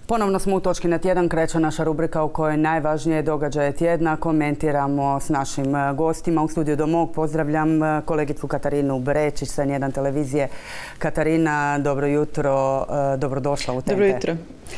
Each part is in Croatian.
Ponovno smo u Točki na tjedan, kreće naša rubrika u kojoj najvažnije događaje tjedna komentiramo s našim gostima. U studiju do mog pozdravljam kolegicu Katarinu Brečić sa N1 televizije. Katarina, dobro jutro, dobrodošla u TNT. Dobro jutro.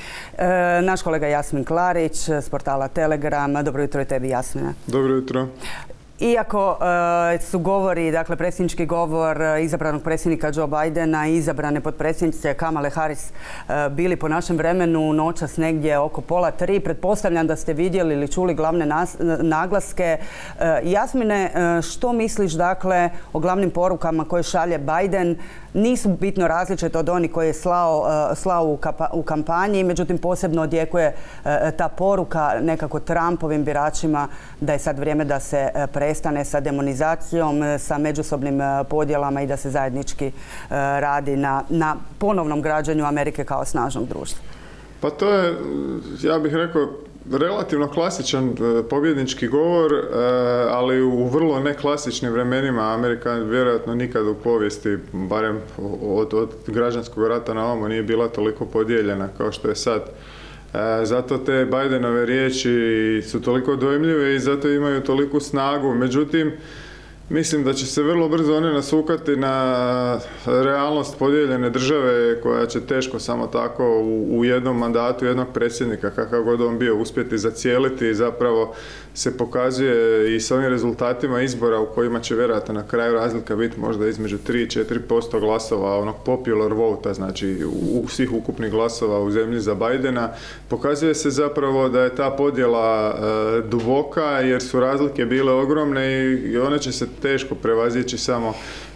Naš kolega Jasmin Klarić s portala Telegram. Dobro jutro i tebi, Jasmine. Dobro jutro. Iako su govori, dakle predsjednički govor izabranog predsjednika Joe Bidena i izabrane potpredsjednice Kamale Harris bili po našem vremenu noćas negdje oko 2:30, pretpostavljam da ste vidjeli ili čuli glavne naglaske. Jasmine, što misliš dakle o glavnim porukama koje šalje Biden? Nisu bitno različite od onih koje je slao u kampanji, međutim posebno odjekuje ta poruka nekako Trumpovim biračima da je sad vrijeme da se prestane sa demonizacijom, sa međusobnim podjelama i da se zajednički radi na ponovnom građanju Amerike kao snažnog društva. Pa to je, ja bih rekao, relativno klasičan pobjednički govor, ali u vrlo neklasičnim vremenima. Amerika vjerojatno nikad u povijesti, barem od građanskog rata na ovamo, nije bila toliko podijeljena kao što je sad. Zato te Bidenove riječi su toliko dojmljive i zato imaju toliku snagu. Međutim, mislim da će se vrlo brzo one nasukati na realnost podijeljene države koja će teško samo tako u jednom mandatu jednog predsjednika, kakav god on bio, uspjeti zacijeliti i zapravo se pokazuje i s ovim rezultatima izbora u kojima će vjerojatno na kraju razlika biti možda između 3-4% glasova onog popular vota, znači svih ukupnih glasova u zemlji za Bidena. Pokazuje se zapravo da je ta podjela duboka jer su razlike bile ogromne i one će se teško prevazići samo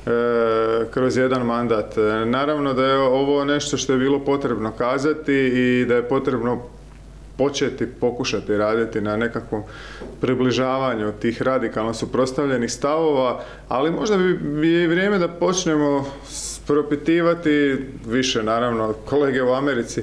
kroz jedan mandat. Naravno da je ovo nešto što je bilo potrebno kazati i da je potrebno pokušati raditi na nekakvom približavanju tih radikalno suprotstavljenih stavova, ali možda bi je i vrijeme da počnemo propitivati više, naravno, kolege u Americi,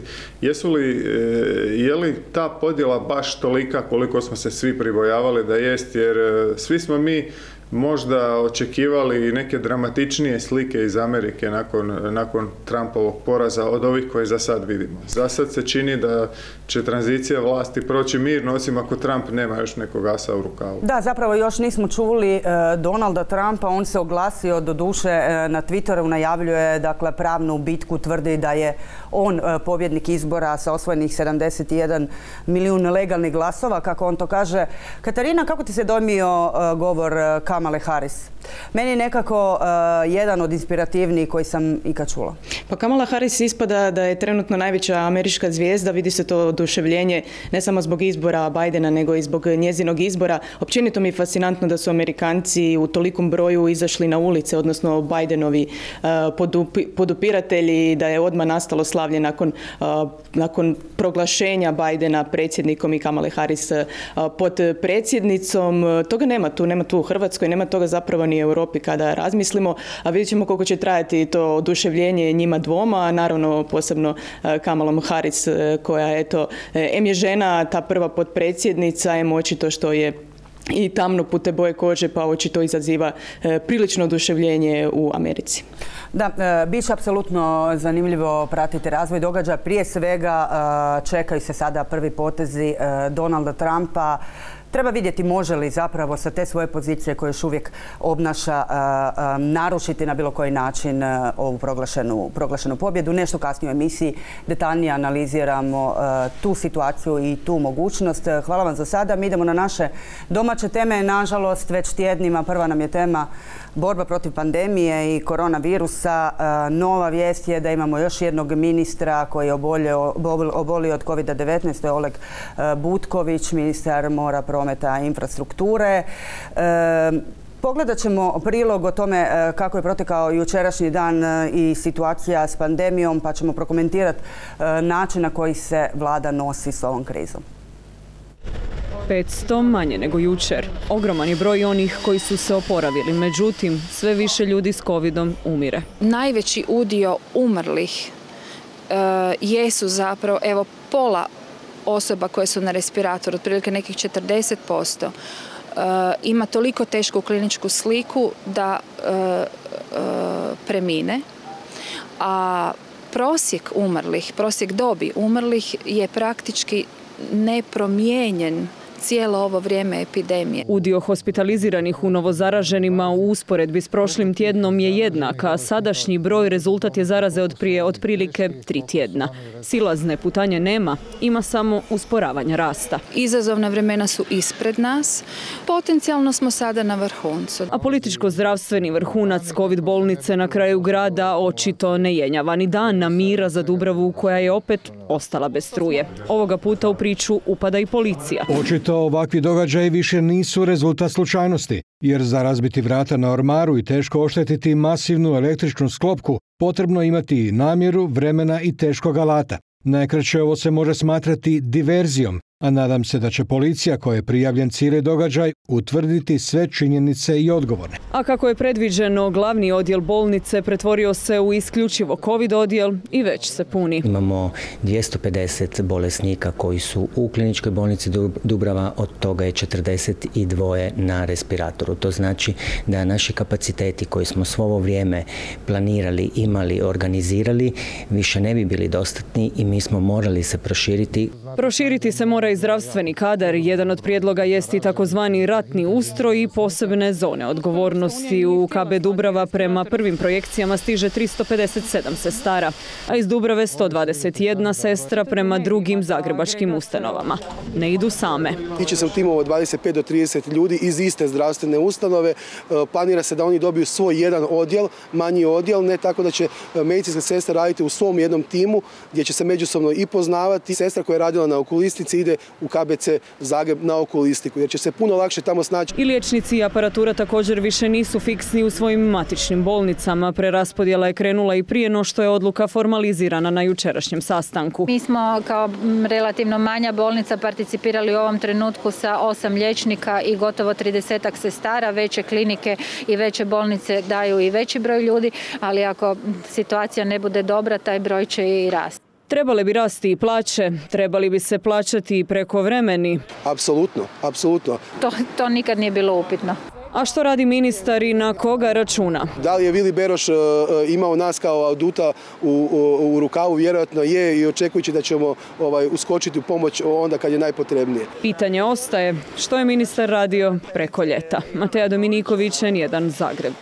je li ta podjela baš tolika koliko smo se svi pribojavali da jest, jer svi smo mi možda očekivali neke dramatičnije slike iz Amerike nakon Trumpovog poraza od ovih koje za sad vidimo. Za sad se čini da će tranzicija vlasti proći mirno, osim ako Trump nema još nekog asa u rukavu. Da, zapravo još nismo čuli Donalda Trumpa, on se oglasio doduše na Twitteru, najavljuje dakle pravnu bitku, tvrdi da je on pobjednik izbora sa osvojenih 71 milijun legalnih glasova, kako on to kaže. Katarina, kako ti se dojmio govor Kamale Harris? Meni je nekako jedan od inspirativnijih koji sam ikad čula. Pa Kamala Harris ispada da je trenutno najveća američka zvijezda, vidi se to oduševljenje ne samo zbog izbora Bidena, nego i zbog njezinog izbora. Općenito mi je fascinantno da su Amerikanci u tolikom broju izašli na ulice, odnosno Bidenovi podupiratelji, da je odmah nastalo slavlje nakon proglašenja Bidena predsjednikom i Kamale Harris pod predsjednicom. Toga nema tu u Hrvatskoj, nema toga zapravo ni u Europi kada razmislimo, a vidjet ćemo koliko će trajati to oduševljenje njima dvoma, naravno posebno Kamalom Harris koja eto, em je žena, ta prva potpredsjednica, em očito što je i tamnopute boje kože, pa očito izaziva prilično oduševljenje u Americi. Da, bit će apsolutno zanimljivo pratiti razvoj događaja. Prije svega čekaju se sada prvi potezi Donalda Trumpa. Treba vidjeti može li zapravo sa te svoje pozicije koje još uvijek obnaša narušiti na bilo koji način ovu proglašenu pobjedu. Nešto kasnije u emisiji detaljnije analiziramo tu situaciju i tu mogućnost. Hvala vam za sada. Mi idemo na naše domaće teme. Nažalost, već tjednima prva nam je tema borba protiv pandemije i koronavirusa. Nova vijest je da imamo još jednog ministra koji je obolio od COVID-19, to je Oleg Butković, ministar mora, prometa i infrastrukture. Pogledat ćemo prilog o tome kako je protekao jučerašnji dan i situacija s pandemijom, pa ćemo prokomentirati način na koji se vlada nosi s ovom krizom. 500 manje nego jučer. Ogroman je broj onih koji su se oporavili, međutim, sve više ljudi s covidom umire. Najveći udio umrlih jesu zapravo, evo, pola osoba koje su na respiratoru, otprilike nekih 40%, ima toliko tešku kliničku sliku da premine, a prosjek umrlih, prosjek dobi umrlih je praktički nepromijenjen cijelo ovo vrijeme epidemije. Udio hospitaliziranih u novozaraženima u usporedbi s prošlim tjednom je jednak, a sadašnji broj rezultat je zaraze od prije otprilike 3 tjedna. Silazne putanje nema, ima samo usporavanje rasta. Izazovna vremena su ispred nas, potencijalno smo sada na vrhuncu. A političko-zdravstveni vrhunac COVID bolnice na kraju grada očito ne jenjava ni dana mira za Dubravu koja je opet ostala bez struje. Ovoga puta u priču upada i policija. Očito ovakvi događaji više nisu rezultat slučajnosti, jer za razbiti vrata na ormaru i teško oštetiti masivnu električnu sklopku potrebno imati namjeru, vremena i teškog alata. Najkraće ovo se može smatrati diverzijom, a nadam se da će policija, koja je prijavljen cijeli događaj, utvrditi sve činjenice i odgovorne. A kako je predviđeno, glavni odjel bolnice pretvorio se u isključivo COVID odjel i već se puni. Imamo 250 bolesnika koji su u kliničkoj bolnici Dubrava, od toga je 42 na respiratoru. To znači da naši kapaciteti koji smo svo ovo vrijeme planirali, imali, organizirali, više ne bi bili dostatni i mi smo morali se proširiti. Proširiti se mora i zdravstveni kadar. Jedan od prijedloga jest i takozvani ratni ustroj i posebne zone odgovornosti. U KB Dubrava prema prvim projekcijama stiže 357 sestara, a iz Dubrave 121 sestra prema drugim zagrebačkim ustanovama. Ne idu same. Tiče se u timu od 25 do 30 ljudi iz iste zdravstvene ustanove. Planira se da oni dobiju svoj jedan odjel, manji odjel, ne tako da će medicinska sestra raditi u svom jednom timu gdje će se međusobno i poznavati. Sestra koja je radila na okulistici ide u KBC Zagreb na okulistiku, jer će se puno lakše tamo snaći. I liječnici i aparatura također više nisu fiksni u svojim matičnim bolnicama. Preraspodjela je krenula i prije no što je odluka formalizirana na jučerašnjem sastanku. Mi smo kao relativno manja bolnica participirali u ovom trenutku sa 8 liječnika i gotovo 30 sestara. Veće klinike i veće bolnice daju i veći broj ljudi, ali ako situacija ne bude dobra, taj broj će i rasti. Trebale bi rasti i plaće, trebali bi se plaćati i prekovremeni. Apsolutno, apsolutno. To nikad nije bilo upitno. A što radi ministar i na koga računa? Da li je Vili Beroš imao nas kao aduta u rukavu? Vjerojatno je, i očekujući da ćemo uskočiti u pomoć onda kad je najpotrebnije. Pitanje ostaje, što je ministar radio preko ljeta? Mateja Dominiković, N1 Zagreb.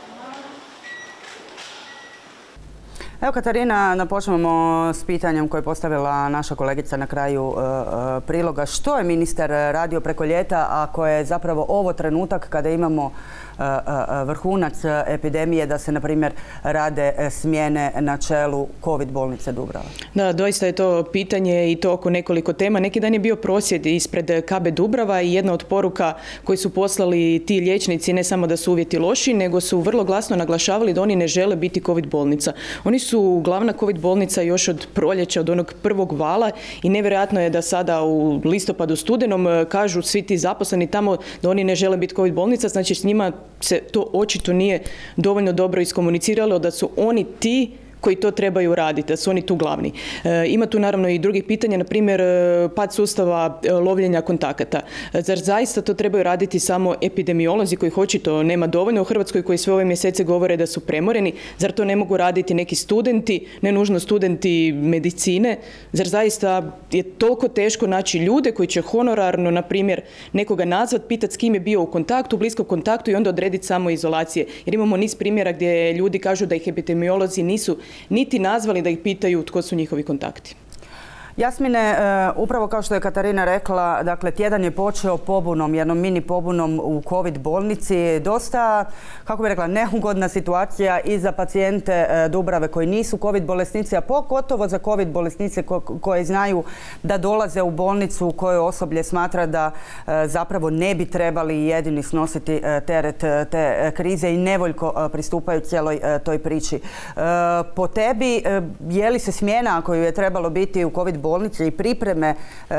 Evo, Katarina, počnemo s pitanjem koje je postavila naša kolegica na kraju priloga. Što je ministar radio preko ljeta, ako je zapravo ovo trenutak kada imamo vrhunac epidemije, da se, na primjer, rade smjene na čelu COVID bolnice Dubrava? Da, doista je to pitanje i to oko nekoliko tema. Neki dan je bio prosvjed ispred KB Dubrava i jedna od poruka koju su poslali ti liječnici, ne samo da su uvjeti loši, nego su vrlo glasno naglašavali da oni ne žele biti COVID bolnica. Oni su glavna COVID bolnica još od proljeća, od onog prvog vala, i nevjerojatno je da sada u listopadu, studenom kažu svi ti zaposleni tamo da oni ne žele biti COVID bolnica, znači s njima se to očito nije dovoljno dobro iskomuniciralo, da su oni ti koji to trebaju raditi, da su oni tu glavni. Ima tu naravno i drugih pitanja, na primjer pad sustava lovljenja kontakata. Zar zaista to trebaju raditi samo epidemiolozi kojih očito nema dovoljno u Hrvatskoj, koji sve ove mjesece govore da su premoreni? Zar to ne mogu raditi neki studenti, ne nužno studenti medicine? Zar zaista je toliko teško naći ljude koji će honorarno, na primjer, nekoga nazvat, pitati s kim je bio u kontaktu, bliskom kontaktu, i onda odrediti samo izolacije? Jer imamo niz primjera gdje ljudi kažu da ih epidemiolozi nisu niti nazvali da ih pitaju tko su njihovi kontakti. Jasmine, upravo kao što je Katarina rekla, dakle, tjedan je počeo pobunom, jednom mini pobunom u COVID bolnici. Dosta, kako bih rekla, neugodna situacija i za pacijente Dubrave koji nisu COVID bolesnici, a pogotovo za COVID bolesnice koji znaju da dolaze u bolnicu u kojoj osoblje smatra da zapravo ne bi trebali jedini snositi teret te krize i nevoljko pristupaju cijeloj toj priči. Po tebi, je li se smjena koju je trebalo biti u COVID bolnici i pripreme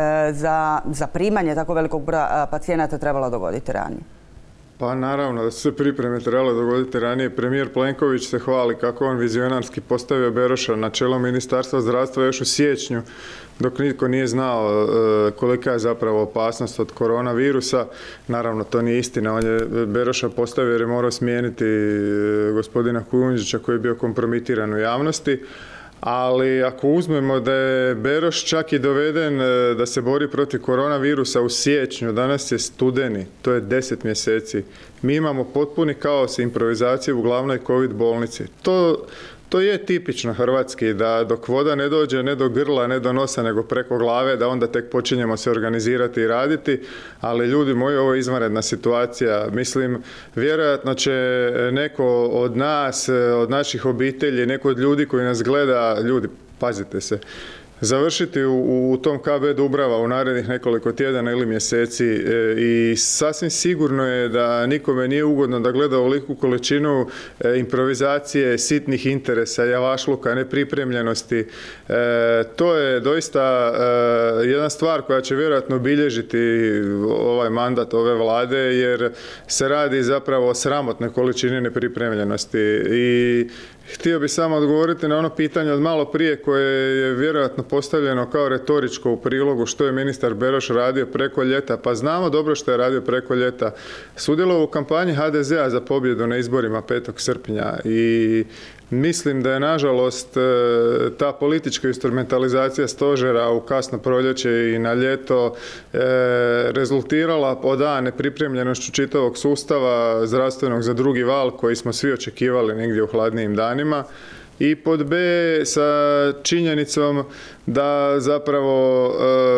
za primanje tako velikog broja pacijenata trebalo dogoditi ranije? Pa naravno da su se pripreme trebalo dogoditi ranije. Premijer Plenković se hvali kako on vizionarski postavio Beroša na čelo Ministarstva zdravstva još u siječnju, dok nitko nije znao kolika je zapravo opasnost od koronavirusa. Naravno, to nije istina. On je Beroša postavio jer je morao smijeniti gospodina Kujundžića koji je bio kompromitiran u javnosti. Ali ako uzmemo da je Beroš čak i doveden da se bori protiv koronavirusa u siječnju, danas je studeni, to je 10 mjeseci. Mi imamo potpuni kaos i improvizaciju u glavnoj COVID bolnici. To je tipično hrvatski, da dok voda ne dođe ne do grla, ne do nosa, nego preko glave, da onda tek počinjemo se organizirati i raditi, ali ljudi moji, ovo je izvanredna situacija. Mislim, vjerojatno će neko od nas, od naših obitelji, neko od ljudi koji nas gleda, ljudi, pazite se, završiti u tom KB Dubrava u narednih nekoliko tjedana ili mjeseci i sasvim sigurno je da nikome nije ugodno da gleda ovoliku količinu improvizacije, sitnih interesa, javašluka, nepripremljenosti. To je doista jedna stvar koja će vjerojatno obilježiti ovaj mandat ove vlade, jer se radi zapravo o sramotnoj količini nepripremljenosti. I htio bih samo odgovoriti na ono pitanje od malo prije koje je vjerojatno postavljeno kao retoričko u prilogu što je ministar Beroš radio preko ljeta. Pa znamo dobro što je radio preko ljeta. Sudjelovao u kampanji HDZ-a za pobjedu na izborima 5. srpnja i mislim da je nažalost ta politička instrumentalizacija stožera u kasno proljeće i na ljeto rezultirala od A nepripremljenošću čitavog sustava zdravstvenog za drugi val koji smo svi očekivali negdje u hladnijim danima. I pod B sa činjenicom da zapravo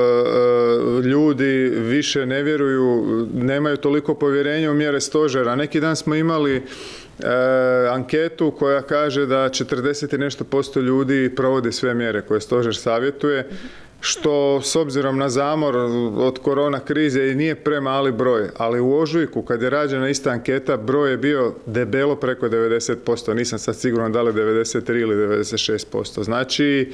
ljudi više ne vjeruju, nemaju toliko povjerenja u mjere stožera. Neki dan smo imali anketu koja kaže da 40 i nešto % ljudi provodi sve mjere koje stožer savjetuje, što s obzirom na zamor od korona krize i nije premali broj, ali u ožujku kad je rađena ista anketa broj je bio debelo preko 90%, nisam sad siguran da li 93 ili 96%. Znači,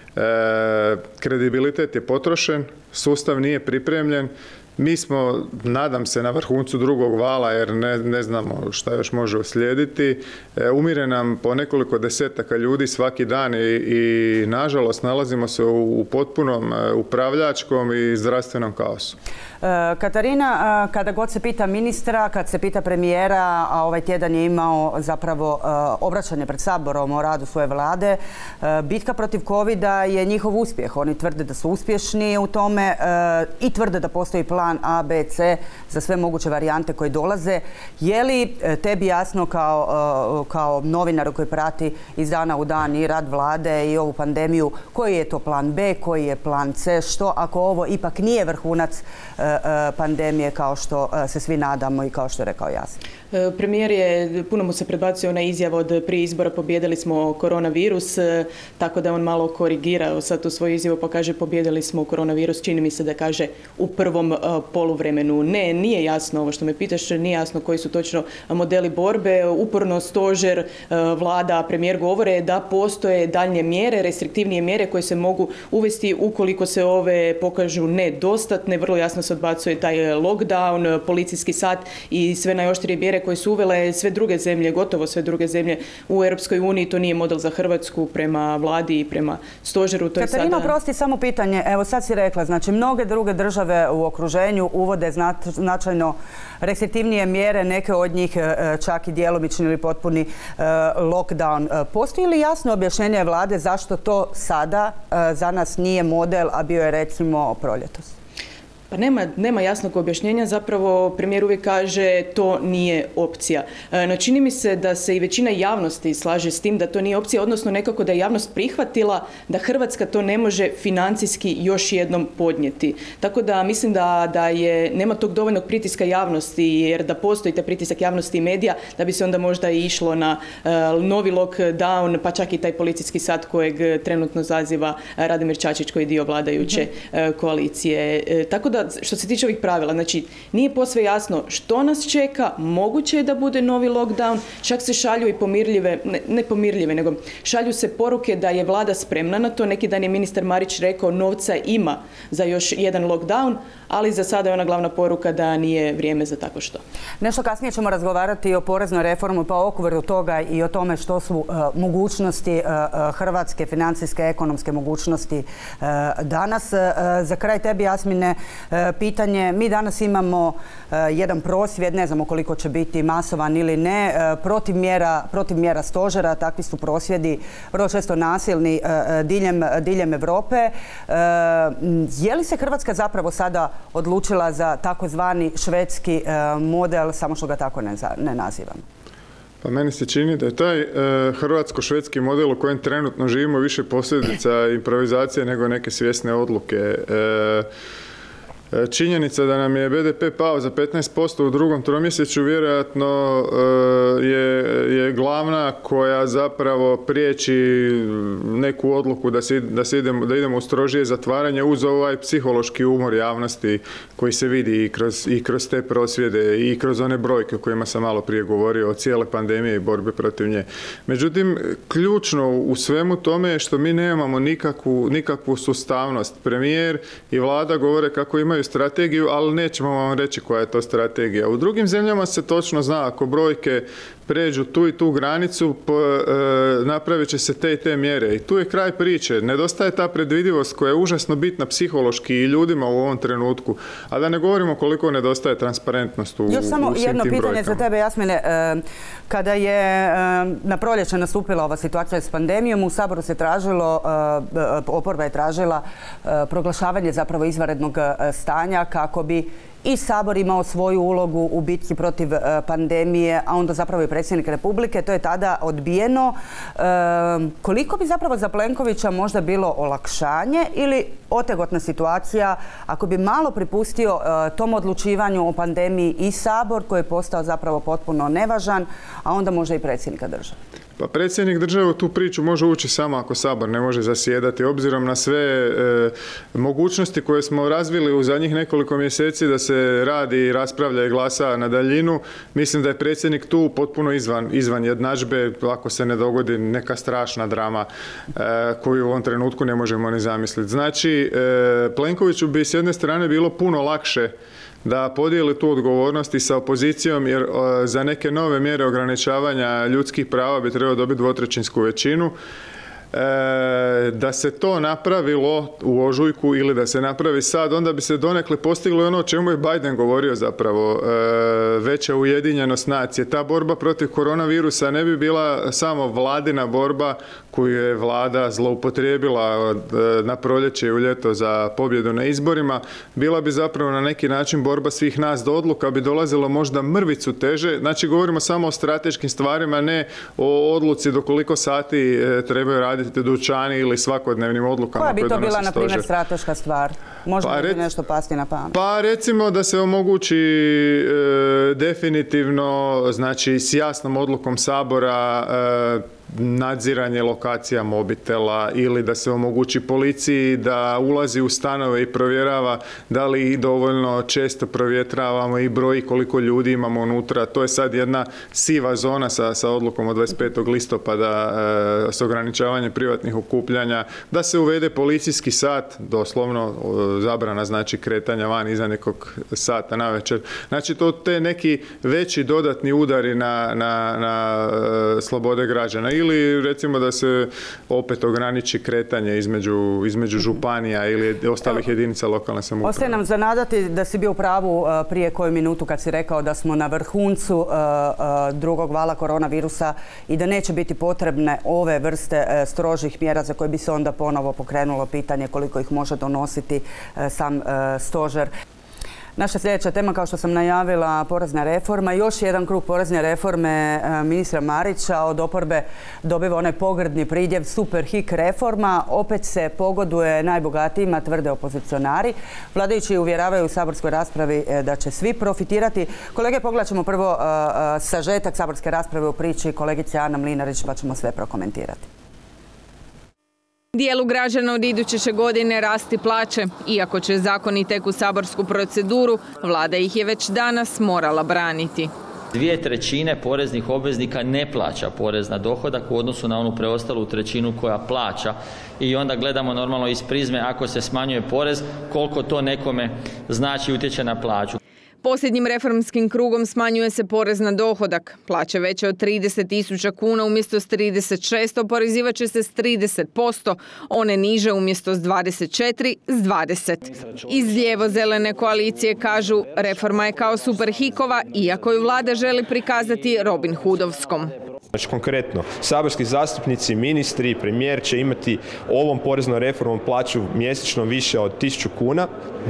kredibilitet je potrošen, sustav nije pripremljen. Mi smo, nadam se, na vrhuncu drugog vala jer ne znamo šta još može uslijediti. Umire nam po nekoliko desetaka ljudi svaki dan i nažalost nalazimo se u potpunom upravljačkom i zdravstvenom kaosu. Katarina, kada god se pita ministra, kad se pita premijera, a ovaj tjedan je imao zapravo obraćanje pred Saborom o radu svoje vlade, bitka protiv covida je njihov uspjeh. Oni tvrde da su uspješni u tome i tvrde da postoji plan A, B, C za sve moguće varijante koje dolaze. Je li tebi jasno kao novinaru koji prati iz dana u dan i rad vlade i ovu pandemiju, koji je to plan B, koji je plan C, što ako ovo ipak nije vrhunac pandemije kao što se svi nadamo i kao što je rekao Jasno? Premijer je, puno mu se predbacio ona izjava od prije izbora pobijedili smo koronavirus, tako da on malo korigirao sad tu svoju izjavu pa kaže pobijedili smo koronavirus, čini mi se da kaže u prvom poluvremenu. Ne, nije jasno ovo što me pitaš, nije jasno koji su točno modeli borbe. Uporno stožer, vlada, premijer govore da postoje daljnje mjere, restriktivnije mjere koje se mogu uvesti ukoliko se ove pokažu nedostatne. Vrlo jasno se odbacuje taj lockdown, policijski sat i sve najoštrije mjere koje su uvele sve druge zemlje, gotovo sve druge zemlje u Europskoj uniji. To nije model za Hrvatsku prema vladi i prema stožeru. Katarina, prosti samo pitanje. Evo sad si rekla, znači mnoge druge države u okruženju uvode značajno restriktivnije mjere, neke od njih čak i djelomični ili potpuni lockdown. Postoji li jasno objašnjenje vlade zašto to sada za nas nije model, a bio je recimo proljetos? Pa nema jasnog objašnjenja, zapravo premijer uvijek kaže to nije opcija. No čini mi se da se i većina javnosti slaže s tim da to nije opcija, odnosno nekako da je javnost prihvatila da Hrvatska to ne može financijski još jednom podnijeti. Tako da mislim da nema tog dovoljnog pritiska javnosti, jer da postoji taj pritisak javnosti i medija, da bi se onda možda išlo na novi lockdown, pa čak i taj policijski sat kojeg trenutno zaziva Radimir Čačić koji je dio vladajuće koalicije. Tako da što se tiče ovih pravila, znači nije posve jasno što nas čeka, moguće je da bude novi lockdown, čak se šalju i pomirljive, ne pomirljive, nego šalju se poruke da je vlada spremna na to. Neki dan je ministar Marić rekao novca ima za još jedan lockdown, ali za sada je ona glavna poruka da nije vrijeme za tako što. Nešto kasnije ćemo razgovarati o poreznoj reformu, pa o okviru toga i o tome što su mogućnosti Hrvatske, financijske, ekonomske mogućnosti danas. Za kraj tebi, Jasmine, pitanje. Mi danas imamo jedan prosvjed, ne znamo koliko će biti masovan ili ne, protiv mjera stožera. Takvi su prosvjedi vrlo često nasilni diljem Europe. Je li se Hrvatska zapravo sada odlučila za takozvani švedski model, samo što ga tako ne nazivamo? Pa meni se čini da je taj hrvatsko-švedski model u kojem trenutno živimo više posljedica improvizacije nego neke svjesne odluke. Činjenica da nam je BDP pao za 15% u drugom tromjesečju vjerojatno je glavna koja zapravo priječi neku odluku da idemo u strožije zatvaranje uz ovaj psihološki umor javnosti koji se vidi i kroz te prosvjede i kroz one brojke o kojima sam malo prije govorio, o cijele pandemije i borbe protiv nje. Međutim, ključno u svemu tome je što mi nemamo nikakvu sustavnost. Premijer i vlada govore kako imaju strategiju, ali nećemo vam reći koja je to strategija. U drugim zemljama se točno zna, ako brojke pređu tu i tu granicu, napravit će se te i te mjere. I tu je kraj priče. Nedostaje ta predvidivost koja je užasno bitna psihološki i ljudima u ovom trenutku. A da ne govorimo koliko nedostaje transparentnost u svim tim brojkama. Još samo jedno pitanje za tebe, Jasmine. Kada je na proljeće nastupila ova situacija s pandemijom, u Saboru se tražilo, oporba je tražila proglašavanje zapravo izvanrednog stanja kako bi i Sabor imao svoju ulogu u bitki protiv pandemije, a onda zapravo i predsjednik Republike. To je tada odbijeno. Koliko bi zapravo za Plenkovića možda bilo olakšanje ili otegotna situacija ako bi malo pripustio tom odlučivanju o pandemiji i Sabor koji je postao zapravo potpuno nevažan, a onda možda i predsjednika države? Pa predsjednik države u tu priču može ući samo ako Sabor ne može zasjedati. Obzirom na sve mogućnosti koje smo razvili u zadnjih nekoliko mjeseci da se radi, raspravlja i glasa na daljinu, mislim da je predsjednik tu potpuno izvan jednadžbe ako se ne dogodi neka strašna drama koju u ovom trenutku ne možemo ni zamisliti. Znači, Plenkoviću bi s jedne strane bilo puno lakše da podijeli tu odgovornost i sa opozicijom, jer za neke nove mjere ograničavanja ljudskih prava bi trebao dobiti 2/3 većinu. Da se to napravilo u ožujku ili da se napravi sad, onda bi se donekle postiglo ono o čemu je Biden govorio zapravo, veća ujedinjenost nacije. Ta borba protiv koronavirusa ne bi bila samo vladina borba koju je vlada zloupotrijebila na proljeće i u ljeto za pobjedu na izborima. Bila bi zapravo na neki način borba svih nas, do odluka bi dolazilo možda mrvicu teže. Znači govorimo samo o strateškim stvarima, ne o odluci do koliko sati trebaju raditi dućani ili svakodnevnim odlukama. Koja bi to bila, na primjer, strateška stvar? Može li nešto pasti na pamet? Pa recimo da se omogući definitivno, znači s jasnom odlukom Sabora, nadziranje lokacija mobitela ili da se omogući policiji da ulazi u stanove i provjerava da li dovoljno često provjetravamo i broji koliko ljudi imamo unutra. To je sad jedna siva zona sa odlukom od 25. listopada s ograničavanjem privatnih okupljanja, da se uvede policijski sat, doslovno zabrana znači kretanja van iza nekog sata navečer. Znači to te neki veći dodatni udari na slobode građana. Ili recimo da se opet ograniči kretanje između županija ili ostalih jedinica lokalne samouprave. Ostaje nam za nadati da si bio u pravu prije koju minutu kad si rekao da smo na vrhuncu drugog vala koronavirusa i da neće biti potrebne ove vrste strožih mjera za koje bi se onda ponovo pokrenulo pitanje koliko ih može donositi sam stožer. Naša sljedeća tema, kao što sam najavila, porezna reforma. Još jedan krug porezne reforme ministra Marića. Od oporbe dobiva onaj pogrdni pridjev super hik reforma. Opet se pogoduje najbogatijima, tvrde opozicionari. Vladajući uvjeravaju u saborskoj raspravi da će svi profitirati. Kolege, pogledat ćemo prvo sažetak saborske rasprave u priči kolegice Ana Mlinarić, pa ćemo sve prokomentirati. Dijelu građana od iduće će godine rasti plaće. Iako će zakoni tek u saborsku proceduru, vlada ih je već danas morala braniti. 2/3 poreznih obveznika ne plaća porez na dohodak u odnosu na onu preostalu trećinu koja plaća. I onda gledamo normalno iz prizme ako se smanjuje porez, koliko to nekome znači utječe na plaću. Posljednjim reformskim krugom smanjuje se porez na dohodak. Plaće veće od 30.000 kuna umjesto s 36 oporezivat će se s 30%, one niže umjesto s 24 s 20. Iz lijevo-zelene koalicije kažu reforma je kao Superhikova, iako ju vlada želi prikazati Robin Hoodovskom. Znači konkretno, saborski zastupnici, ministri, premijer će imati ovom poreznom reformom plaću mjesečno više od 1.000 kuna,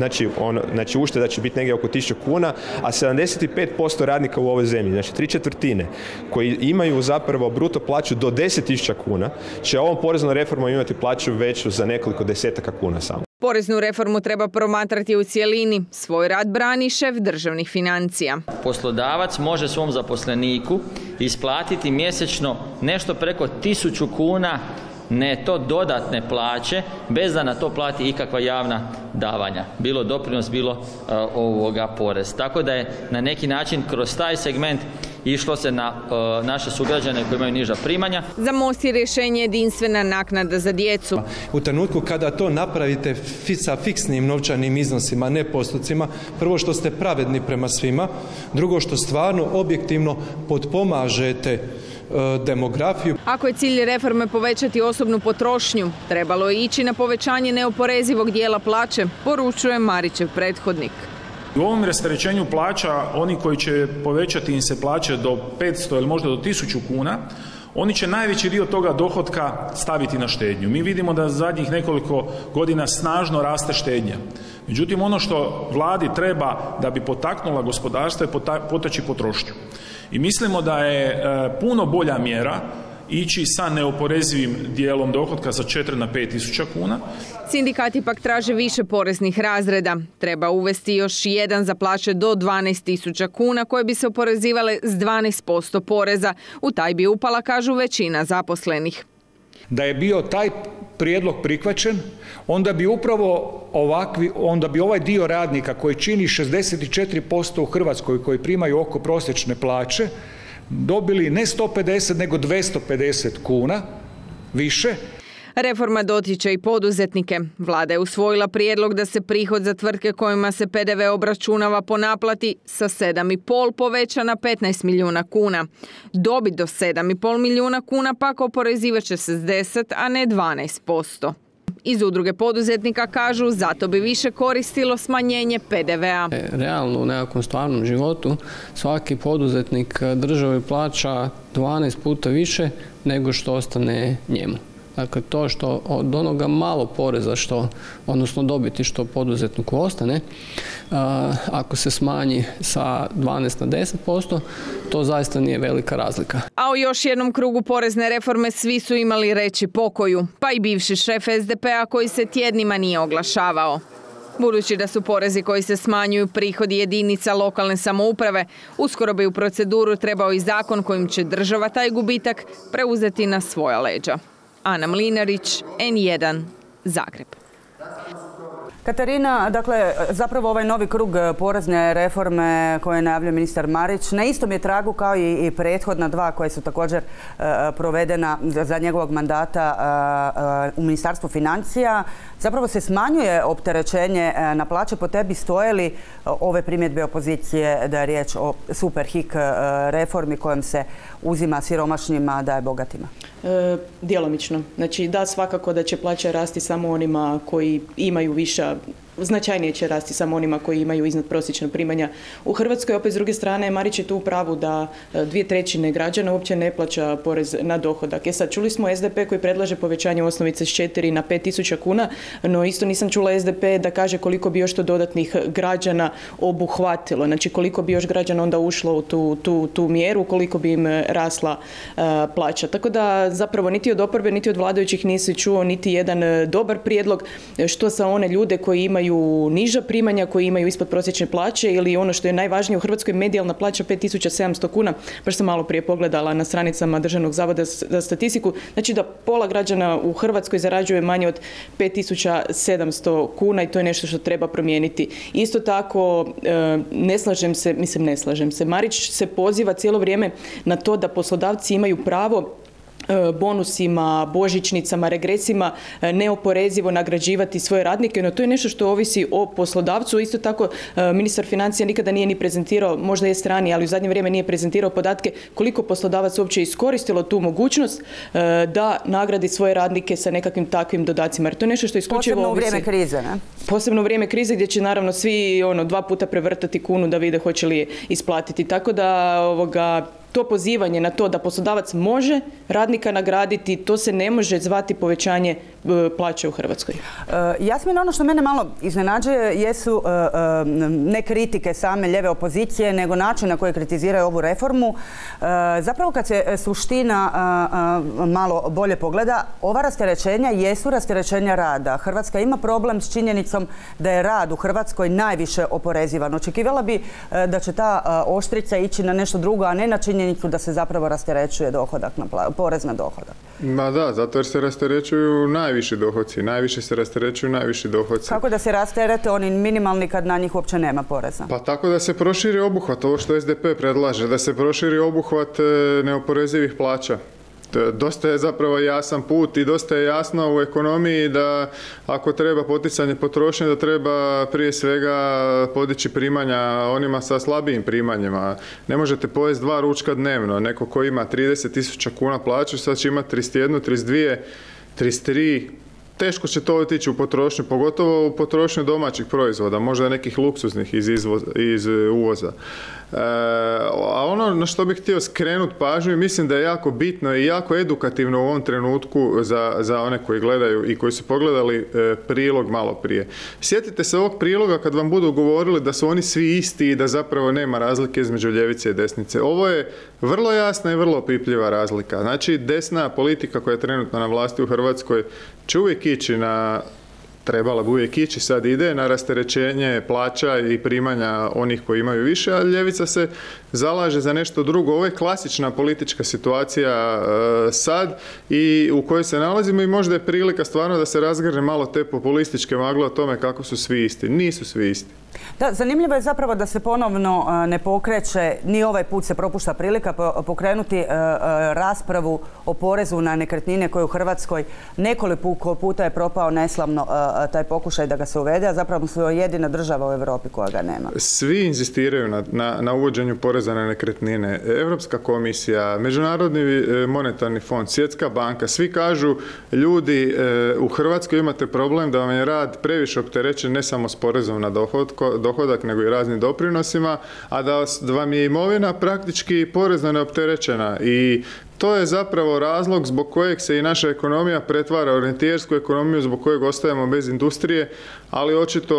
znači ušteda će biti negdje oko 1.000 kuna, a 75% radnika u ovoj zemlji, znači 3/4 koji imaju zapravo bruto plaću do 10.000 kuna, će ovom poreznom reformom imati plaću veću za nekoliko desetaka kuna samo. Poreznu reformu treba promatrati u cjelini. Svoj rad brani šef državnih financija. Poslodavac može svom zaposleniku isplatiti mjesečno nešto preko 1.000 kuna neto dodatne plaće bez da na to plati ikakva javna davanja. Bilo doprinos, bilo porez. Tako da je na neki način kroz taj segment išlo se na naše sugrađane koji imaju niža primanja. Za Most je rješenje jedinstvena naknada za djecu. U trenutku kada to napravite sa fiksnim novčanim iznosima, ne postocima, prvo što ste pravedni prema svima, drugo što stvarno objektivno potpomažete demografiju. Ako je cilj reforme povećati osobnu potrošnju, trebalo je ići na povećanje neoporezivog dijela plaće, poručuje Marićev prethodnik. U ovom rasterećenju plaća, oni koji će povećati im se plaće do 500 ili možda do 1.000 kuna, oni će najveći dio toga dohotka staviti na štednju. Mi vidimo da zadnjih nekoliko godina snažno raste štednja. Međutim, ono što vladi treba da bi potaknula gospodarstvo je potaći potrošnju. I mislimo da je puno bolja mjera ići sa neoporezivim dijelom dohotka sa 4 na 5.000 kuna. Sindikati pak traže više poreznih razreda. Treba uvesti još jedan za plaće do 12.000 kuna koje bi se oporezivale s 12% poreza. U taj bi upala, kažu, većina zaposlenih. Da je bio taj prijedlog prihvaćen, onda bi ovaj dio radnika koji čini 64% u Hrvatskoj, koji primaju oko prosječne plaće, dobili ne 150 nego 250 kuna više. Reforma dotiče i poduzetnike. Vlada je usvojila prijedlog da se prihod za tvrtke kojima se PDV obračunava po naplati sa 7,5 poveća na 15 milijuna kuna. Dobit do 7,5 milijuna kuna pak oporezivat će se s 10, a ne 12%. Iz udruge poduzetnika kažu zato bi više koristilo smanjenje PDV-a. Realno u nekakvom stvarnom životu svaki poduzetnik državi plaća 12 puta više nego što ostane njemu. Dakle, to što od onoga malo poreza odnosno dobiti što poduzetniku ostane, ako se smanji sa 12 na 10%, to zaista nije velika razlika. A u još jednom krugu porezne reforme svi su imali reći pokoju, pa i bivši šef SDP-a koji se tjednima nije oglašavao. Budući da su porezi koji se smanjuju prihodi jedinica lokalne samouprave, uskoro bi u proceduru trebao i zakon kojim će država taj gubitak preuzeti na svoja leđa. Ana Mlinarić, N1, Zagreb. Katarina, dakle, zapravo ovaj novi krug porezne reforme koje najavljuje ministar Marić na istom je tragu kao i prethodna dva koja su također provedena za njegovog mandata u Ministarstvu financija. Zapravo se smanjuje opterećenje na plaće. Po tebi stoje li ove primjedbe opozicije da je riječ o Superhik reformi kojom se uzima siromašnima, a daje bogatima? Djelomično. Znači da, svakako da će plaće rasti samo onima koji imaju viša, značajnije će rasti samo onima koji imaju iznad prosječna primanja u Hrvatskoj. Opet s druge strane, Marić je tu u pravu da 2/3 građana uopće ne plaća porez na dohodak. Sad, čuli smo SDP koji predlaže povećanje osnovice s 4 na 5.000 kuna, no isto nisam čula SDP da kaže koliko bi još to dodatnih građana obuhvatilo. Znači koliko bi još građana onda ušlo u tu mjeru, koliko bi im rasla plaća. Tako da zapravo niti od oporbe, niti od vladajućih nisi čuo niti jedan dobar prijedlog što sa one ljude koji imaju niža primanja, koji imaju ispod prosječne plaće ili ono što je najvažnije u Hrvatskoj, medijalna plaća 5.700 kuna. Baš sam malo prije pogledala na stranicama Državnog zavoda za statistiku. Znači da pola građana u Hrvatskoj zarađuje manje od 5.700 kuna i to je nešto što treba promijeniti. Isto tako, ne slažem se. Marić se poziva cijelo vrijeme na to da poslodavci imaju pravo bonusima, božićnicama, regresima neoporezivo nagrađivati svoje radnike, no to je nešto što ovisi o poslodavcu. Isto tako ministar financija nikada nije ni prezentirao, možda je strani, ali u zadnje vrijeme nije prezentirao podatke koliko poslodavac uopće iskoristilo tu mogućnost da nagradi svoje radnike sa nekakvim takvim dodacima. Jer to je nešto što isključivo ovisi. Posebno u vrijeme krize, ne? Posebno u vrijeme krize gdje će naravno svi 2 puta prevrtati kunu da vide hoće li je isplatiti. Tako da to pozivanje na to da poslodavac može radnika nagraditi, to se ne može zvati povećanje plaće u Hrvatskoj. Jasmina, ono što mene malo iznenađuje jesu ne kritike same lijeve opozicije, nego način na koji kritiziraju ovu reformu. Zapravo kad se suština malo bolje pogleda, ova rasterećenja jesu rasterećenja rada. Hrvatska ima problem s činjenicom da je rad u Hrvatskoj najviše oporezivan. Očekivala bi da će ta oštrica ići na nešto drugo, a ne na činjenicu da se zapravo rasterećuje porez na dohodak. Ma da, zato jer se rasterećuju najviši dohodci. Najviše se rasterećuju najviši dohodci. Kako da se rasterete oni minimalni kad na njih uopće nema poreza? Pa tako da se proširi obuhvat, ovo što SDP predlaže, da se proširi obuhvat neoporezivih plaća. Dosta je zapravo jasan put i dosta je jasno u ekonomiji da ako treba poticanje potrošnje, da treba prije svega podići primanja onima sa slabijim primanjima. Ne možete pojesti 2 ručka dnevno. Neko ko ima 30.000 kuna plaću, sad će imati 31, 32, 33. Teško će to otići u potrošnju, pogotovo u potrošnju domaćih proizvoda, možda nekih luksuznih iz uvoza. A ono na što bih htio skrenuti pažnju, mislim da je jako bitno i jako edukativno u ovom trenutku za one koji gledaju i koji su pogledali prilog malo prije. Sjetite se ovog priloga kad vam budu govorili da su oni svi isti i da zapravo nema razlike između ljevice i desnice. Ovo je vrlo jasna i vrlo opipljiva razlika. Znači, desna politika koja je trenutno na vlasti u Hrvatskoj će uvijek ići trebala bi uvijek ići, sad ide na rasterećenje plaća i primanja onih koji imaju više, a ljevica se zalaže za nešto drugo. Ovo je klasična politička situacija sad i u kojoj se nalazimo i možda je prilika stvarno da se razgrne malo te populističke magle o tome kako su svi isti. Nisu svi isti. Da, zanimljivo je zapravo da se ponovno ne pokreće, ni ovaj put se propušta prilika pokrenuti raspravu o porezu na nekretnine koje u Hrvatskoj nekoliko puta je propao neslavno taj pokušaj da ga se uvede, a zapravo smo jedina država u Europi koja ga nema. Svi inzistiraju na uvođenju poreza na nekretnine. Europska komisija, Međunarodni monetarni fond, Svjetska banka, svi kažu ljudi u Hrvatskoj imate problem da vam je rad previše opterećen ne samo s porezom na dohodak, nego i raznim doprinosima, a da vam je imovina praktički porezno neopterećena i to je zapravo razlog zbog kojeg se i naša ekonomija pretvara u rentijersku ekonomiju, zbog kojeg ostajemo bez industrije, ali očito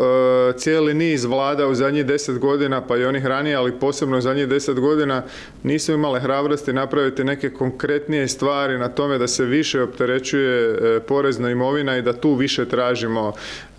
cijeli niz vlada u zadnjih 10 godina, pa i onih ranije, ali posebno u zadnjih 10 godina, nisu imale hrabrosti napraviti neke konkretnije stvari na tome da se više opterećuje porezna imovina i da tu više tražimo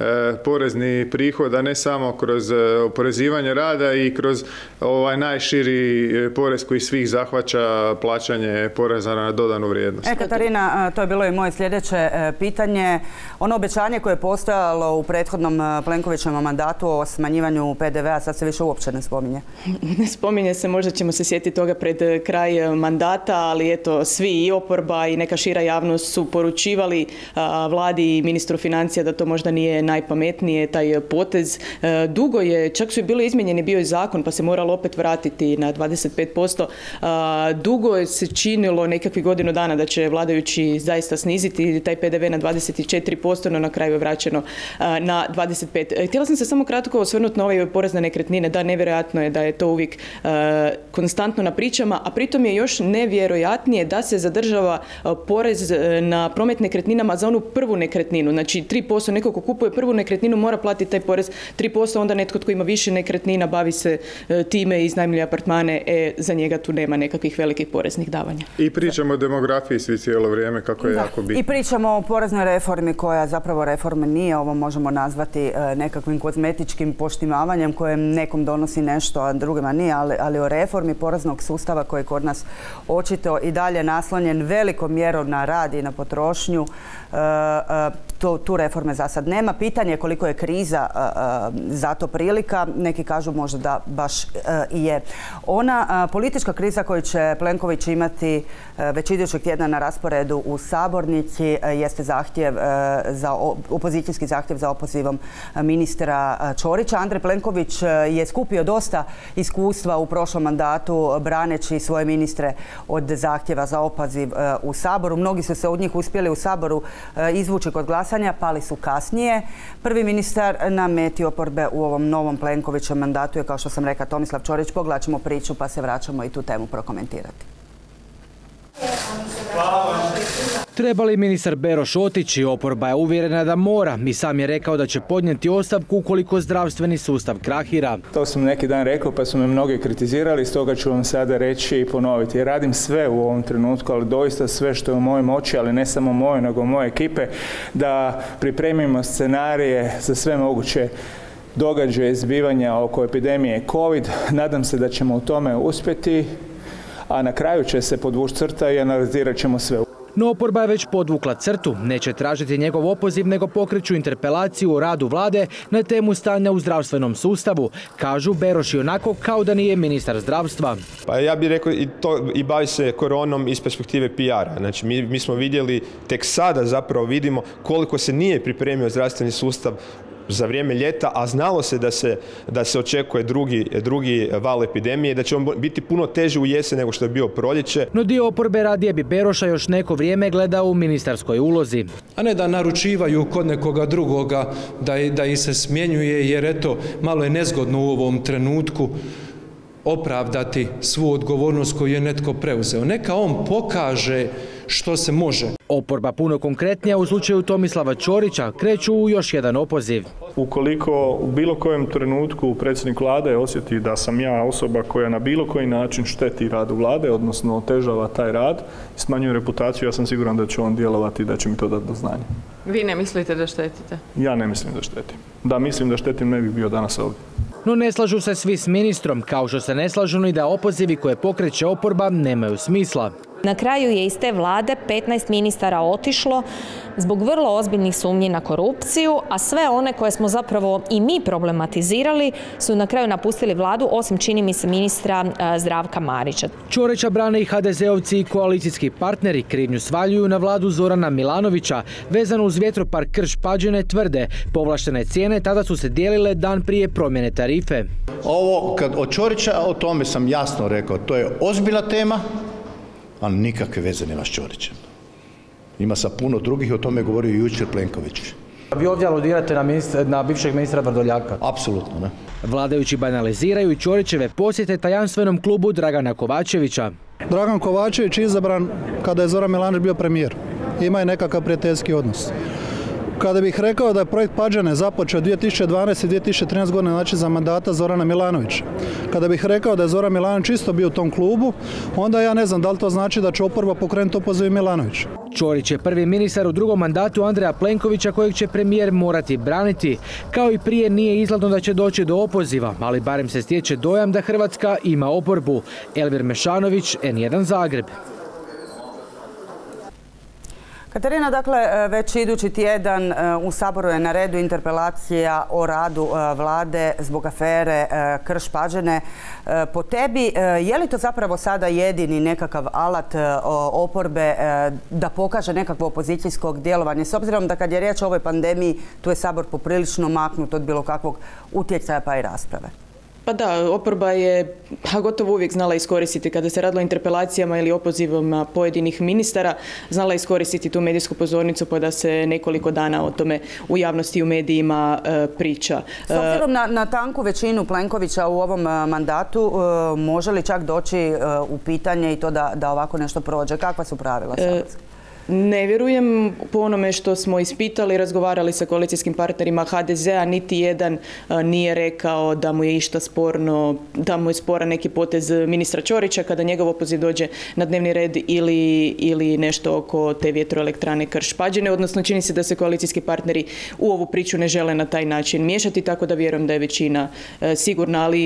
porezni prihod, a ne samo kroz oporezivanje rada i kroz ovaj najširi porez koji svih zahvaća plaćanje poreza na dodanu vrijednost. Katarina, to je bilo i moje sljedeće pitanje. Ono obećanje koje je postojalo u prethodnom Plenkovićevom mandatu o smanjivanju PDV-a sad se više uopće ne spominje. Ne spominje se, možda ćemo se sjetiti toga pred kraj mandata, ali eto, svi i oporba i neka šira javnost su poručivali vladi i ministru financija da to možda nije najpametnije, taj potez. Dugo je, čak su i bili izmijenjeni bio i zakon, pa se moralo opet vratiti na 25%. Dugo se činilo nekakvih godinu dana da će vladajući zaista sniziti taj PDV na 24%, no na kraju je vraćeno na 25%. Htjela sam se samo kratko osvrnuti na ovaj porez na nekretnine. Da, nevjerojatno je da je to uvijek konstantno na pričama, a pritom je još nevjerojatnije da se zadržava porez na promet nekretninama za onu prvu nekretninu. Znači 3%, neko ko kupuje prvu nekretninu mora platiti taj porez 3%, onda netko tko ima više nekretnina bavi se time i iznajmljuje apartmane, za njega tu nema nekakvih velikih poreznih davanja. I pričamo o demografiji svi cijelo vrijeme, kako je jako bitno. I pričamo o poreznoj reformi koja zapravo reforma nije, ovo možemo nazvati nekakvim kozmetičkim poštimavanjem kojem nekom donosi nešto, a drugima nije, ali o reformi poreznog sustava koji je kod nas očito i dalje naslonjen velikom mjerom na rad i na potrošnju. tu reforme za sad nema. Pitanje je koliko je kriza za to prilika. Neki kažu možda da baš i je. Ona politička kriza koju će Plenković imati već idućeg tjedna na rasporedu u sabornici jeste opozicijski zahtjev za opozivom ministra Ćorića. Andrej Plenković je skupio dosta iskustva u prošlom mandatu braneći svoje ministre od zahtjeva za opoziv u Saboru. Mnogi su se od njih uspjeli u Saboru izvući kod glasanja, pali su kasnije. Prvi ministar na meti oporbe u ovom novom Plenkovićevom mandatu je, kao što sam rekla, Tomislav Ćorić. Pogledat ćemo priču pa se vraćamo i tu temu prokomentirati. Treba li ministar Beroš otići? Oporba je uvjerena da mora i sam je rekao da će podnijeti ostavku ukoliko zdravstveni sustav krahira. To sam neki dan rekao pa su me mnogi kritizirali, stoga ću vam sada reći i ponoviti. Ja radim sve u ovom trenutku, ali doista sve što je u mojoj moći, ali ne samo moje, nego moje ekipe, da pripremimo scenarije za sve moguće događaje zbivanja oko epidemije COVID. Nadam se da ćemo u tome uspjeti, a na kraju će se podvući crta i analizirat ćemo sve. No oporba je već podvukla crtu. Neće tražiti njegov opoziv, nego pokreću interpelaciju o radu vlade na temu stanja u zdravstvenom sustavu. Kažu Beroš i onako kao da nije ministar zdravstva. Pa ja bih rekao i bavi se koronom iz perspektive PR-a. Znači mi smo vidjeli, tek sada zapravo vidimo koliko se nije pripremio zdravstveni sustav za vrijeme ljeta, a znalo se da se očekuje drugi val epidemije i da će on biti puno teži u jesen nego što je bio proljeće. No dio oporbe radije bi Beroša još neko vrijeme gledao u ministarskoj ulozi. A ne da naručivaju kod nekoga drugoga da ih se smjenjuje, jer eto, malo je nezgodno u ovom trenutku opravdati svu odgovornost koju je netko preuzeo. Neka on pokaže što se može. Oporba puno konkretnija u slučaju Tomislava Ćorića kreću u još jedan opoziv. Ukoliko u bilo kojem trenutku predsjednik vlade osjeti da sam ja osoba koja na bilo koji način šteti radu vlade, odnosno otežava taj rad, smanjuje reputaciju, ja sam siguran da će on djelovati i da će mi to dati do znanja. Vi ne mislite da štetite? Ja ne mislim da štetim. Da mislim da štetim, ne bih bio danas ovdje. No ne slažu se svi s ministrom, kao što se ne slažu ni da opozivi koje pokreće oporba nemaju smisla. Na kraju je iz te vlade 15 ministara otišlo zbog vrlo ozbiljnih sumnji na korupciju, a sve one koje smo zapravo i mi problematizirali su na kraju napustili vladu, osim čini mi se ministra Zdravka Marića. Ćorića brane i HDZ-ovci i koalicijski partneri. Krivnju svaljuju na vladu Zorana Milanovića. Vezano uz vjetropark Krš-Pađene tvrde, povlaštene cijene tada su se dijelile dan prije promjene tarife. Ovo kad od Ćorića, o tome sam jasno rekao, to je ozbiljna tema, ali nikakve veze nema s Ćorićem. Ima sa puno drugih, o tome je govorio jučer Plenković. Vi ovdje aludirate na bivšeg ministra Vrdoljaka? Apsolutno, ne. Vladajući banaliziraju Ćorićeve posjete tajanstvenom klubu Dragana Kovačevića. Dragan Kovačević je izabran kada je Zoran Milanović bio premijer. Ima je nekakav prijateljski odnos. Kada bih rekao da je projekt Pađene započeo 2012. i 2013. godine, znači za mandata Zorana Milanovića. Kada bih rekao da je Zoran Milanović isto bio u tom klubu, onda ja ne znam da li to znači da će oporba pokrenuti opoziv Milanovića. Ćorić je prvi ministar u drugom mandatu Andreja Plenkovića kojeg će premijer morati braniti. Kao i prije nije izgledno da će doći do opoziva, ali barem se stječe dojam da Hrvatska ima oporbu. Elvir Mešanović, N1 Zagreb. Katarina, dakle, već idući tjedan u Saboru je na redu interpelacija o radu vlade zbog afere Krš-Pađene. Po tebi, je li to zapravo sada jedini nekakav alat oporbe da pokaže nekakvo opozicijsko djelovanje? S obzirom da kad je riječ o ovoj pandemiji, tu je Sabor poprilično maknut od bilo kakvog utjecaja pa i rasprave. Pa da, oporba je gotovo uvijek znala iskoristiti kada se radilo o interpelacijama ili opozivima pojedinih ministara, znala iskoristiti tu medijsku pozornicu pa da se nekoliko dana o tome u javnosti i u medijima priča. S obzirom na tanku većinu Plenkovića u ovom mandatu, može li čak doći u pitanje i to da ovako nešto prođe? Kakva su pravila saborska? Ne vjerujem. Po onome što smo ispitali, razgovarali sa koalicijskim partnerima HDZ-a, niti jedan nije rekao da mu je išta sporno, da mu je sporan neki potez ministra Ćorića kada njegov opoziv dođe na dnevni red ili nešto oko te vjetroelektrane Krš-Pađene, odnosno čini se da se koalicijski partneri u ovu priču ne žele na taj način miješati, tako da vjerujem da je većina sigurna, ali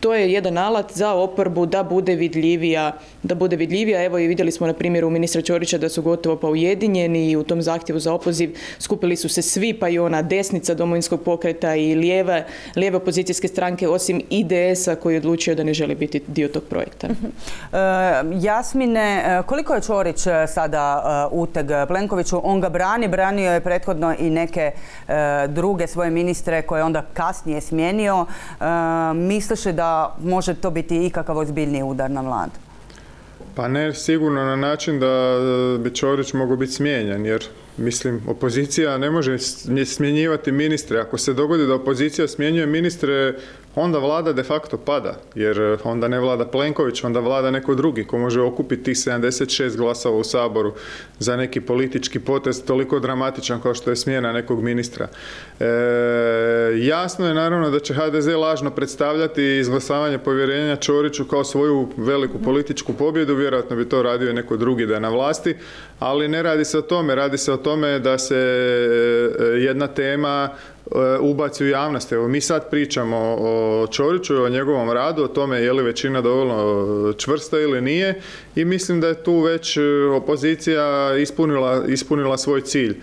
to je jedan alat za oporbu da bude vidljivija. Evo i vidjeli smo na primjeru ministra Ćorića da su gotovo pa ujedinjeni i u tom zahtjevu za opoziv skupili su se svi, pa i ona desnica Domovinskog pokreta i lijeve opozicijske stranke, osim IDS-a koji je odlučio da ne želi biti dio tog projekta. Jasmine, koliko je Ćorić sada uteg Plenkoviću? On ga branio je prethodno i neke druge svoje ministre koje onda kasnije smijenio. Misliš li da može to biti ikakav ozbiljniji udar na vladu? Pa ne sigurno na način da bi Ćorić mogao biti smijenjen, jer mislim, opozicija ne može smjenjivati ministre. Ako se dogodi da opozicija smjenjuje ministre, onda vlada de facto pada, jer onda ne vlada Plenković, onda vlada neko drugi ko može okupiti tih 76 glasova u Saboru za neki politički potez toliko dramatičan kao što je smjena nekog ministra. Jasno je naravno da će HDZ lažno predstavljati izglasavanje povjerenja Ćoriću kao svoju veliku političku pobjedu, vjerojatno bi to radio neko drugi da je na vlasti, ali ne radi se o tome, radi se o tome da se jedna tema ubaci u javnost. Evo, mi sad pričamo o Ćoriću, o njegovom radu, o tome je li većina dovoljno čvrsta ili nije, i mislim da je tu već opozicija ispunila svoj cilj.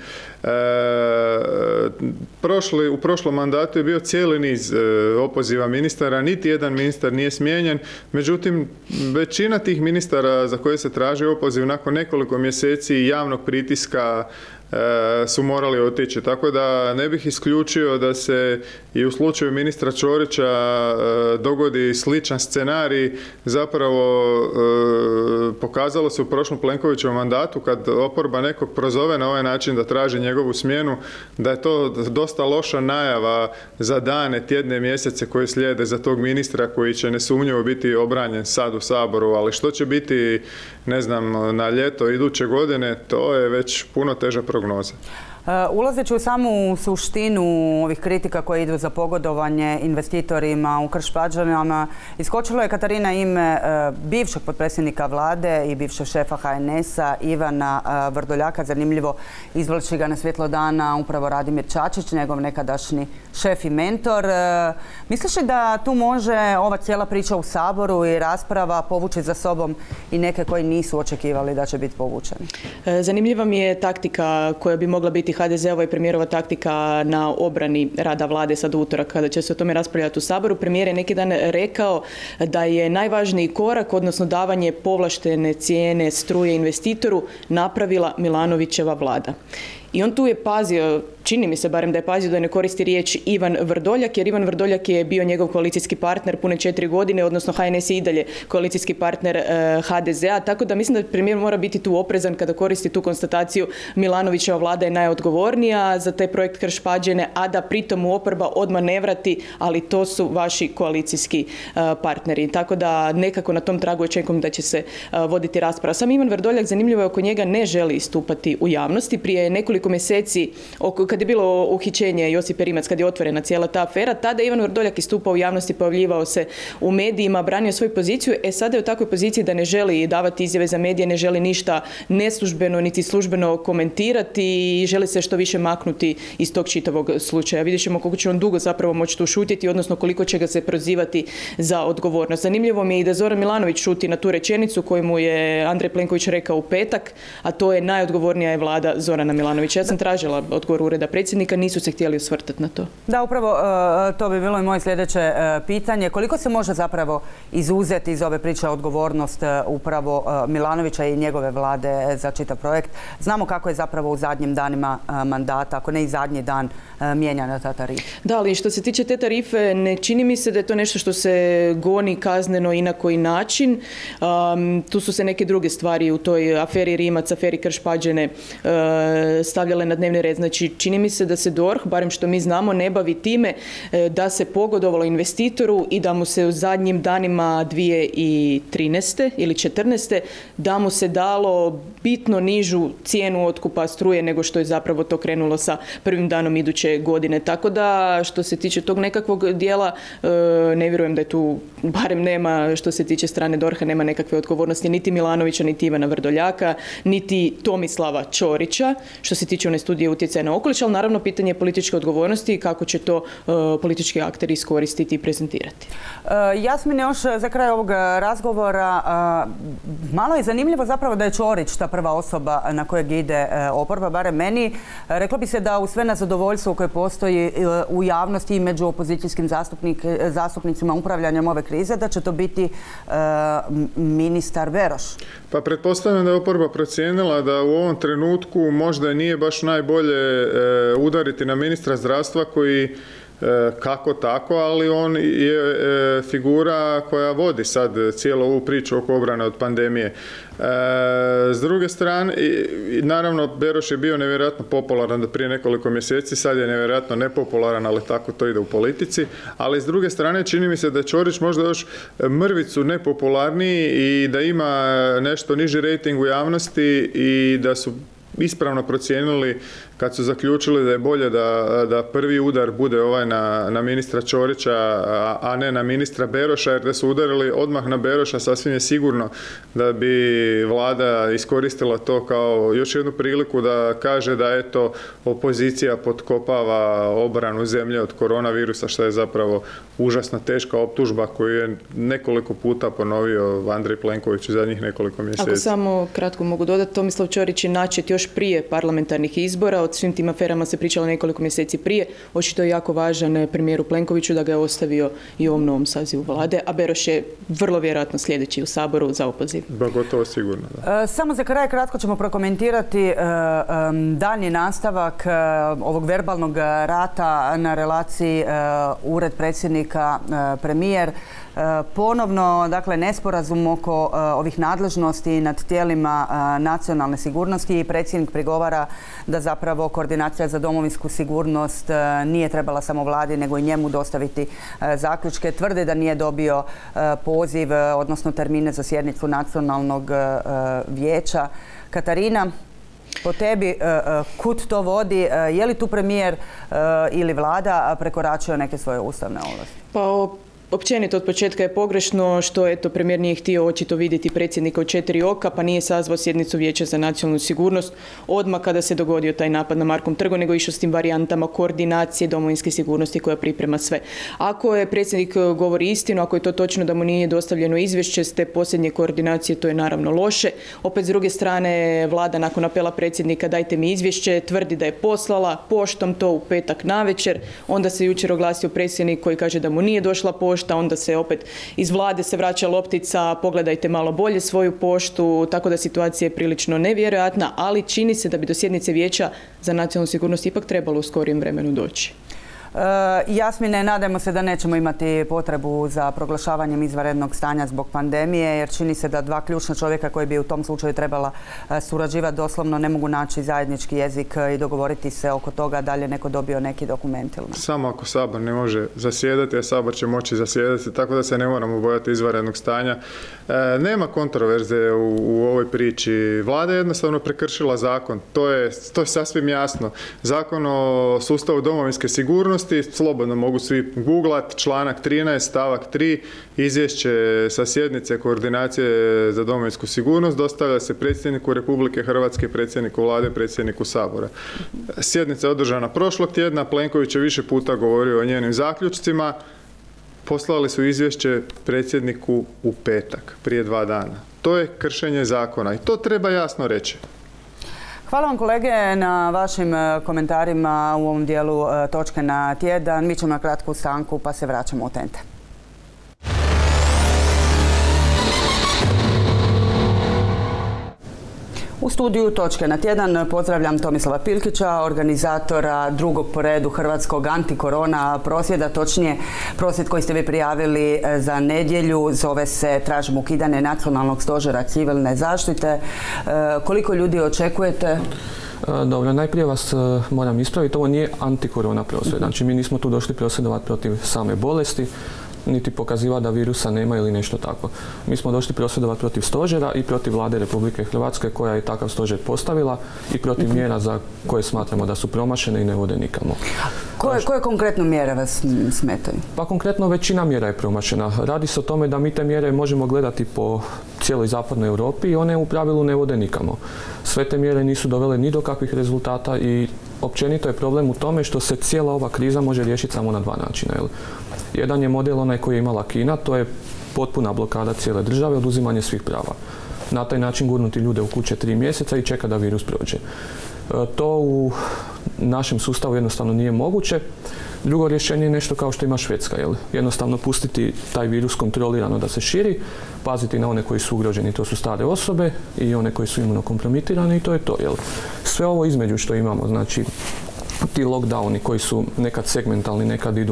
U prošlom mandatu je bio cijeli niz opoziva ministara, niti jedan ministar nije smijenjen, međutim većina tih ministara za koje se traži opoziv nakon nekoliko mjeseci javnog pritiska su morali otići. Tako da ne bih isključio da se i u slučaju ministra Ćorića dogodi sličan scenarij. Zapravo pokazalo se u prošlom Plenkovićevom mandatu kad oporba nekog prozove na ovaj način da traži njegovu smjenu, da je to dosta loša najava za dane, tjedne, mjesece koji slijede za tog ministra koji će nesumnjivo biti obranjen sad u Saboru, ali što će biti, ne znam, na ljeto iduće godine, to je već puno teža prognoza. Ulazeći u samu suštinu ovih kritika koje idu za pogodovanje investitorima u Krš-Pađenama, iskočilo je Katarina ime bivšeg potpredsjednika vlade i bivšeg šefa HNS-a Ivana Vrdoljaka. Zanimljivo, izvlači ga na svjetlo dana upravo Radimir Čačić, njegov nekadašnji šef i mentor. Misliš li da tu može ova cijela priča u Saboru i rasprava povući za sobom i neke koji nisu očekivali da će biti povučeni? Zanimljiva mi je taktika koja bi mogla biti HDZ-ova i premijerova taktika na obrani rada vlade sad u utorak kada će se o tome raspravljati u Saboru. Premijer je neki dan rekao da je najvažniji korak, odnosno davanje povlaštene cijene struje investitoru, napravila Milanovićeva vlada. I on tu je pazio, čini mi se barem da je pazio da ne koristi riječ Ivan Vrdoljak, jer Ivan Vrdoljak je bio njegov koalicijski partner pune 4 godine, odnosno HNS je i dalje koalicijski partner HDZ-a, tako da mislim da premijer mora biti tu oprezan kada koristi tu konstataciju Milanovićeva vlada je najodgovornija za taj projekt Krš-Pađene, a da pritom u oporba odmah ne vrati, ali to su vaši koalicijski partneri. Tako da nekako na tom tragu očekujem da će se voditi rasprava. Sam Ivan Vrdoljak, zanimljivo je, oko njega ne želi istupati u javnosti. Prije nekoliko mjeseci, kad je bilo uhićenje Josipe Rimac, kad je otvorena cijela ta afera, tada je Ivan Vrdoljak istupao u javnosti, pojavljivao se u medijima, branio svoju poziciju. Sada je u takvoj poziciji da ne želi davati izjave za medije, ne želi ništa neslužbeno niti službeno komentirati i želi se što više maknuti iz tog čitavog slučaja. Vidjet ćemo koliko će on dugo zapravo moći tu šutiti, odnosno koliko će ga se prozivati za odgovornost. Zanimljivo mi je i da Zoran Milanović šuti na tu rečenicu koju mu je Andrej Plenković rekao u petak, a to je najodgovornija je vlada Zorana Milanovića. Ja sam tražila odgovor ureda predsjednika, nisu se htjeli osvrtati na to. Da, upravo to bi bilo i moje sljedeće pitanje. Koliko se može zapravo izuzeti iz ove priče odgovornost upravo Milanovića i njegove vlade za čitav projekt? Znamo kako je zapravo u zadnjim danima mandata, ako ne i zadnji dan, mijenjana ta tarifa. Da, ali što se tiče te tarife, ne čini mi se da je to nešto što se goni kazneno i na koji način. Tu su se neke druge stvari u toj aferi Rimac, aferi Krš-Pađene stavljale na dnevni red. Znači, čini mi se da se DORH, barem što mi znamo, ne bavi time da se pogodovalo investitoru i da mu se u zadnjim danima 2013. ili 2014. da mu se dalo bitno nižu cijenu otkupa struje nego što je zapravo zapravo to krenulo sa prvim danom iduće godine. Tako da što se tiče tog nekakvog dijela, ne vjerujem da je tu, barem nema što se tiče strane DORH-a, nema nekakve odgovornosti niti Milanovića, niti Ivana Vrdoljaka, niti Tomislava Ćorića, što se tiče one studije utjecaja na okoliš, ali naravno pitanje političke odgovornosti i kako će to politički akteri iskoristiti i prezentirati. Jasmine, još za kraj ovog razgovora, malo je zanimljivo zapravo da je Ćorić ta prva osoba na kojeg ide oporba, barem meni. Reklo bi se da u sve nezadovoljstvo koje postoji u javnosti i među opozicijskim zastupnicima upravljanjem ove krize, da će to biti ministar Beroš. Pa pretpostavljam da je oporba procijenila da u ovom trenutku možda nije baš najbolje udariti na ministra zdravstva koji kako tako, ali on je figura koja vodi sad cijelu ovu priču oko obrane od pandemije. S druge strane, naravno Beroš je bio nevjerojatno popularan do prije nekoliko mjeseci, sad je nevjerojatno nepopularan, ali tako to ide u politici. Ali s druge strane čini mi se da je Ćorić možda još mrvicu nepopularniji i da ima nešto niži rejting u javnosti i da su ispravno procijenili kad su zaključili da je bolje da prvi udar bude ovaj na ministra Ćorića, a ne na ministra Beroša, jer da su udarili odmah na Beroša, sasvim je sigurno da bi vlada iskoristila to kao još jednu priliku da kaže da eto opozicija potkopava obranu zemlje od koronavirusa, što je zapravo užasno teška optužba koju je nekoliko puta ponovio Andrej Plenković u zadnjih nekoliko mjeseci. Ako samo kratko mogu dodati, Tomislav Ćorić je načet još prije parlamentarnih izbora, o svim tim aferama se pričalo nekoliko mjeseci prije, očito je jako važan premijeru Plenkoviću da ga je ostavio i u ovom novom sazivu vlade, a Beroš je vrlo vjerojatno sljedeći u Saboru za opoziv. Gotovo sigurno. Da. Samo za kraj kratko ćemo prokomentirati daljnji nastavak ovog verbalnog rata na relaciji ured predsjednika premijer. Ponovno, dakle, nesporazum oko ovih nadležnosti nad tijelima nacionalne sigurnosti i predsjednik prigovara da zapravo koordinacija za domovinsku sigurnost nije trebala samo vladi nego i njemu dostaviti zaključke. Tvrde da nije dobio poziv, odnosno termine za sjednicu nacionalnog vijeća. Katarina, po tebi, kud to vodi? Je li tu premijer ili vlada prekoračio neke svoje ustavne ovlasti? Pa općenito od početka je pogrešno što eto premijer nije htio očito vidjeti predsjednika u 4 oka pa nije sazvao sjednicu Vijeća za nacionalnu sigurnost odmah kada se dogodio taj napad na Markovom trgu, nego išao s tim varijantama koordinacije domovinske sigurnosti koja priprema sve. Ako je predsjednik govori istinu, ako je to točno da mu nije dostavljeno izvješće s te posljednje koordinacije, to je naravno loše. Opet s druge strane vlada nakon apela predsjednika dajte mi izvješće, tvrdi da je poslala poštom to u petak navečer, onda se jučer oglasio predsjednik koji kaže da mu nije došla pošta, onda se opet iz vlade se vraća loptica, pogledajte malo bolje svoju poštu, tako da situacija je prilično nevjerojatna, ali čini se da bi do sjednice Vijeća za nacionalnu sigurnost ipak trebalo u skorijem vremenu doći. Jasmine, nadajmo se da nećemo imati potrebu za proglašavanjem izvanrednog stanja zbog pandemije, jer čini se da dva ključna čovjeka koji bi u tom slučaju trebala surađivati doslovno ne mogu naći zajednički jezik i dogovoriti se oko toga da li je neko dobio neki dokument ili ne. Samo ako Sabor ne može zasjedati, a Sabor će moći zasjedati, tako da se ne moramo bojati izvanrednog stanja. Nema kontroverze u ovoj priči. Vlada je jednostavno prekršila zakon. To je sasvim jasno. Zakon o sustavu domovinske sigurnosti, slobodno mogu svi googlat, članak 13, stavak 3, izvješće sa sjednice koordinacije za domovinsku sigurnost dostavlja se predsjedniku Republike Hrvatske, predsjedniku vlade, predsjedniku Sabora. Sjednica je održana prošlog tjedna, Plenković je više puta govorio o njenim zaključcima, poslali su izvješće predsjedniku u petak, prije 2 dana. To je kršenje zakona i to treba jasno reći. Hvala vam kolege na vašim komentarima u ovom dijelu Točke na tjedan. Mi ćemo na kratku stanku pa se vraćamo u Tente. U studiju Točke na tjedan pozdravljam Tomislava Pilkića, organizatora drugog po redu hrvatskog antikorona prosvjeda, točnije prosvjed koji ste vi prijavili za nedjelju, zove se Tražimo ukidanje Nacionalnog stožera civilne zaštite. Koliko ljudi očekujete? Dobro, najprije vas moram ispraviti, ovo nije antikorona prosvjed. Znači mi nismo tu došli prosvjedovati protiv same bolesti, niti pokaziva da virusa nema ili nešto tako. Mi smo došli prosvjedovati protiv stožera i protiv vlade Republike Hrvatske koja je takav stožer postavila i protiv mjera za koje smatramo da su promašene i ne vode nikamo. Koje konkretno mjere vas smetaju? Pa konkretno većina mjera je promašena. Radi se o tome da mi te mjere možemo gledati po cijeloj zapadnoj Europi i one u pravilu ne vode nikamo. Sve te mjere nisu dovele ni do kakvih rezultata i općenito je problem u tome što se cijela ova kriza može riješiti samo na dva načina. Jedan je model onaj koji je imala Kina, to je potpuna blokada cijele države, oduzimanje svih prava. Na taj način gurnuti ljude u kuće 3 mjeseca i čeka da virus prođe. To u našem sustavu jednostavno nije moguće. Drugo rješenje je nešto kao što ima Švedska. Jednostavno pustiti taj virus kontrolirano da se širi, paziti na one koji su ugroženi, to su stare osobe i one koji su imunokompromitirani i to je to. Sve ovo između što imamo, znači ti lockdowni koji su nekad segmentalni, nekad idu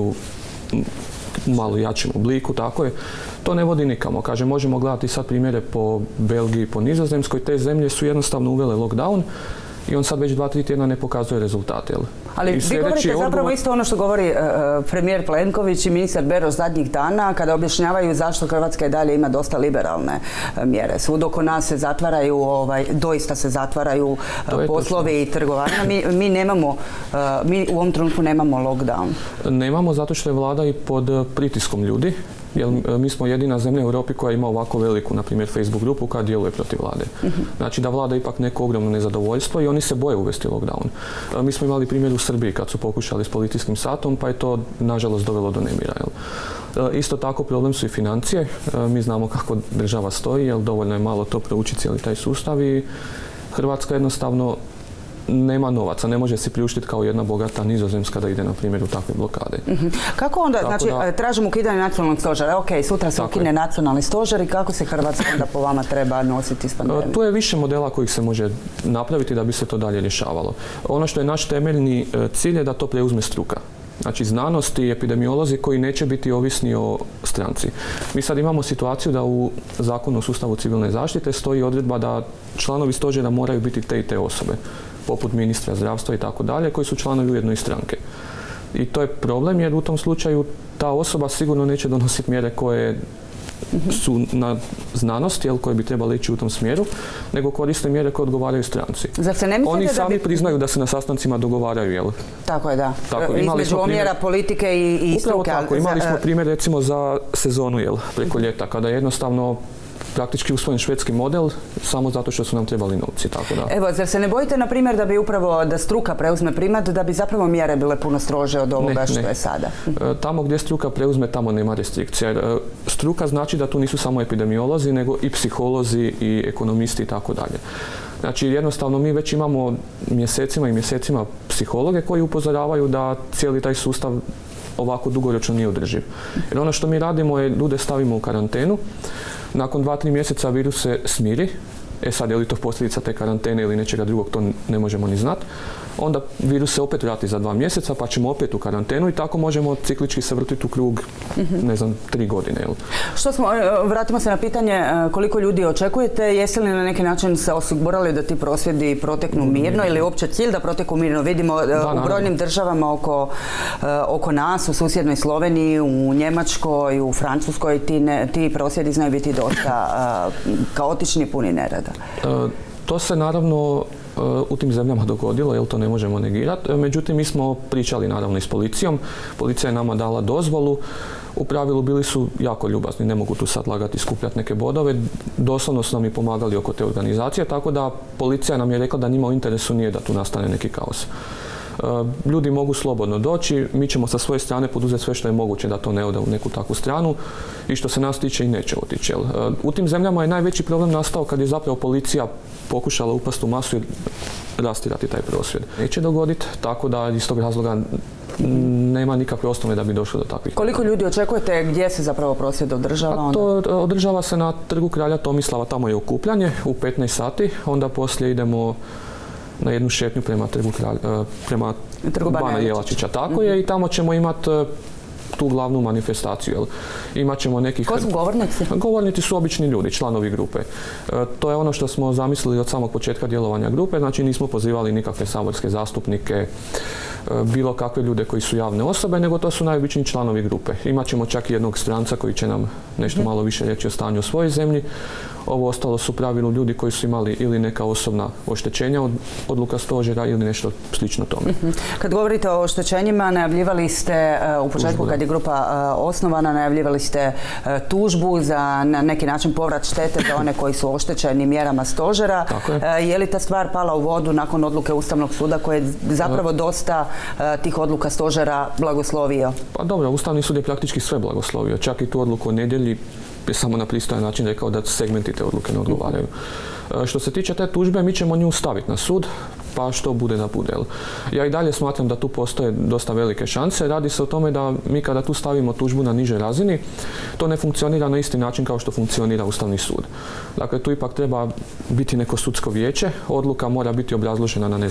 u malo jačem obliku, tako je, to ne vodi nikamo. Kažem, možemo gledati sad primjere po Belgiji, po Nizozemskoj, te zemlje su jednostavno uvele lockdown i on sad već 2-3 tjedna ne pokazuje rezultate. Ali vi govorite zapravo isto ono što govori premijer Plenković i ministar Beroš zadnjih dana kada objašnjavaju zašto Hrvatska i dalje ima dosta liberalne mjere. Svud oko nas se zatvaraju, doista se zatvaraju poslovi i trgovanja. Mi u ovom trenutku nemamo lockdown. Nemamo zato što je vlada i pod pritiskom ljudi. Jer mi smo jedina zemlja u Europi koja ima ovako veliku, na primjer, Facebook grupu koja djeluje protiv vlade. Znači da vlada ipak neko ogromno nezadovoljstvo i oni se boje uvesti lockdown. Mi smo imali primjer u Srbiji kad su pokušali s policijskim satom, pa je to nažalost dovelo do nemira. Isto tako problem su i financije. Mi znamo kako država stoji, jer dovoljno je malo to proučiti cijeli taj sustav i Hrvatska jednostavno nema novaca, ne može si priuštiti kao jedna bogata Nizozemska da ide, na primjer, u takve blokade. Kako onda, znači, tražimo ukidanje nacionalnog stožera. Ok, sutra se ukine nacionalni stožer i kako se Hrvatska onda po vama treba nositi s pandemijom? Tu je više modela kojih se može napraviti da bi se to dalje rješavalo. Ono što je naš temeljni cilj je da to preuzme struka. Znači znanost i epidemiolozi koji neće biti ovisni o stranci. Mi sad imamo situaciju da u Zakonu o sustavu civilne zaštite stoji odredba da članovi stožera moraju biti te i te osobe, poput ministra zdravstva i tako dalje, koji su članovi ujedno i stranke. I to je problem jer u tom slučaju ta osoba sigurno neće donositi mjere koje su na znanosti, koje bi trebali ići u tom smjeru, nego koriste mjere koje odgovaraju stranci. Oni sami priznaju da se na sastancima dogovaraju, jel? Tako je, da. Između omjera politike i struke. Upravo tako. Imali smo primjer recimo za sezonu, preko ljeta, kada jednostavno praktički usvojen švedski model samo zato što su nam trebali novci, tako da. Evo, zar se ne bojite, na primjer, da bi upravo da struka preuzme primat, da bi zapravo mjere bile puno strože od ovoga što je sada? Tamo gdje struka preuzme, tamo nema restrikcija. Struka znači da tu nisu samo epidemiolozi, nego i psiholozi i ekonomisti i tako dalje. Znači, jednostavno mi već imamo mjesecima i mjesecima psihologe koji upozoravaju da cijeli taj sustav ovako dugoročno nije održiv. Jer ono što mi radimo je ljude stavimo u karantenu, nakon 2-3 mjeseca virus se smiri, sad je li to posljedica te karantene ili nečega drugog, to ne možemo ni znati. Onda virus se opet vrati za 2 mjeseca, pa ćemo opet u karantenu i tako možemo ciklički se vrtiti u krug, 3 godine. Vratimo se na pitanje koliko ljudi očekujete. Jeste li na neki način se osigurali da ti prosvjedi proteknu mirno ili uopće cilj da proteknu mirno? Vidimo u brojnim državama oko nas, u susjednoj Sloveniji, u Njemačkoj, u Francuskoj, ti prosvjedi znaju biti dosta kaotični i puni nerada. To se naravno u tim zemljama dogodilo, jer to ne možemo negirati. Međutim, mi smo pričali naravno i s policijom. Policija je nama dala dozvolu. U pravilu bili su jako ljubazni, ne mogu tu sad lagati, skupljati neke bodove. Doslovno su nam i pomagali oko te organizacije, tako da policija nam je rekla da njima u interesu nije da tu nastane neki kaos. Ljudi mogu slobodno doći, mi ćemo sa svoje strane poduzeti sve što je moguće da to ne ode u neku takvu stranu i što se nas tiče i neće otići. U tim zemljama je najveći problem nastao kad je zapravo policija pokušala upasti u masu i rastirati taj prosvjed. Neće dogoditi, tako da iz tog razloga nema nikakve osnove da bi došlo do takvih. Koliko ljudi očekujete, gdje se zapravo prosvjed održava? To održava se na Trgu kralja Tomislava, tamo je okupljanje u 15 sati, onda poslije idemo na jednu šetnju prema Bana Jelačića. Tako je, i tamo ćemo imati tu glavnu manifestaciju. Imaćemo nekih... Ko su govornici? Govornici su obični ljudi, članovi grupe. To je ono što smo zamislili od samog početka djelovanja grupe, znači nismo pozivali nikakve saborske zastupnike, bilo kakve ljude koji su javne osobe, nego to su najobičniji članovi grupe. Imaćemo čak i jednog stranca koji će nam nešto malo više reći o stanju u svojoj zemlji. Ovo ostalo su u pravilu ljudi koji su imali ili neka osobna oštećenja od odluka stožera ili nešto slično tome. Kad govorite o oštećenjima, najavljivali ste u početku kad je grupa osnovana, najavljivali ste tužbu za na neki način povrat štete za one koji su oštećeni mjerama stožera. Je li ta stvar pala u vodu nakon odluke Ustavnog suda koji je zapravo dosta tih odluka stožera blagoslovio? Pa dobro, Ustavni sud je praktički sve blagoslovio, čak i tu odluku o nedjelji je samo na pristojan način rekao da segmenti te odluke ne odgovaraju. Što se tiče te tužbe, mi ćemo nju staviti na sud, pa što bude da bude. Ja i dalje smatram da tu postoje dosta velike šanse. Radi se o tome da mi kada tu stavimo tužbu na nižoj razini, to ne funkcionira na isti način kao što funkcionira Ustavni sud. Dakle, tu ipak treba biti neko sudsko vijeće, odluka mora biti obrazložena na,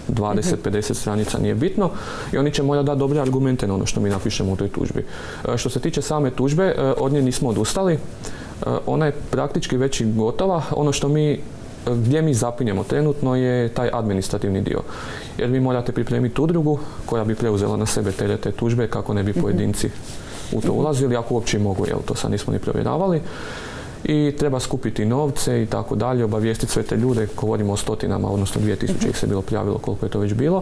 20-50 stranica, nije bitno, i oni će morati dati dobre argumente na ono što mi napišemo u toj tužbi. Što se tiče same tužbe, od nje nismo odustali. Ona je praktički već i gotova. Ono što gdje mi zapinjemo trenutno je taj administrativni dio. Jer vi morate pripremiti udrugu koja bi preuzela na sebe terete tužbe kako ne bi pojedinci u to ulazili, ako uopće mogu, to sad nismo ni provjeravali. I treba skupiti novce i tako dalje, obavijestiti sve te ljude, govorimo o stotinama, odnosno 2000 ih se bilo prijavilo, koliko je to već bilo.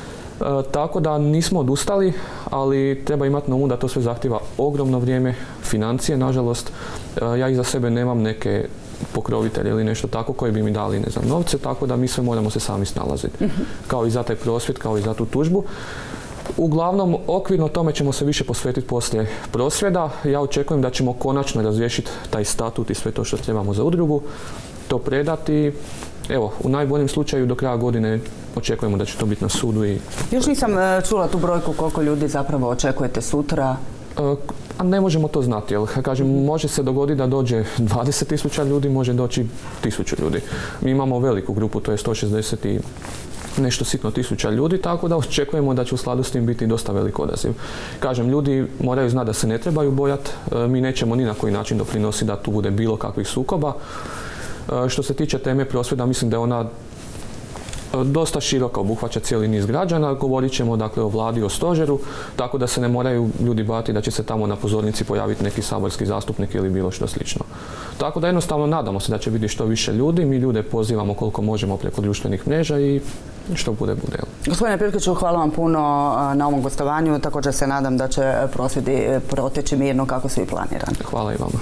Tako da nismo odustali, ali treba imati na umu da to sve zahtjeva ogromno vrijeme, financije, nažalost. Ja iza sebe nemam neke pokrovitelje ili nešto tako koji bi mi dali, novce, tako da mi sve moramo se sami snalaziti. Kao i za taj prosvjed, kao i za tu tužbu. Uglavnom, okvirno tome ćemo se više posvetiti poslije prosvjeda. Ja očekujem da ćemo konačno razriješiti taj statut i sve to što trebamo za udrugu, to predati. Evo, u najboljem slučaju do kraja godine očekujemo da će to biti na sudu. Još nisam čula tu brojku koliko ljudi zapravo očekujete sutra. A ne možemo to znati, jer kažem, može se dogoditi da dođe 20.000 ljudi, može doći 1.000 ljudi. Mi imamo veliku grupu, to je 160 i nešto sitno tisuća ljudi, tako da očekujemo da će u skladu s tim biti dosta velik odaziv. Kažem, ljudi moraju znati da se ne trebaju bojati, mi nećemo ni na koji način doprinositi da tu bude bilo kakvih sukoba. Što se tiče teme prosvjeda, mislim da je ona dosta široka, obuhvaća cijeli niz građana. Govorit ćemo dakle o vladi, o stožeru, tako da se ne moraju ljudi bati da će se tamo na pozornici pojaviti neki saborski zastupnik ili bilo što slično. Tako da jednostavno nadamo se da će biti što više ljudi. Mi ljude pozivamo koliko možemo preko društvenih mreža i što bude. Gospodine Pirkiću, hvala vam puno na ovom gostovanju. Također se nadam da će prosvjedi proteći mirno kako su i planirani. Hvala i vama.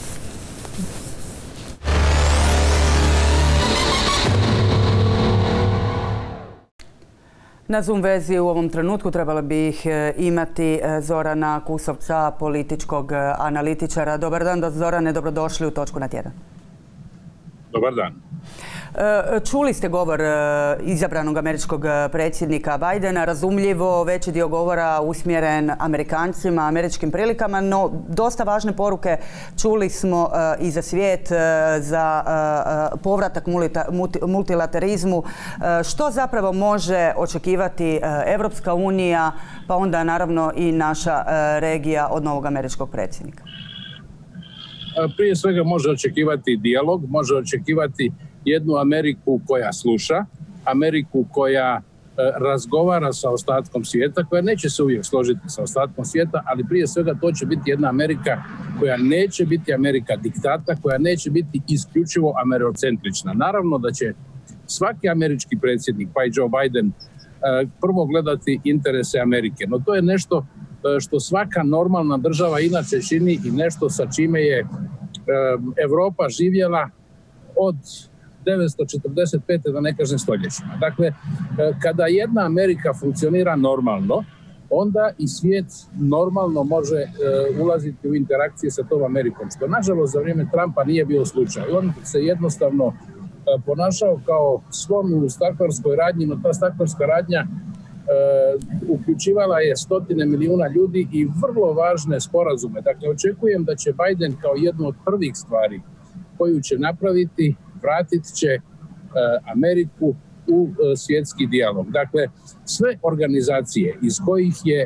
Na Zoom vezi u ovom trenutku trebala bih imati Zorana Kusovca, političkog analitičara. Dobar dan, Zorane, dobrodošli u Točku na tjedan. Dobar dan. Čuli ste govor izabranog američkog predsjednika Bidena, razumljivo veći dio govora usmjeren Amerikancima, američkim prilikama, no dosta važne poruke čuli smo i za svijet, za povratak multilaterizmu. Što zapravo može očekivati Evropska unija, pa onda naravno i naša regija od novog američkog predsjednika? Prije svega može očekivati dijalog, može očekivati jednu Ameriku koja sluša, Ameriku koja razgovara sa ostatkom svijeta, koja neće se uvijek složiti sa ostatkom svijeta, ali prije svega to će biti jedna Amerika koja neće biti Amerika diktata, koja neće biti isključivo ameriocentrična. Naravno da će svaki američki predsjednik, pa i Joe Biden, prvo gledati interese Amerike, no to je nešto što svaka normalna država inače čini i nešto sa čime je Europa živjela od 1945. da ne kažem stoljećima. Dakle, kada jedna Amerika funkcionira normalno, onda i svijet normalno može ulaziti u interakcije sa tom Amerikom, što nažalost za vrijeme Trumpa nije bio slučaj. On se jednostavno ponašao kao slon u staklarskoj radnji, no ta staklarska radnja uključivala je stotine milijuna ljudi i vrlo važne sporazume. Dakle, očekujem da će Biden kao jednu od prvih stvari koju će napraviti, vratit će Ameriku u svjetski dijalog. Dakle, sve organizacije iz kojih je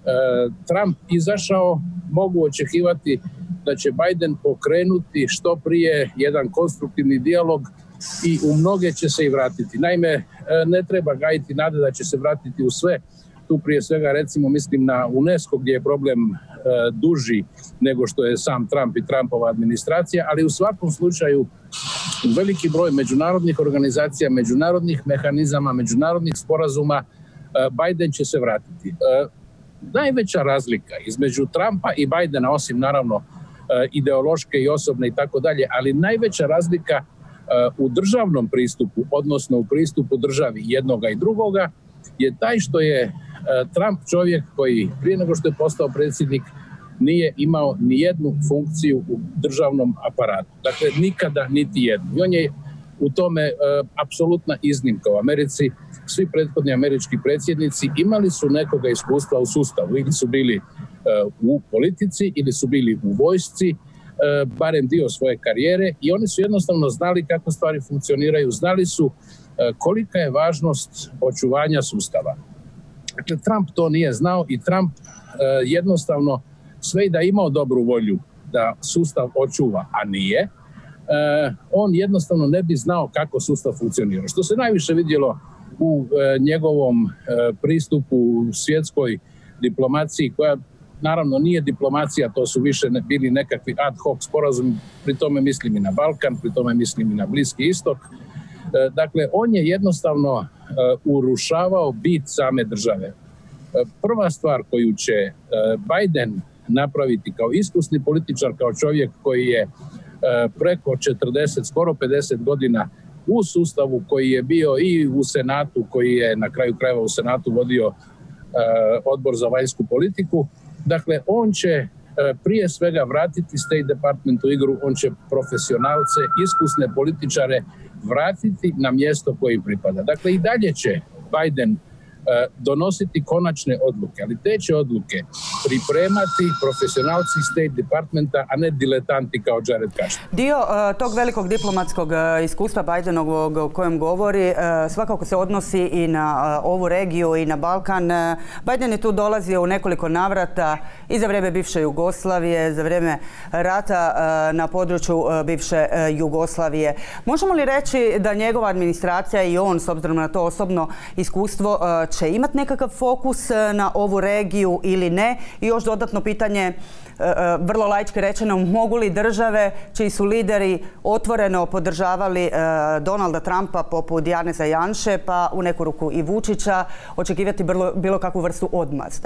Trump izašao, mogu očekivati da će Biden pokrenuti što prije jedan konstruktivni dijalog i u mnoge će se i vratiti. Naime, ne treba gajiti nade da će se vratiti u sve. Tu prije svega recimo mislim na UNESCO gdje je problem duži nego što je sam Trump i Trumpova administracija, ali u svakom slučaju veliki broj međunarodnih organizacija, međunarodnih mehanizama, međunarodnih sporazuma, Biden će se vratiti. Najveća razlika između Trumpa i Bidena, osim naravno ideološke i osobne i tako dalje, ali najveća razlika u državnom pristupu, odnosno u pristupu državi jednoga i drugoga, je taj što je Trump čovjek koji prije nego što je postao predsjednik nije imao ni jednu funkciju u državnom aparatu. Dakle, nikada niti jednu. I on je u tome apsolutna iznimka u Americi. Svi prethodni američki predsjednici imali su nekoga iskustva u sustavu. Ili su bili u politici, ili su bili u vojsci, barem dio svoje karijere, i oni su jednostavno znali kako stvari funkcioniraju, znali su kolika je važnost očuvanja sustava. Dakle, Trump to nije znao i Trump jednostavno sve i da je imao dobru volju da sustav očuva, a nije, on jednostavno ne bi znao kako sustav funkcionira. Što se najviše vidjelo u njegovom pristupu svjetskoj diplomaciji, koja naravno nije diplomacija, to su više bili nekakvi ad hoc sporazumi, pri tome mislim i na Balkan, pri tome mislim i na Bliski istok. Dakle, on je jednostavno urušavao bit same države. Prva stvar koju će Biden napraviti kao iskusni političar, kao čovjek koji je preko 40, skoro 50 godina u sustavu, koji je bio i u Senatu, koji je na kraju krajeva u Senatu vodio odbor za vanjsku politiku. Dakle, on će prije svega vratiti State Department u igru, on će profesionalce, iskusne političare vratiti na mjesto koje im pripada. Dakle, i dalje će Biden donositi konačne odluke, ali te će odluke pripremati profesionalci State Departmenta, a ne diletanti kao Jared Kushner. Dio tog velikog diplomatskog iskustva Bidenovog o kojem govori svakako se odnosi i na ovu regiju i na Balkan. Biden je tu dolazio u nekoliko navrata i za vrijeme bivše Jugoslavije, za vrijeme rata na području bivše Jugoslavije. Možemo li reći da njegova administracija i on, s obzirom na to osobno iskustvo, će imati nekakav fokus na ovu regiju ili ne? I još dodatno pitanje, vrlo laički rečeno, mogu li države čiji su lideri otvoreno podržavali Donalda Trumpa poput Janeza Janše, pa u neku ruku i Vučića, očekivati bilo kakvu vrstu odmazde?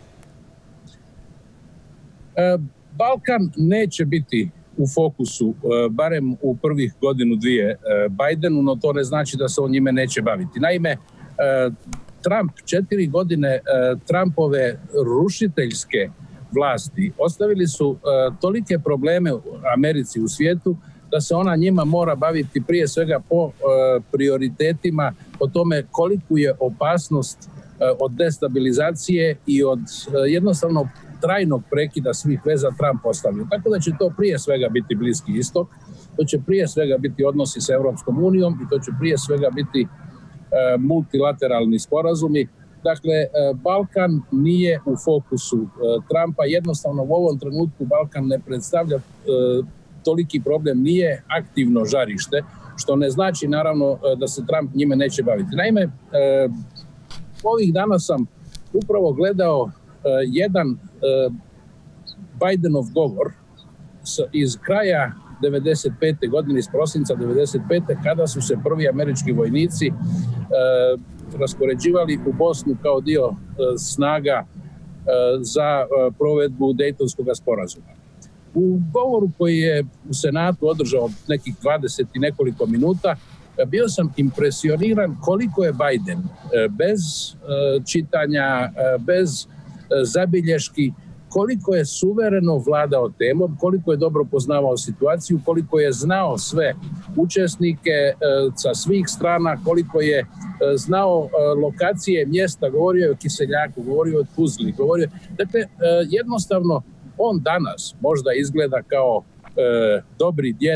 Balkan neće biti u fokusu, barem u prvih godinu dvije Bidenu, no to ne znači da se on njime neće baviti. Naime, Trump, 4 godine Trumpove rušiteljske vlasti ostavili su tolike probleme u Americi, u svijetu, da se ona njima mora baviti prije svega po prioritetima, o tome koliku je opasnost od destabilizacije i od jednostavno trajnog prekida svih veza Trump postavio. Tako da će to prije svega biti Bliski istok, to će prije svega biti odnosi sa Europskom unijom i to će prije svega biti multilateralni sporazumi. Dakle, Balkan nije u fokusu Trumpa. Jednostavno u ovom trenutku Balkan ne predstavlja toliki problem, nije aktivno žarište, što ne znači naravno da se Trump njime neće baviti. Naime, ovih dana sam upravo gledao jedan Bidenov govor iz kraja 95. godine, iz prosinca 95. kada su se prvi američki vojnici raspoređivali u Bosnu kao dio snaga za provedbu Dejtonskog sporazuma. U govoru koji je u Senatu održao nekih 20 i nekoliko minuta, bio sam impresioniran koliko je Biden bez čitanja, bez zabilješki, koliko je suvereno vladao temom, koliko je dobro poznavao situaciju, koliko je znao sve učesnike sa svih strana, koliko je znao lokacije mjesta, govorio je o Kiseljaku, govorio o Tuzli, govorio... Dakle, jednostavno, on danas možda izgleda kao dobri djed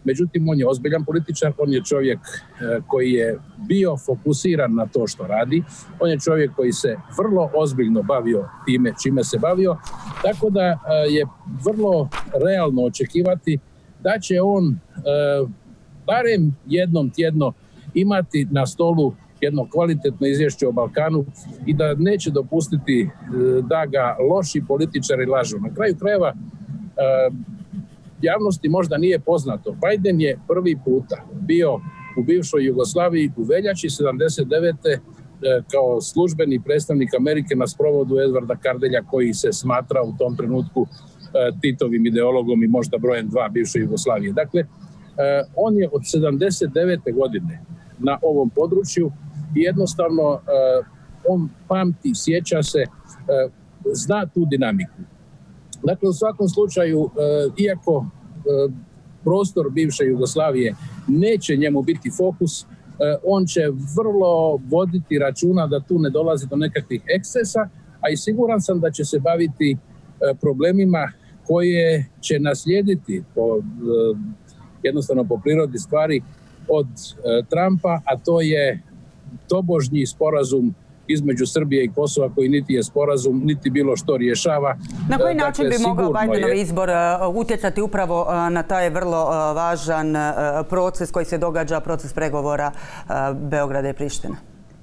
Međutim, on je ozbiljan političar, on je čovjek koji je bio fokusiran na to što radi, on je čovjek koji se vrlo ozbiljno bavio time čime se bavio, tako da je vrlo realno očekivati da će on barem jednom tjedno imati na stolu jedno kvalitetno izvješće o Balkanu i da neće dopustiti da ga loši političari lažu. Na kraju krajeva, javnosti možda nije poznato. Biden je prvi puta bio u bivšoj Jugoslaviji u veljači 79. kao službeni predstavnik Amerike na sprovodu Edvarda Kardelja, koji se smatra u tom trenutku Titovim ideologom i možda brojem 2 bivše Jugoslavije. Dakle, on je od 79. godine na ovom području i jednostavno on pamti, sjeća se, zna tu dinamiku. Dakle, u svakom slučaju, iako prostor bivše Jugoslavije neće njemu biti fokus, on će vrlo voditi računa da tu ne dolazi do nekakvih ekscesa, a i siguran sam da će se baviti problemima koje će naslijediti jednostavno po prirodi stvari od Trumpa, a to je tobožnji sporazum između Srbije i Kosova, koji niti je sporazum, niti bilo što rješava. Na koji način bi mogao Bidenov izbor utjecati upravo na taj vrlo važan proces koji se događa, proces pregovora Beograda i Prištine?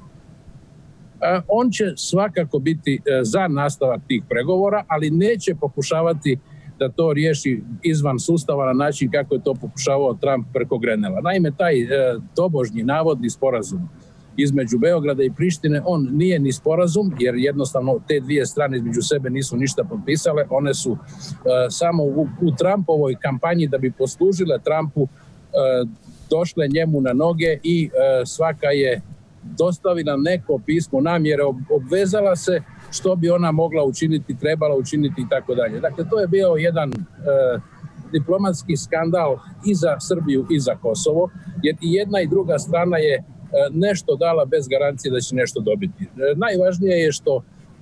On će svakako biti za nastavak tih pregovora, ali neće pokušavati da to riješi izvan sustava na način kako je to pokušavao Trump preko Grenella. Naime, taj tobožnji navodni sporazum između Beograda i Prištine, on nije ni sporazum, jer jednostavno te dvije strane između sebe nisu ništa potpisale. One su samo u Trumpovoj kampanji da bi poslužile Trumpu došle njemu na noge i svaka je dostavila neko pismo namjere, obvezala se što bi ona mogla učiniti, trebala učiniti i tako dalje. Dakle, to je bio jedan diplomatski skandal i za Srbiju i za Kosovo, jer i jedna i druga strana je nešto dala bez garancije da će nešto dobiti. Najvažnije je što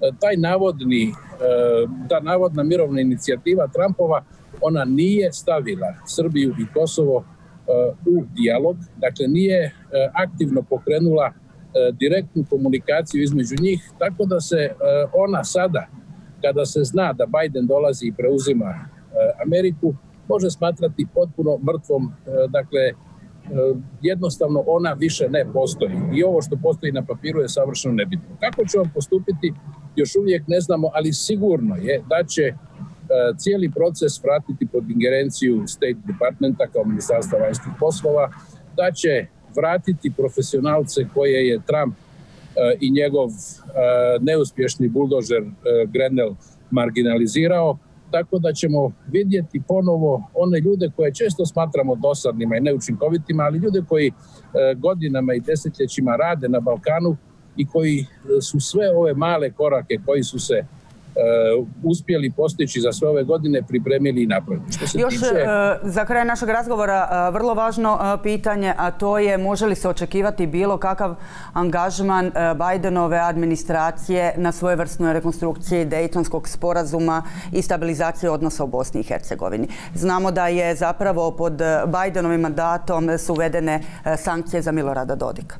ta navodna mirovna inicijativa Trumpova, ona nije stavila Srbiju i Kosovo u dijalog, dakle nije aktivno pokrenula direktnu komunikaciju između njih, tako da se ona sada, kada se zna da Biden dolazi i preuzima Ameriku, može smatrati potpuno mrtvom, dakle jednostavno ona više ne postoji. I ovo što postoji na papiru je savršeno nebitno. Kako će on postupiti, još uvijek ne znamo, ali sigurno je da će cijeli proces vratiti pod ingerenciju State Departmenta kao Ministarstva vanjskih poslova, da će vratiti profesionalce koje je Trump i njegov neuspješni buldožer Grenell marginalizirao, tako da ćemo vidjeti ponovo one ljude koje često smatramo dosadnima i neučinkovitima, ali ljude koji godinama i desetljećima rade na Balkanu i koji su sve ove male korake koji su se uspjeli postići za sve ove godine pripremili i napravili. Još za kraj našeg razgovora vrlo važno pitanje, a to je može li se očekivati bilo kakav angažman Bidenove administracije na svojevrsnoj rekonstrukciji Dejtonskog sporazuma i stabilizacije odnosa u Bosni i Hercegovini. Znamo da je zapravo pod Bidenovim mandatom su uvedene sankcije za Milorada Dodika.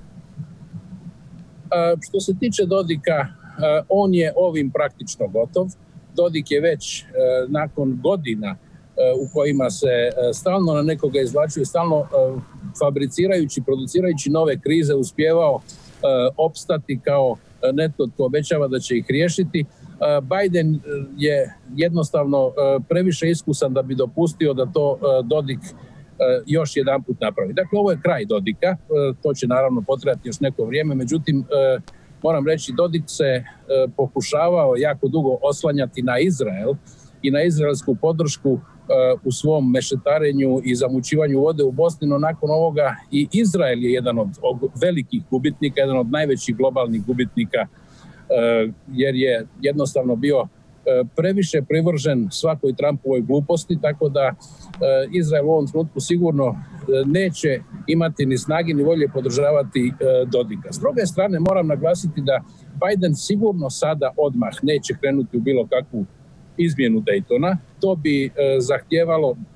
Što se tiče Dodika, on je ovim praktično gotov. Dodik je već nakon godina u kojima se stalno na nekoga izvlačuje, stalno fabricirajući, producirajući nove krize, uspijevao opstati kao netko tko obećava da će ih riješiti. Biden je jednostavno previše iskusan da bi dopustio da to Dodik još jedan put napravi. Dakle, ovo je kraj Dodika, to će naravno potrebati još neko vrijeme, međutim, moram reći, Dodik se pokušavao jako dugo oslanjati na Izrael i na izraelsku podršku u svom mešetarenju i zamućivanju vode u Bosni, no nakon ovoga i Izrael je jedan od velikih gubitnika, jedan od najvećih globalnih gubitnika, jer je jednostavno bio previše privržen svakoj Trumpovoj gluposti, tako da Izrael u ovom trenutku sigurno neće imati ni snage ni volje podržavati Dodika. S druge strane moram naglasiti da Biden sigurno sada odmah neće krenuti u bilo kakvu izmjenu Daytona. To bi zahtijevalo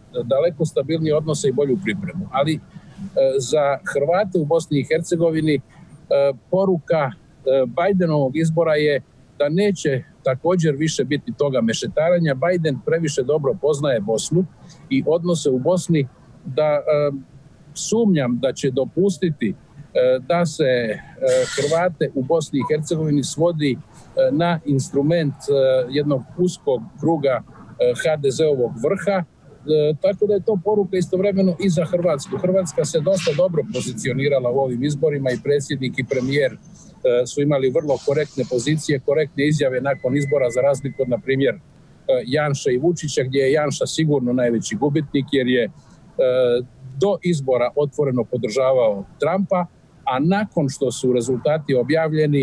daleko stabilnije odnose i bolju pripremu. Ali za Hrvate u Bosni i Hercegovini poruka Bajdenovog izbora je da neće također više biti toga mešetarenja. Bajden previše dobro poznaje Bosnu i odnose u Bosni, da sumnjam da će dopustiti da se Hrvate u Bosni i Hercegovini svodi na instrument jednog uskog kruga HDZ-ovog vrha, tako da je to poruka istovremeno i za Hrvatsku. Hrvatska se dosta dobro pozicionirala u ovim izborima i predsjednik i premijer su imali vrlo korektne pozicije, korektne izjave nakon izbora, za razliku od, na primjer, Janša i Vučića, gdje je Janša sigurno najveći gubitnik, jer je do izbora otvoreno podržavao Trumpa, a nakon što su rezultati objavljeni,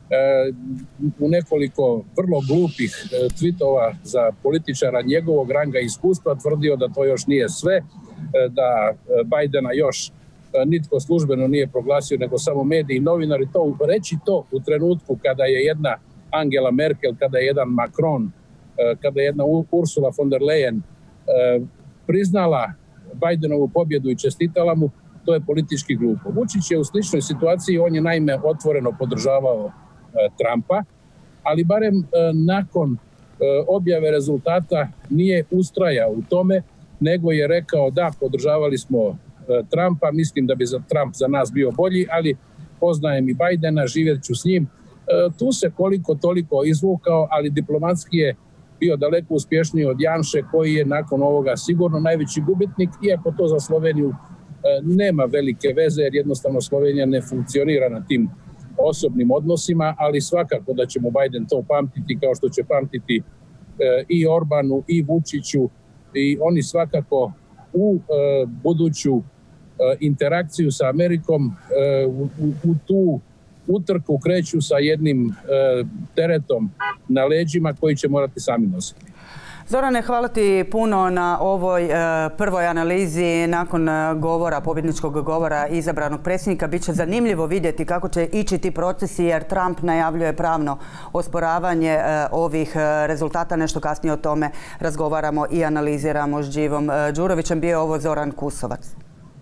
u nekoliko vrlo glupih tvitova za političara njegovog ranga i iskustva tvrdio da to još nije sve, da Bajdena još nitko službeno nije proglasio, nego samo mediji i novinari. Reći to u trenutku kada je jedna Angela Merkel, kada je jedan Macron, kada je jedna Ursula von der Leyen priznala Bajdenovu pobjedu i čestitala mu, to je politički glupo. Vučić je u sličnoj situaciji, on je naime otvoreno podržavao Trumpa, ali barem nakon objave rezultata nije ustrajao u tome, nego je rekao da, podržavali smo Trumpa, mislim da bi Trump za nas bio bolji, ali poznajem i Bajdena, živjet ću s njim. Tu se koliko toliko izvukao, ali diplomatski je bio daleko uspješniji od Janše, koji je nakon ovoga sigurno najveći gubitnik, iako to za Sloveniju nema velike veze, jer jednostavno Slovenija ne funkcionira na tim osobnim odnosima, ali svakako da će mu Bajden to pamtiti, kao što će pamtiti i Orbanu i Vučiću, i oni svakako u buduću interakciju sa Amerikom u tu utrku kreću sa jednim teretom na leđima koji će morati sami nositi. Zorane, hvala ti puno na ovoj prvoj analizi nakon govora, pobjedničkog govora izabranog predsjednika. Biće zanimljivo vidjeti kako će ići ti procesi, jer Trump najavljuje pravno osporavanje ovih rezultata. Nešto kasnije o tome razgovaramo i analiziramo s Đivom Đurovićem. Bio je ovo Zoran Kusovac.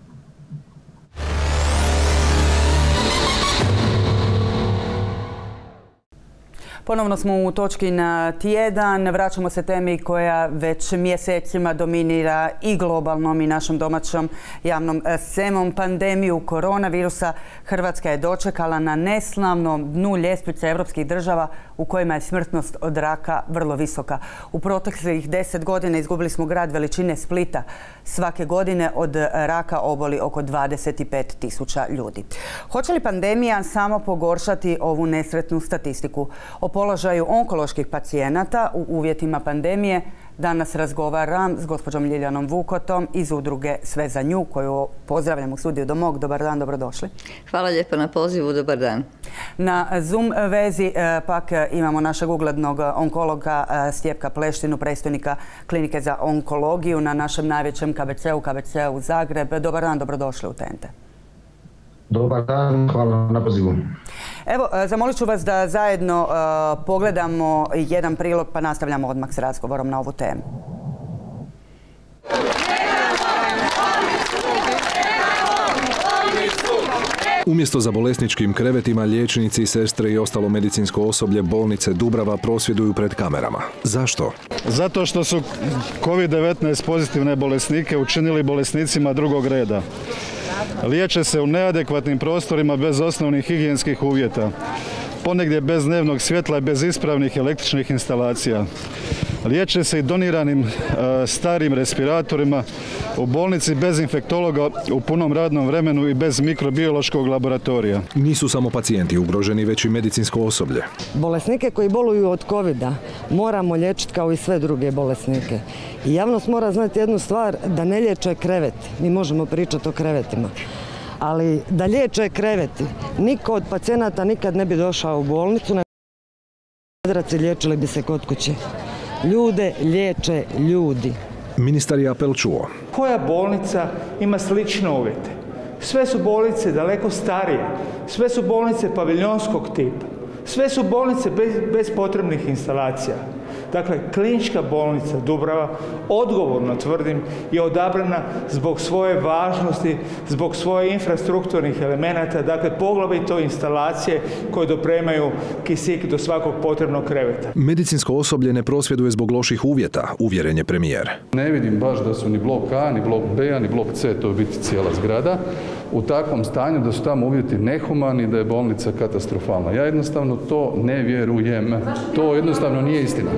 Ponovno smo u točki na tjedan. Vraćamo se temi koja već mjesecima dominira i globalnom i našom domaćom javnom scenom. Pandemiju koronavirusa Hrvatska je dočekala na neslavnom dnu ljestvice europskih država u kojima je smrtnost od raka vrlo visoka. U proteklih 10 godina izgubili smo grad veličine Splita. Svake godine od raka oboli oko 25.000 ljudi. Hoće li pandemija samo pogoršati ovu nesretnu statistiku? O položaju onkoloških pacijenata u uvjetima pandemije danas razgovaram s gospođom Ljiljanom Vukotom iz udruge Sve za nju, koju pozdravljam u studiju do mog. Dobar dan, dobrodošli. Hvala lijepo na pozivu, dobar dan. Na Zoom vezi pak imamo našeg uglednog onkologa Stjepka Pleštinu, predstojnika Klinike za onkologiju na našem najvećem KBC-u Zagreb. Dobar dan, dobrodošli u TNT. Dobar dan, hvala na pozivu. Evo, zamolit ću vas da zajedno pogledamo jedan prilog pa nastavljamo odmah s razgovorom na ovu temu. Umjesto za bolesničkim krevetima, liječnici, sestre i ostalo medicinsko osoblje bolnice Dubrava prosvjeduju pred kamerama. Zašto? Zato što su COVID-19 pozitivne bolesnike učinili bolesnicima drugog reda. Liječe se u neadekvatnim prostorima bez osnovnih higijenskih uvjeta. Ponegdje bez dnevnog svjetla i bez ispravnih električnih instalacija. Liječe se i doniranim starim respiratorima u bolnici bez infektologa u punom radnom vremenu i bez mikrobiološkog laboratorija. Nisu samo pacijenti ugroženi, već i medicinsko osoblje. Bolesnike koji boluju od COVID-a moramo liječiti kao i sve druge bolesnike. I javnost mora znati jednu stvar, da ne liječe kreveti. Mi možemo pričati o krevetima. Ali da liječe kreveti, niko od pacijenata nikad ne bi došao u bolnicu, nego liječili bi se kod kuće. Ljude liječe ljudi. Ministar je apel čuo. Koja bolnica ima slične uvjete? Sve su bolnice daleko starije, sve su bolnice paviljonskog tipa, sve su bolnice bez potrebnih instalacija. Dakle, klinička bolnica Dubrava, odgovorno tvrdim, je odabrana zbog svoje važnosti, zbog svoje infrastrukturnih elemenata, dakle, poglavito instalacije koje dopremaju kisik do svakog potrebnog kreveta. Medicinsko osoblje ne prosvjeduje zbog loših uvjeta, uvjeren je premijer. Ne vidim baš da su ni blok A, ni blok B, ni blok C, to biti cijela zgrada, u takvom stanju da su tamo uvjeti nehumani, da je bolnica katastrofalna. Ja jednostavno to ne vjerujem. To jednostavno nije istina.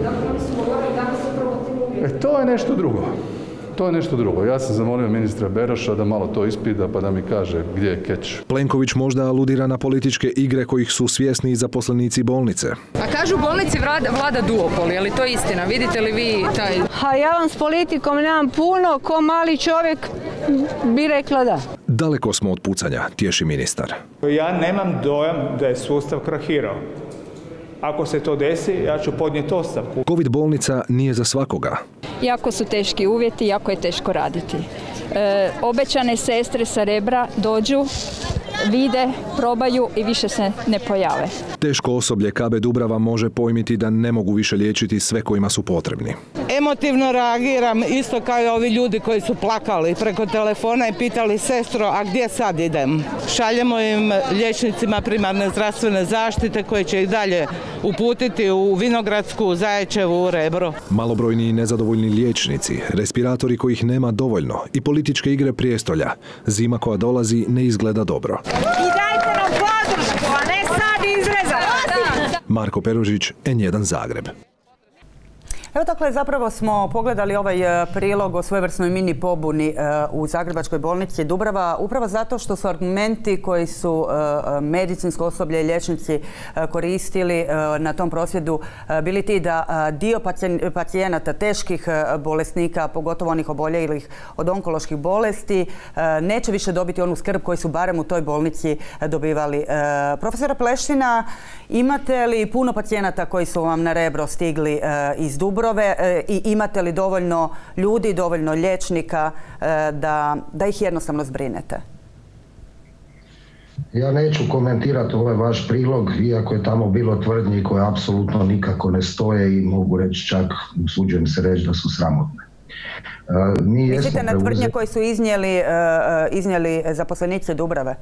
To je nešto drugo. To je nešto drugo. Ja sam zamolio ministra Beroša da malo to ispita pa da mi kaže gdje je keč. Plenković možda aludira na političke igre kojih su svjesni i zaposlenici bolnice. A kažu u bolnici vlada duopol, je li to istina? Vidite li vi taj... A ja vam s politikom nemam puno, ko mali čovjek bi rekla da. Daleko smo od pucanja, tješi ministar. Ja nemam dojam da je sustav krahirao. Ako se to desi, ja ću podnijeti ostavku. Covid bolnica nije za svakoga. Jako su teški uvjeti, jako je teško raditi. Obećane sestre sa Rebra dođu, vide, probaju i više se ne pojave. Teško osoblje KB Dubrava može pojmiti da ne mogu više liječiti sve kojima su potrebni. Emotivno reagiram isto kao i ovi ljudi koji su plakali preko telefona i pitali sestro, a gdje sad idem? Šaljemo im liječnicima primarne zdravstvene zaštite koje će ih dalje uputiti u Vinogradsku, Zaječevu, Rebro. Malobrojni i nezadovoljni liječnici, respiratori kojih nema dovoljno i političke igre prijestolja. Zima koja dolazi ne izgleda dobro. I dajte nam podršku, a ne sad izrezati. Marko Peružić, N1 Zagreb. Evo dakle, zapravo smo pogledali ovaj prilog o svojevrsnoj mini pobuni u Zagrebačkoj bolnici Dubrava, upravo zato što su argumenti koji su medicinsko osoblje i liječnici koristili na tom prosvjedu bili ti da dio pacijenata, teških bolesnika, pogotovo onih oboljelih od onkoloških bolesti, neće više dobiti onu skrb koju su barem u toj bolnici dobivali. Profesora Pleština, imate li puno pacijenata koji su vam na Rebro stigli iz Dubrave i imate li dovoljno ljudi, dovoljno liječnika da ih jednostavno zbrinete? Ja neću komentirati ovaj vaš prilog, iako je tamo bilo tvrdnji koje apsolutno nikako ne stoje i mogu reći čak, usuđujem se reći da su sramotne. Mislite na tvrdnje koje su iznijeli zaposlenici Dubrave?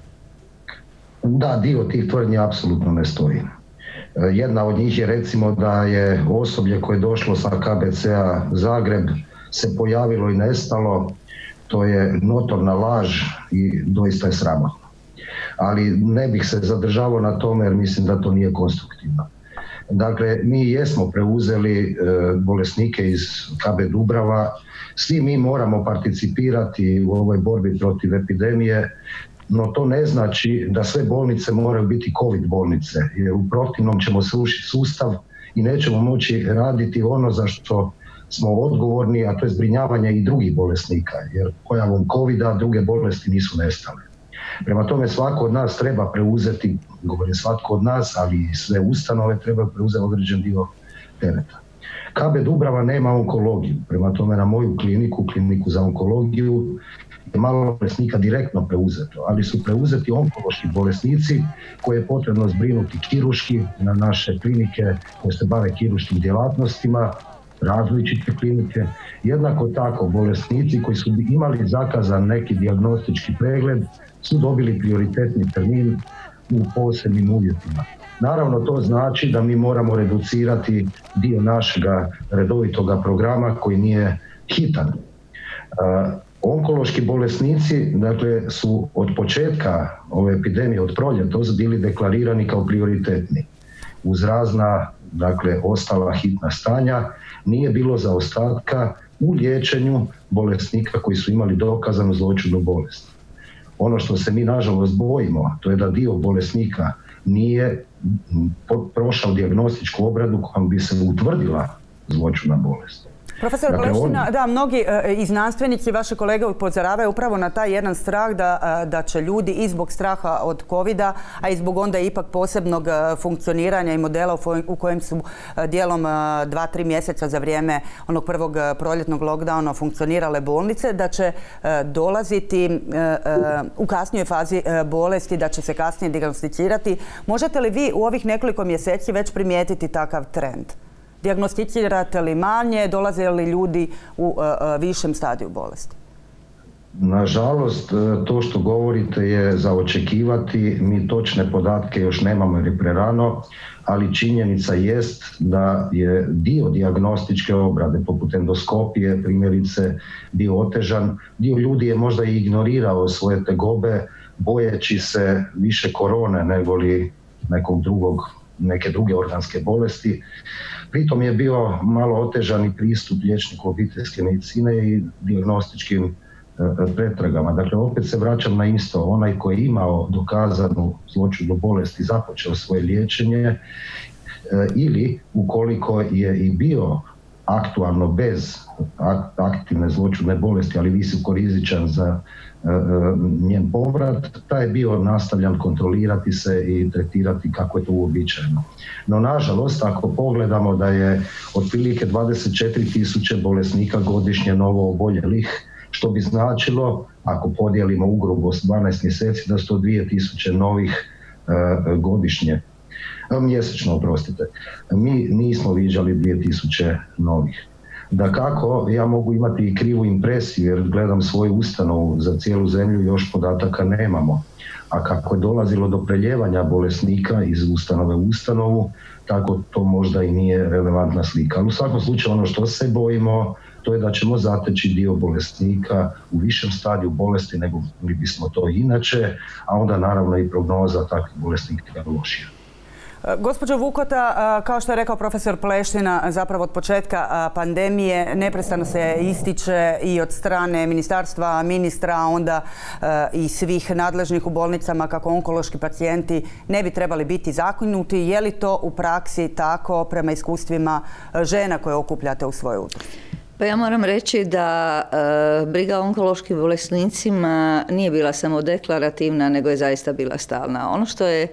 Da, dio tih tvrdnji apsolutno ne stoji. Jedna od njih je recimo da je osoblje koje je došlo sa KBC-a Zagreb se pojavilo i nestalo. To je notorna laž i doista je sramotno. Ali ne bih se zadržavao na tome jer mislim da to nije konstruktivno. Dakle, mi jesmo preuzeli bolesnike iz KB Dubrava. Svi mi moramo participirati u ovoj borbi protiv epidemije, no to ne znači da sve bolnice moraju biti COVID bolnice, jer u protivnom ćemo srušiti sustav i nećemo moći raditi ono za što smo odgovorni, a to je zbrinjavanje i drugih bolesnika, jer pojavom COVID-a druge bolesti nisu nestale. Prema tome svako od nas treba preuzeti, govorim svatko od nas, ali i sve ustanove treba preuzeti određen dio tereta. KB Dubrava nema onkologiju, prema tome na moju kliniku za onkologiju, malo bolesnika direktno preuzeto, ali su preuzeti onkološki bolesnici koje je potrebno zbrinuti kirurški na naše klinike koje se bave kirurškim djelatnostima, različite klinike. Jednako tako bolesnici koji su imali zakazan neki dijagnostički pregled su dobili prioritetni termin u posebnim uvjetima. Naravno, to znači da mi moramo reducirati dio našega redovitoga programa koji nije hitan. Onkološki bolesnici, dakle, su od početka ove epidemije, od proljeta, bili deklarirani kao prioritetni. Uz razna, dakle, ostala hitna stanja, nije bilo zaostatka u liječenju bolesnika koji su imali dokazanu zloćudnu bolest. Ono što se mi nažalost bojimo, to je da dio bolesnika nije prošao dijagnostičku obradu kojom bi se utvrdila zloćudna bolest. Profesor Pleština, da, mnogi i znanstvenici, vaše kolege upozoravaju upravo na taj jedan strah da će ljudi i zbog straha od COVID-a, a i zbog onda ipak posebnog funkcioniranja i modela u kojem su dijelom 2-3 mjeseca za vrijeme onog prvog proljetnog lockdowna funkcionirale bolnice, da će dolaziti u kasnijoj fazi bolesti, da će se kasnije dijagnosticirati. Možete li vi u ovih nekoliko mjeseci već primijetiti takav trend? Dijagnosticirate li manje, dolaze li ljudi u višem stadiju bolesti? Nažalost, to što govorite je za očekivati, mi točne podatke još nemamo jer je prerano, ali činjenica jest da je dio dijagnostičke obrade, poput endoskopije, primjerice, dio otežan, dio ljudi je možda i ignorirao svoje tegobe, bojeći se više korone nego li neke druge organske bolesti. Pritom je bio malo otežani pristup liječniku obiteljske medicine i dijagnostičkim pretragama. Dakle, opet se vraćam na isto. Onaj koji je imao dokazanu zloćudnu bolest i započeo svoje liječenje ili ukoliko je i bio aktualno bez aktivne zloćudne bolesti, ali visoko rizičan za njen povrat, taj je bio nastavljan kontrolirati se i tretirati kako je to uobičajeno. No, nažalost, ako pogledamo da je otprilike 24.000 bolesnika godišnje novo oboljelih, što bi značilo, ako podijelimo ugrubo s 12 mjeseci, da su to 2.000 novih mjesečno, oprostite. Mi nismo viđali 2.000 novih. Dakako, ja mogu imati i krivu impresiju jer gledam svoju ustanovu za cijelu zemlju, još podataka nemamo. A kako je dolazilo do preljevanja bolesnika iz ustanove u ustanovu, tako to možda i nije relevantna slika. Ali u svakom slučaju ono što se bojimo, to je da ćemo zateći dio bolesnika u višem stadiju bolesti nego li bismo to inače, a onda naravno i prognoza takvih bolesnika je lošija. Gospođo Vukota, kao što je rekao profesor Pleština, zapravo od početka pandemije neprestano se ističe i od strane ministarstva, ministra, onda i svih nadležnih u bolnicama kako onkološki pacijenti ne bi trebali biti zakinuti. Je li to u praksi tako prema iskustvima žena koje okupljate u svojoj udruzi? Pa ja moram reći da briga o onkološkim bolesnicima nije bila samo deklarativna, nego je zaista bila stalna. Ono što je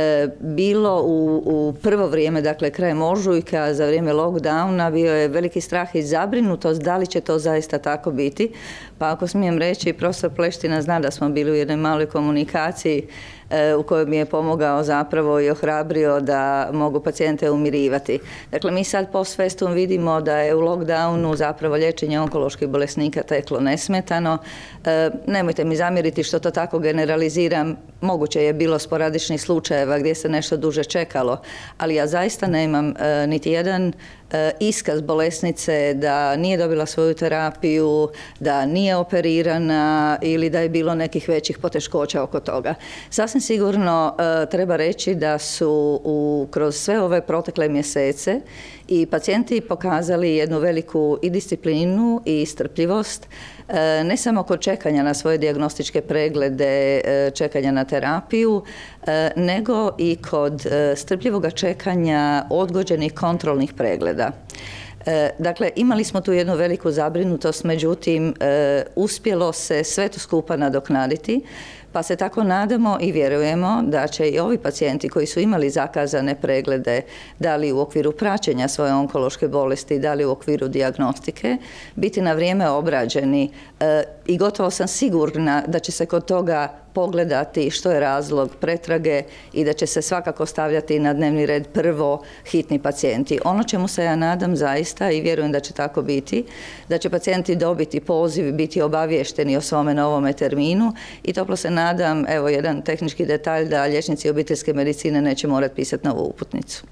bilo u prvo vrijeme, dakle krajem ožujka, za vrijeme lockdowna, bio je veliki strah i zabrinutost da li će to zaista tako biti. Pa ako smijem reći, profesor Pleština zna da smo bili u jednoj maloj komunikaciji u kojoj mi je pomogao zapravo i ohrabrio da mogu pacijente umirivati. Dakle, mi sad post festum vidimo da je u lockdownu zapravo liječenje onkoloških bolesnika teklo nesmetano. Nemojte mi zamjeriti što to tako generaliziram, moguće je bilo sporadičnih slučajeva gdje se nešto duže čekalo, ali ja zaista nemam niti jedan iskaz bolesnice da nije dobila svoju terapiju, da nije operirana ili da je bilo nekih većih poteškoća oko toga. Sasvim sigurno treba reći da su kroz sve ove protekle mjesece i pacijenti pokazali jednu veliku i disciplinu i strpljivost, ne samo kod čekanja na svoje dijagnostičke preglede, čekanja na terapiju, nego i kod strpljivoga čekanja odgođenih kontrolnih pregleda. Dakle, imali smo tu jednu veliku zabrinutost, međutim, uspjelo se sve to skupa nadoknaditi, pa se tako nadamo i vjerujemo da će i ovi pacijenti koji su imali zakazane preglede, da li u okviru praćenja svoje onkološke bolesti, da li u okviru dijagnostike, biti na vrijeme obrađeni i gotovo sam sigurna da će se kod toga pogledati što je razlog pretrage i da će se svakako stavljati na dnevni red prvo hitni pacijenti. Ono čemu se ja nadam zaista i vjerujem da će tako biti, da će pacijenti dobiti poziv, biti obavješteni o svome novome terminu i toplo se nadam, evo jedan tehnički detalj, da liječnici obiteljske medicine neće morati pisati novu uputnicu.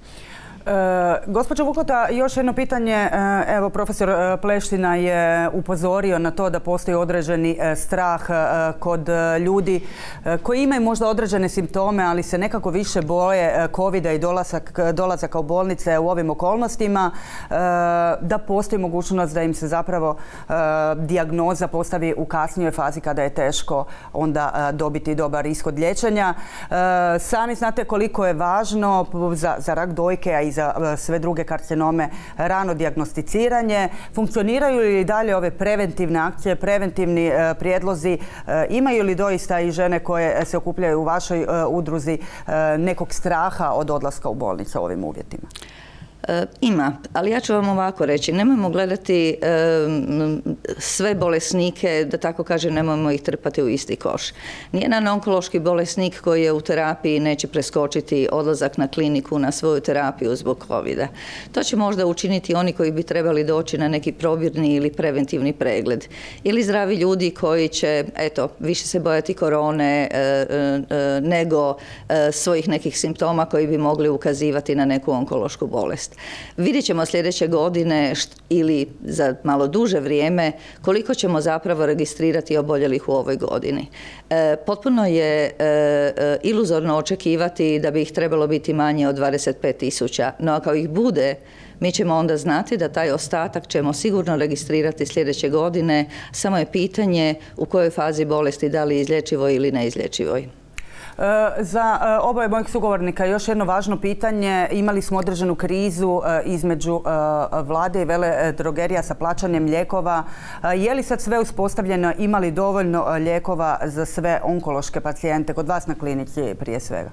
Gospođo Vukota, još jedno pitanje. Evo, profesor Pleština je upozorio na to da postoji određeni strah kod ljudi koji imaju možda određene simptome, ali se nekako više boje covida i dolazaka u bolnice u ovim okolnostima, da postoji mogućnost da im se zapravo dijagnoza postavi u kasnijoj fazi kada je teško onda dobiti dobar ishod liječenja. Sami znate koliko je važno za rak dojke, a i za sve druge karcinome rano dijagnosticiranje. Funkcioniraju li dalje ove preventivne akcije, preventivni prijedlozi? Imaju li doista i žene koje se okupljaju u vašoj udruzi nekog straha od odlaska u bolnicu u ovim uvjetima? Ima, ali ja ću vam ovako reći, nemojmo gledati sve bolesnike, da tako kažem, nemojmo ih trpati u isti koš. Nijedan onkološki bolesnik koji je u terapiji neće preskočiti odlazak na kliniku na svoju terapiju zbog COVID-a. To će možda učiniti oni koji bi trebali doći na neki probirni ili preventivni pregled. Ili zdravi ljudi koji će, više se bojati korone nego svojih nekih simptoma koji bi mogli ukazivati na neku onkološku bolest. Vidjet ćemo sljedeće godine ili za malo duže vrijeme koliko ćemo zapravo registrirati oboljelih u ovoj godini. Potpuno je iluzorno očekivati da bi ih trebalo biti manje od 25.000, no ako ih bude, mi ćemo onda znati da taj ostatak ćemo sigurno registrirati sljedeće godine, samo je pitanje u kojoj fazi bolesti, da li izlječivoj ili neizlječivoj. Za oboje mojih sugovornika još jedno važno pitanje. Imali smo određenu krizu između vlade i veledrogerija sa plaćanjem lijekova. Je li sad sve uspostavljeno? Ima li dovoljno lijekova za sve onkološke pacijente? Kod vas na klinici prije svega.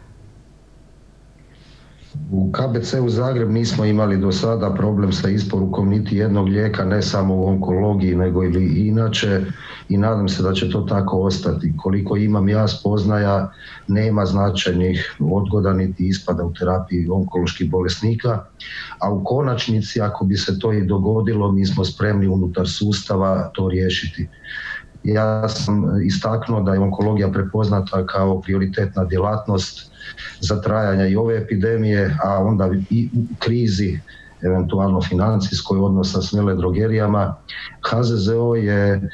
U KBC-u Zagreb nismo imali do sada problem sa isporukom niti jednog lijeka, ne samo u onkologiji, nego i inače, i nadam se da će to tako ostati. Koliko imam ja spoznaja, nema značajnih odgoda niti ispada u terapiji onkoloških bolesnika, a u konačnici, ako bi se to i dogodilo, mi smo spremni unutar sustava to riješiti. Ja sam istaknuo da je onkologija prepoznata kao prioritetna djelatnost za trajanja i ove epidemije, a onda i u krizi, eventualno financijskoj, odnosa s veledrogerijama. HZZO je,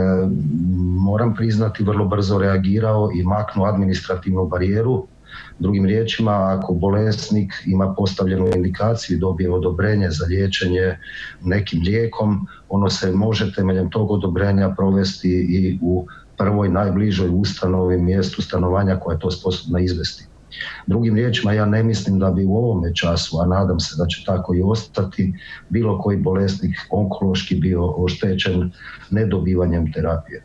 moram priznati, vrlo brzo reagirao i maknuo administrativnu barijeru. Drugim riječima, ako bolesnik ima postavljenu indikaciju i dobije odobrenje za liječenje nekim lijekom, ono se može temeljem tog odobrenja provesti i u prvoj najbližoj ustanovi, mjestu stanovanja koja je to sposobna izvesti. Drugim riječima, ja ne mislim da bi u ovome času, a nadam se da će tako i ostati, bilo koji bolesnik onkološki bio oštećen nedobivanjem terapije.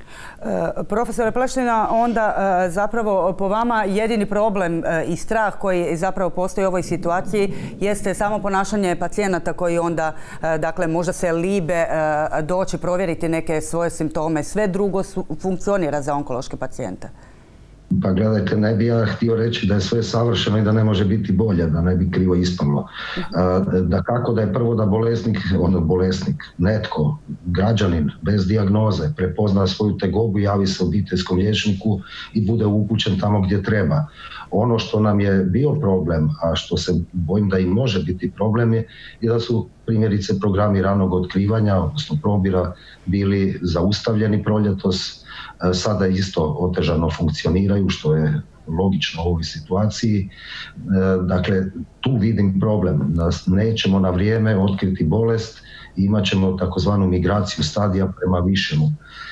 Profesore Pleština, onda zapravo po vama jedini problem i strah koji zapravo postoji u ovoj situaciji jeste samo ponašanje pacijenata koji onda, dakle, možda se libe doći provjeriti neke svoje simptome. Sve drugo funkcionira za onkološke pacijente. Pa gledajte, ne bi ja htio reći da je sve savršeno i da ne može biti bolje, da ne bi krivo ispalo. Da kako da je prvo da bolesnik, netko, građanin bez dijagnoze prepozna svoju tegobu, javi se obiteljskom liječniku i bude upućen tamo gdje treba. Ono što nam je bio problem, a što se bojim da i može biti problem, je da su primjerice programi ranog otkrivanja, odnosno probira, bili zaustavljeni proljetos. Sada isto otežano funkcioniraju, što je logično u ovoj situaciji. Dakle, tu vidim problem, da nećemo na vrijeme otkriti bolest i imat ćemo takozvanu migraciju stadija prema višemu.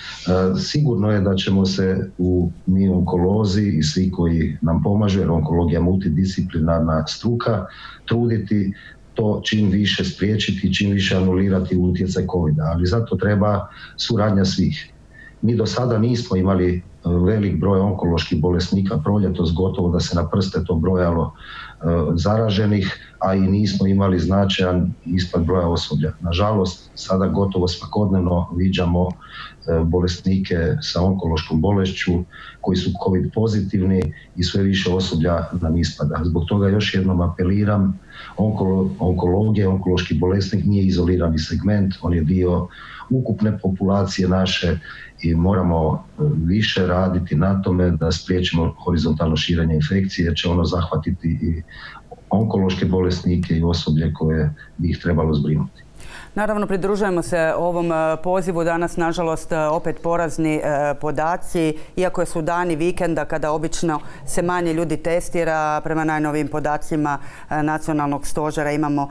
Sigurno je da ćemo se mi onkolozi i svi koji nam pomažu, jer onkologija je multidisciplinarna struka, truditi to čim više spriječiti, čim više anulirati utjecaj COVID-a, ali zato treba suradnja svih. Mi do sada nismo imali velik broj onkoloških bolesnika proljetos, gotovo da se na prste to brojalo zaraženih, a i nismo imali značajan ispad broja osoblja. Nažalost, sada gotovo svakodnevno viđamo bolesnike sa onkološkom bolešću koji su COVID pozitivni i sve više osoblja nam ispada. Zbog toga još jednom apeliram, onkologija, onkološki bolesnik nije izolirani segment, on je dio ukupne populacije naše i moramo više raditi na tome da spriječimo horizontalno širenje infekcije, jer će ono zahvatiti i onkološke bolesnike i osoblje koje bi ih trebalo zbrinuti. Naravno, pridružujemo se ovom pozivu. Danas, nažalost, opet porazni podaci. Iako su dani vikenda kada obično se manje ljudi testira, prema najnovijim podacima Nacionalnog stožera imamo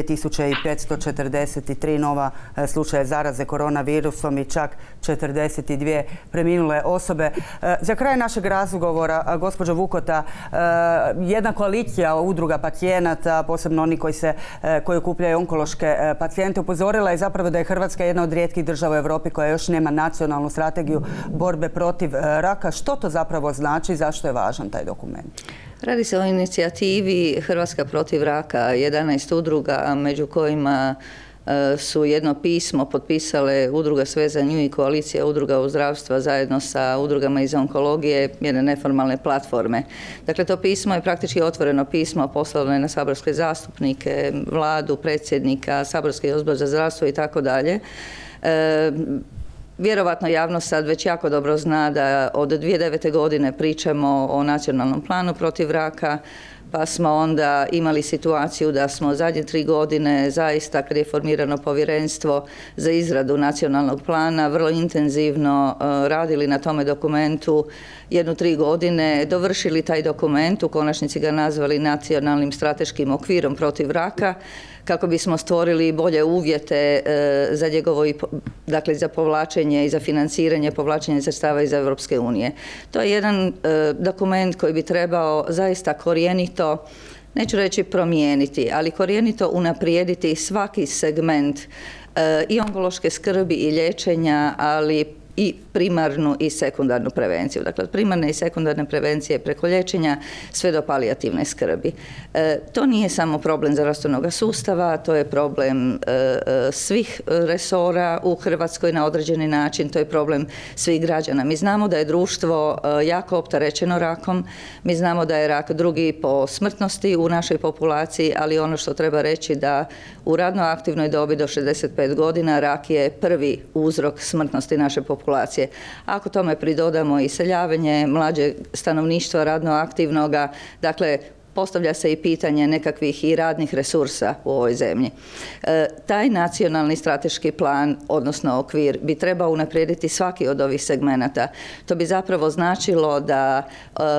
2543 nova slučaje zaraze koronavirusom i čak 42 preminule osobe. Za kraj našeg razgovora, gospođo Vukota, jedna koalicija udruga pacijenata, posebno oni koji okupljaju onkološke pacijente, upozorila je zapravo da je Hrvatska jedna od rijetkih država u Europi koja još nema nacionalnu strategiju borbe protiv raka. Što to zapravo znači i zašto je važan taj dokument? Radi se o inicijativi Hrvatska protiv raka, 11 udruga, među kojima su jedno pismo potpisale Udruga Sve za nju i Koalicija udruga u zdravstva zajedno sa udrugama iz onkologije, jedne neformalne platforme. Dakle, to pismo je praktički otvoreno pismo, poslano je na saborske zastupnike, vladu, predsjednika, saborski odbor za zdravstvo i tako dalje. Vjerovatno javnost sad već jako dobro zna da od 2009. godine pričamo o nacionalnom planu protiv raka, pa smo onda imali situaciju da smo zadnje 3 godine zaista, kad je formirano povjerenstvo za izradu nacionalnog plana, vrlo intenzivno radili na tome dokumentu 1-3 godine, dovršili taj dokument, u konačnici ga nazvali nacionalnim strateškim okvirom protiv raka, kako bismo stvorili bolje uvjete za njegovo, dakle za povlačenje i za financiranje, povlačenje sredstava iz Europske unije. To je jedan dokument koji bi trebao zaista korijenito, neću reći promijeniti, ali korijenito unaprijediti svaki segment i onkološke skrbi i liječenja, ali i primarnu i sekundarnu prevenciju. Dakle, od primarne i sekundarne prevencije preko liječenja sve do palijativne skrbi. To nije samo problem zdravstvenog sustava, to je problem svih resora u Hrvatskoj na određeni način, to je problem svih građana. Mi znamo da je društvo jako opterećeno rakom, mi znamo da je rak drugi po smrtnosti u našoj populaciji, ali ono što treba reći da u radno aktivnoj dobi do 65 godina rak je prvi uzrok smrtnosti naše populacije. Ako tome pridodamo iseljavanje mlađeg stanovništva radno aktivnoga, dakle, postavlja se i pitanje nekakvih i radnih resursa u ovoj zemlji. Taj nacionalni strateški plan, odnosno okvir, bi trebao unaprijediti svaki od ovih segmenata. To bi zapravo značilo da,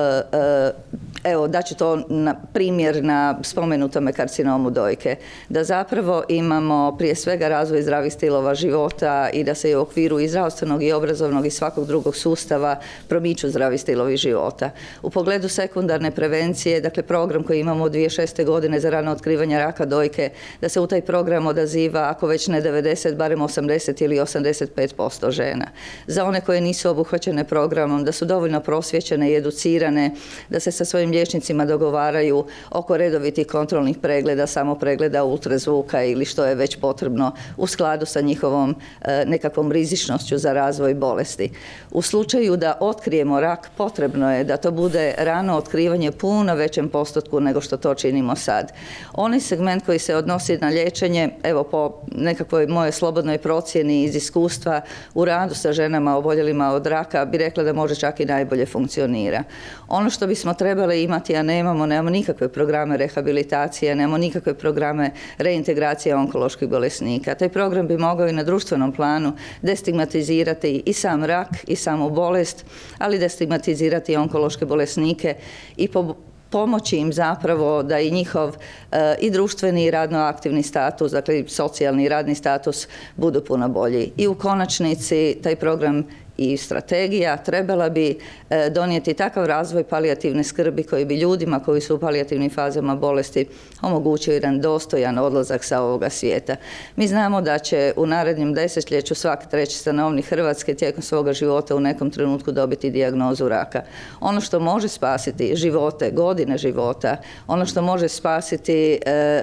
evo, daću to na primjer na spomenutome karcinomu dojke, da zapravo imamo prije svega razvoj zdravih stilova života i da se u okviru i zdravstvenog i obrazovnog i svakog drugog sustava promiču zdravi stilovi života. U pogledu sekundarne prevencije, dakle, program koji imamo od 2006. godine za rano otkrivanje raka dojke, da se u taj program odaziva, ako već ne 90, barem 80 ili 85% žena. Za one koje nisu obuhvaćene programom, da su dovoljno prosvjećene i educirane, da se sa svojim liječnicima dogovaraju oko redovitih kontrolnih pregleda, samo pregleda ultrazvuka ili što je već potrebno u skladu sa njihovom nekakvom rizičnošću za razvoj bolesti. U slučaju da otkrijemo rak, potrebno je da to bude rano otkrivanje puno većem postotku nego što to činimo sad. Onaj segment koji se odnosi na liječenje, evo po nekakvoj moje slobodnoj procjeni iz iskustva u radu sa ženama oboljelima od raka, bi rekla da može čak i najbolje funkcionira. Ono što bismo trebali imati, a nemamo nikakve programe rehabilitacije, nemamo nikakve programe reintegracije onkoloških bolesnika. Taj program bi mogao i na društvenom planu destigmatizirati i sam rak i samu bolest, ali destigmatizirati onkološke bolesnike i pomoći im zapravo da i njihov i društveni i radno aktivni status, dakle socijalni i radni status budu puno bolji. I u konačnici taj program i strategija trebala bi donijeti takav razvoj palijativne skrbi koji bi ljudima koji su u palijativnim fazama bolesti omogućio jedan dostojan odlazak sa ovoga svijeta. Mi znamo da će u narednim desetljeću svaki treći stanovnik Hrvatske tijekom svoga života u nekom trenutku dobiti dijagnozu raka. Ono što može spasiti živote, godine života, ono što može spasiti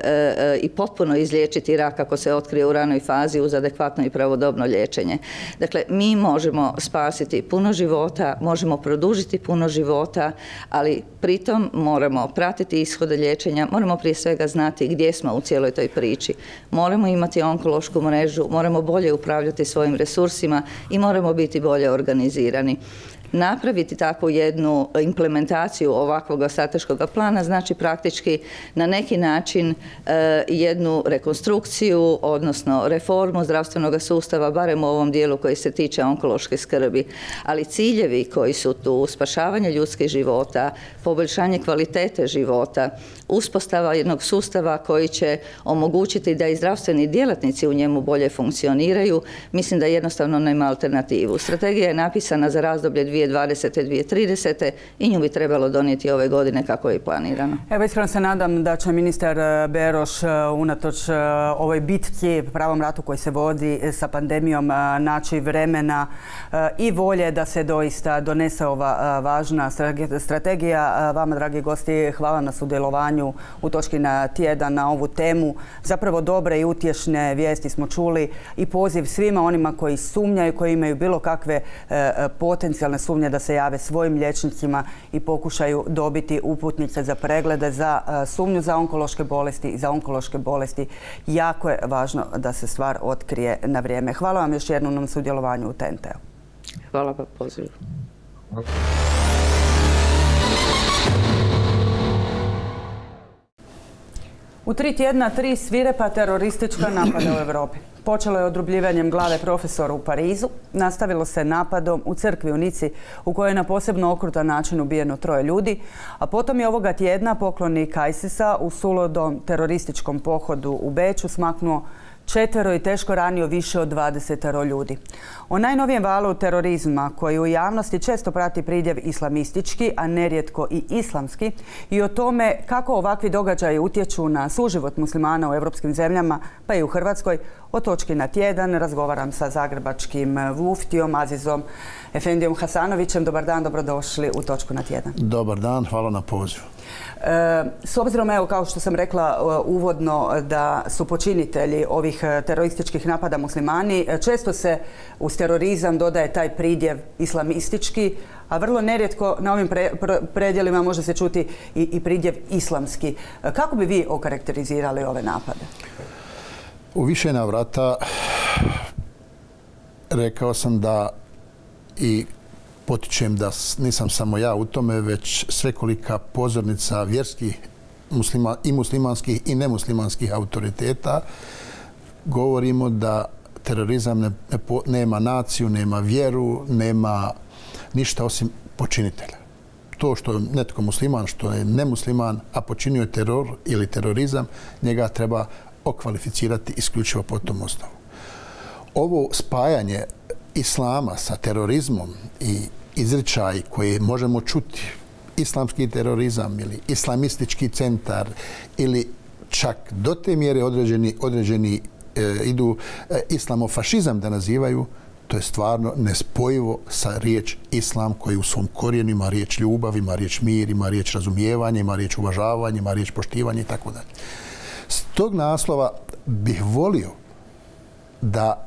i potpuno izliječiti rak ako se otkrije u ranoj fazi uz adekvatno i pravodobno liječenje. Dakle, mi možemo spasiti puno života, možemo produžiti puno života, ali pritom moramo pratiti ishode liječenja, moramo prije svega znati gdje smo u cijeloj toj priči. Moramo imati onkološku mrežu, moramo bolje upravljati svojim resursima i moramo biti bolje organizirani. Napraviti takvu jednu implementaciju ovakvog strateškog plana znači praktički na neki način jednu rekonstrukciju, odnosno reformu zdravstvenog sustava, barem u ovom dijelu koji se tiče onkološke skrbi. Ali ciljevi koji su tu, spašavanje ljudskih života, poboljšanje kvalitete života, uspostava jednog sustava koji će omogućiti da i zdravstveni djelatnici u njemu bolje funkcioniraju, mislim da jednostavno nema alternativu. Strategija je napisana za razdoblje 2020. 2030. i nju bi trebalo donijeti ove godine kako je i planirano. Evo, iskreno se nadam da će ministar Beroš unatoč ovoj bitci, pravom ratu koji se vodi sa pandemijom, naći vremena i volje da se doista donese ova važna strategija. Vama, dragi gosti, hvala na sudjelovanju u Točki na tjedan na ovu temu. Zapravo dobre i utješne vijesti smo čuli i poziv svima onima koji sumnjaju, koji imaju bilo kakve potencijalne sumnje da se jave svojim liječnicima i pokušaju dobiti uputnice za preglede za sumnju za onkološke bolesti i za onkološke bolesti. Jako je važno da se stvar otkrije na vrijeme. Hvala vam još jednom na sudjelovanju u TNT-u. Hvala pa pozivu. U 3 tjedna 3 svirepa teroristička napada u Europi. Počelo je odrubljivanjem glave profesora u Parizu, nastavilo se napadom u crkvi u Nici u kojoj je na posebno okrutan način ubijeno 3 ljudi, a potom je ovoga tjedna poklonik ISIS-a u suludom terorističkom pohodu u Beču smaknuo 4 i teško ranio više od 20 ljudi. O najnovijem valu terorizma koji u javnosti često prati pridjev islamistički, a nerijetko i islamski, i o tome kako ovakvi događaji utječu na suživot muslimana u europskim zemljama, pa i u Hrvatskoj, o Točki na tjedan razgovaram sa zagrebačkim muftijom Azizom Efendijom Hasanovićem. Dobar dan, dobrodošli u Točku na tjedan. Dobar dan, hvala na pozivu. S obzirom, evo, kao što sam rekla uvodno, da su počinitelji ovih terorističkih napada muslimani, često se uz terorizam dodaje taj pridjev islamistički, a vrlo nerijetko na ovim predjelima može se čuti i pridjev islamski. Kako bi vi okarakterizirali ove napade? U više navrata rekao sam da i potičem da nisam samo ja u tome, već svekolika pozornica vjerskih i muslimanskih i nemuslimanskih autoriteta. Govorimo da terorizam nema naciju, nema vjeru, nema ništa osim počinitelja. To što je netko musliman, što je nemusliman, a počinio je teror ili terorizam, njega treba okvalificirati isključivo po tom osnovu. Ovo spajanje islama sa terorizmom i izričaj koji možemo čuti, islamski terorizam ili islamistički centar ili čak do te mjere određeni idu islamofašizam da nazivaju, to je stvarno nespojivo sa riječ islam koji u svom korijenu ima riječ ljubav, ima riječ mir, ima riječ razumijevanje, ima riječ uvažavanje, ima riječ poštivanje i tako dalje. S tog naslova bih volio da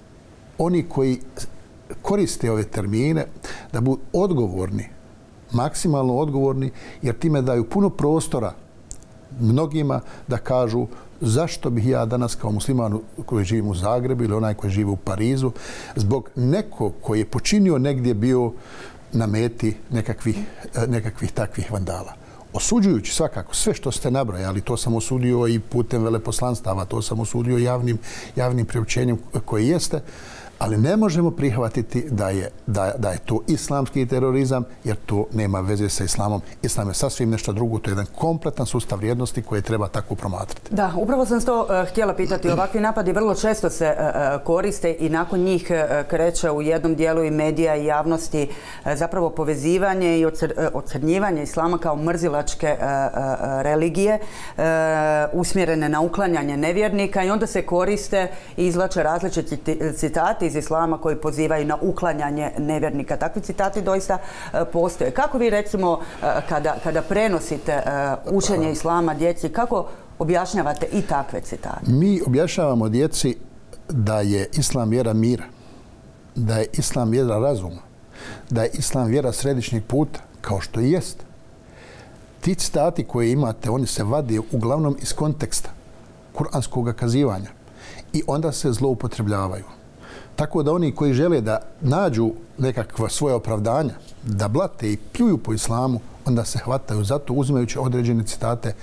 oni koji koriste ove termine da budu odgovorni, maksimalno odgovorni, jer time daju puno prostora mnogima da kažu zašto bih ja danas kao musliman koji živim u Zagrebu ili onaj koji živi u Parizu, zbog nekog koji je počinio negdje bio na meti nekakvih takvih vandala. Osuđujući svakako sve što ste nabrojali, to sam osudio i putem veleposlanstava, to sam osudio javnim priopćenjem koji jeste, ali ne možemo prihvatiti da je to islamski terorizam, jer to nema veze sa islamom. Islam je sasvim nešto drugo, to je jedan kompletan sustav vrijednosti koje treba tako promatrati. Da, upravo sam to htjela pitati. Ovakvi napadi vrlo često se koriste i nakon njih kreće u jednom dijelu i medija i javnosti zapravo povezivanje i ocrnjivanje islama kao mrzilačke religije usmjerene na uklanjanje nevjernika, i onda se koriste i izvlače različiti citati iz islama koji pozivaju na uklanjanje nevjernika. Takvi citati doista postoje. Kako vi, recimo, kada prenosite učenje islama djeci, kako objašnjavate i takve citate? Mi objašnjavamo djeci da je islam vjera mira, da je islam vjera razuma, da je islam vjera središnjeg puta, kao što i jest. Ti citati koje imate, oni se vade uglavnom iz konteksta kuranskog kazivanja i onda se zloupotrebljavaju. Tako da oni koji žele da nađu nekakva svoja opravdanja, da blate i pljuju po islamu, onda se hvataju za to uzimajući određene citate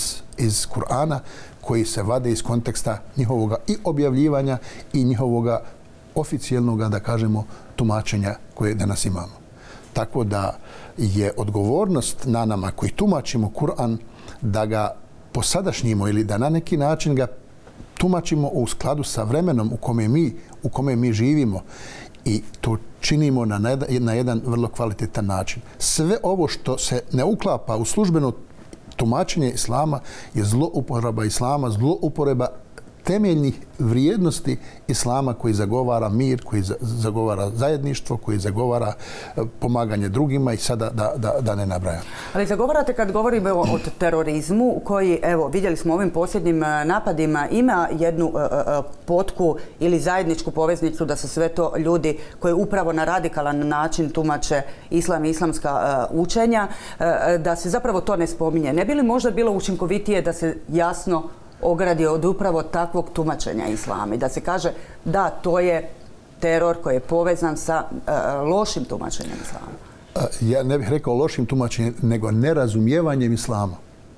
iz Kur'ana koji se vade iz konteksta njihovoga i objavljivanja i njihovoga oficijelnog, da kažemo, tumačenja koje danas imamo. Tako da je odgovornost na nama koji tumačimo Kur'an da ga posadašnjimo ili da na neki način ga tumačimo u skladu sa vremenom u kome mi živimo i to činimo na jedan vrlo kvalitetan način. Sve ovo što se ne uklapa u službeno tumačenje islama je zlouporaba islama, zlouporaba temeljnih vrijednosti islama koji zagovara mir, koji zagovara zajedništvo, koji zagovara pomaganje drugima i sada da ne nabrajam. Ali zagovarate kad govorimo o terorizmu koji, evo, vidjeli smo ovim posljednjim napadima, ima jednu potku ili zajedničku poveznicu da su sve to ljudi koji upravo na radikalan način tumače islam i islamska učenja, da se zapravo to ne spominje. Ne bi li možda bilo učinkovitije da se jasno ogradi od upravo takvog tumačenja islama i da se kaže da to je teror koji je povezan sa lošim tumačenjem islama? Ja ne bih rekao lošim tumačenjem, nego nerazumijevanjem islama.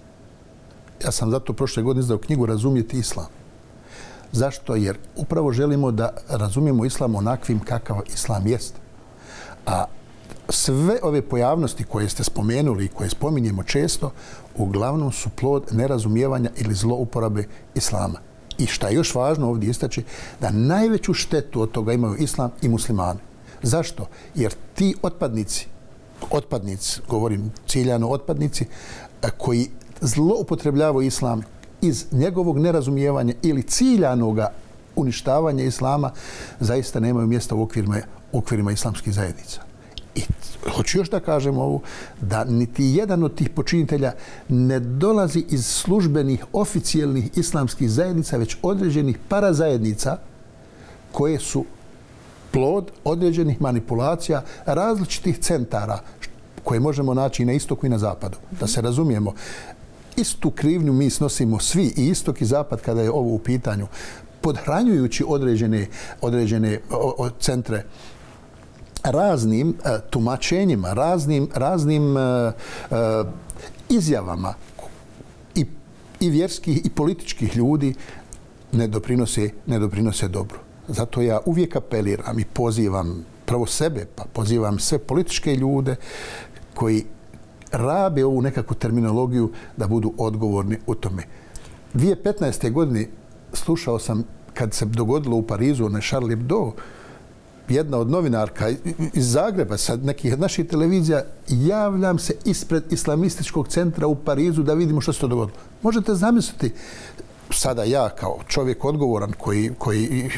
Ja sam zato prošle godine izdao knjigu Razumjeti islam. Zašto? Jer upravo želimo da razumijemo islam onakvim kakav islam jest. A sve ove pojavnosti koje ste spomenuli i koje spominjemo često, uglavnom su plod nerazumijevanja ili zlouporabe islama. I šta je još važno ovdje istaći, da najveću štetu od toga imaju islam i muslimani. Zašto? Jer ti otpadnici, govorim ciljano otpadnici, koji zloupotrebljavaju islam iz njegovog nerazumijevanja ili ciljanoga uništavanja islama, zaista nemaju mjesta u okvirima islamskih zajednica. I hoću još da kažem ovo, da niti jedan od tih počinitelja ne dolazi iz službenih, oficijelnih islamskih zajednica, već određenih parazajednica koje su plod određenih manipulacija različitih centara koje možemo naći i na istoku i na zapadu. Da se razumijemo, istu krivnju mi snosimo svi, i istok i zapad, kada je ovo u pitanju, podhranjujući određene centre raznim tumačenjima, raznim izjavama i vjerskih i političkih ljudi ne doprinose dobro. Zato ja uvijek apeliram i pozivam prvo sebe, pa pozivam sve političke ljude koji rabe ovu nekakvu terminologiju da budu odgovorni u tome. 2015. godine slušao sam, kad se dogodilo u Parizu na Charlie Hebdo, jedna od novinarka iz Zagreba sa nekih naših televizija, javljam se ispred islamističkog centra u Parizu da vidimo što se to dogodilo. Možete zamisliti, sada ja kao čovjek odgovoran koji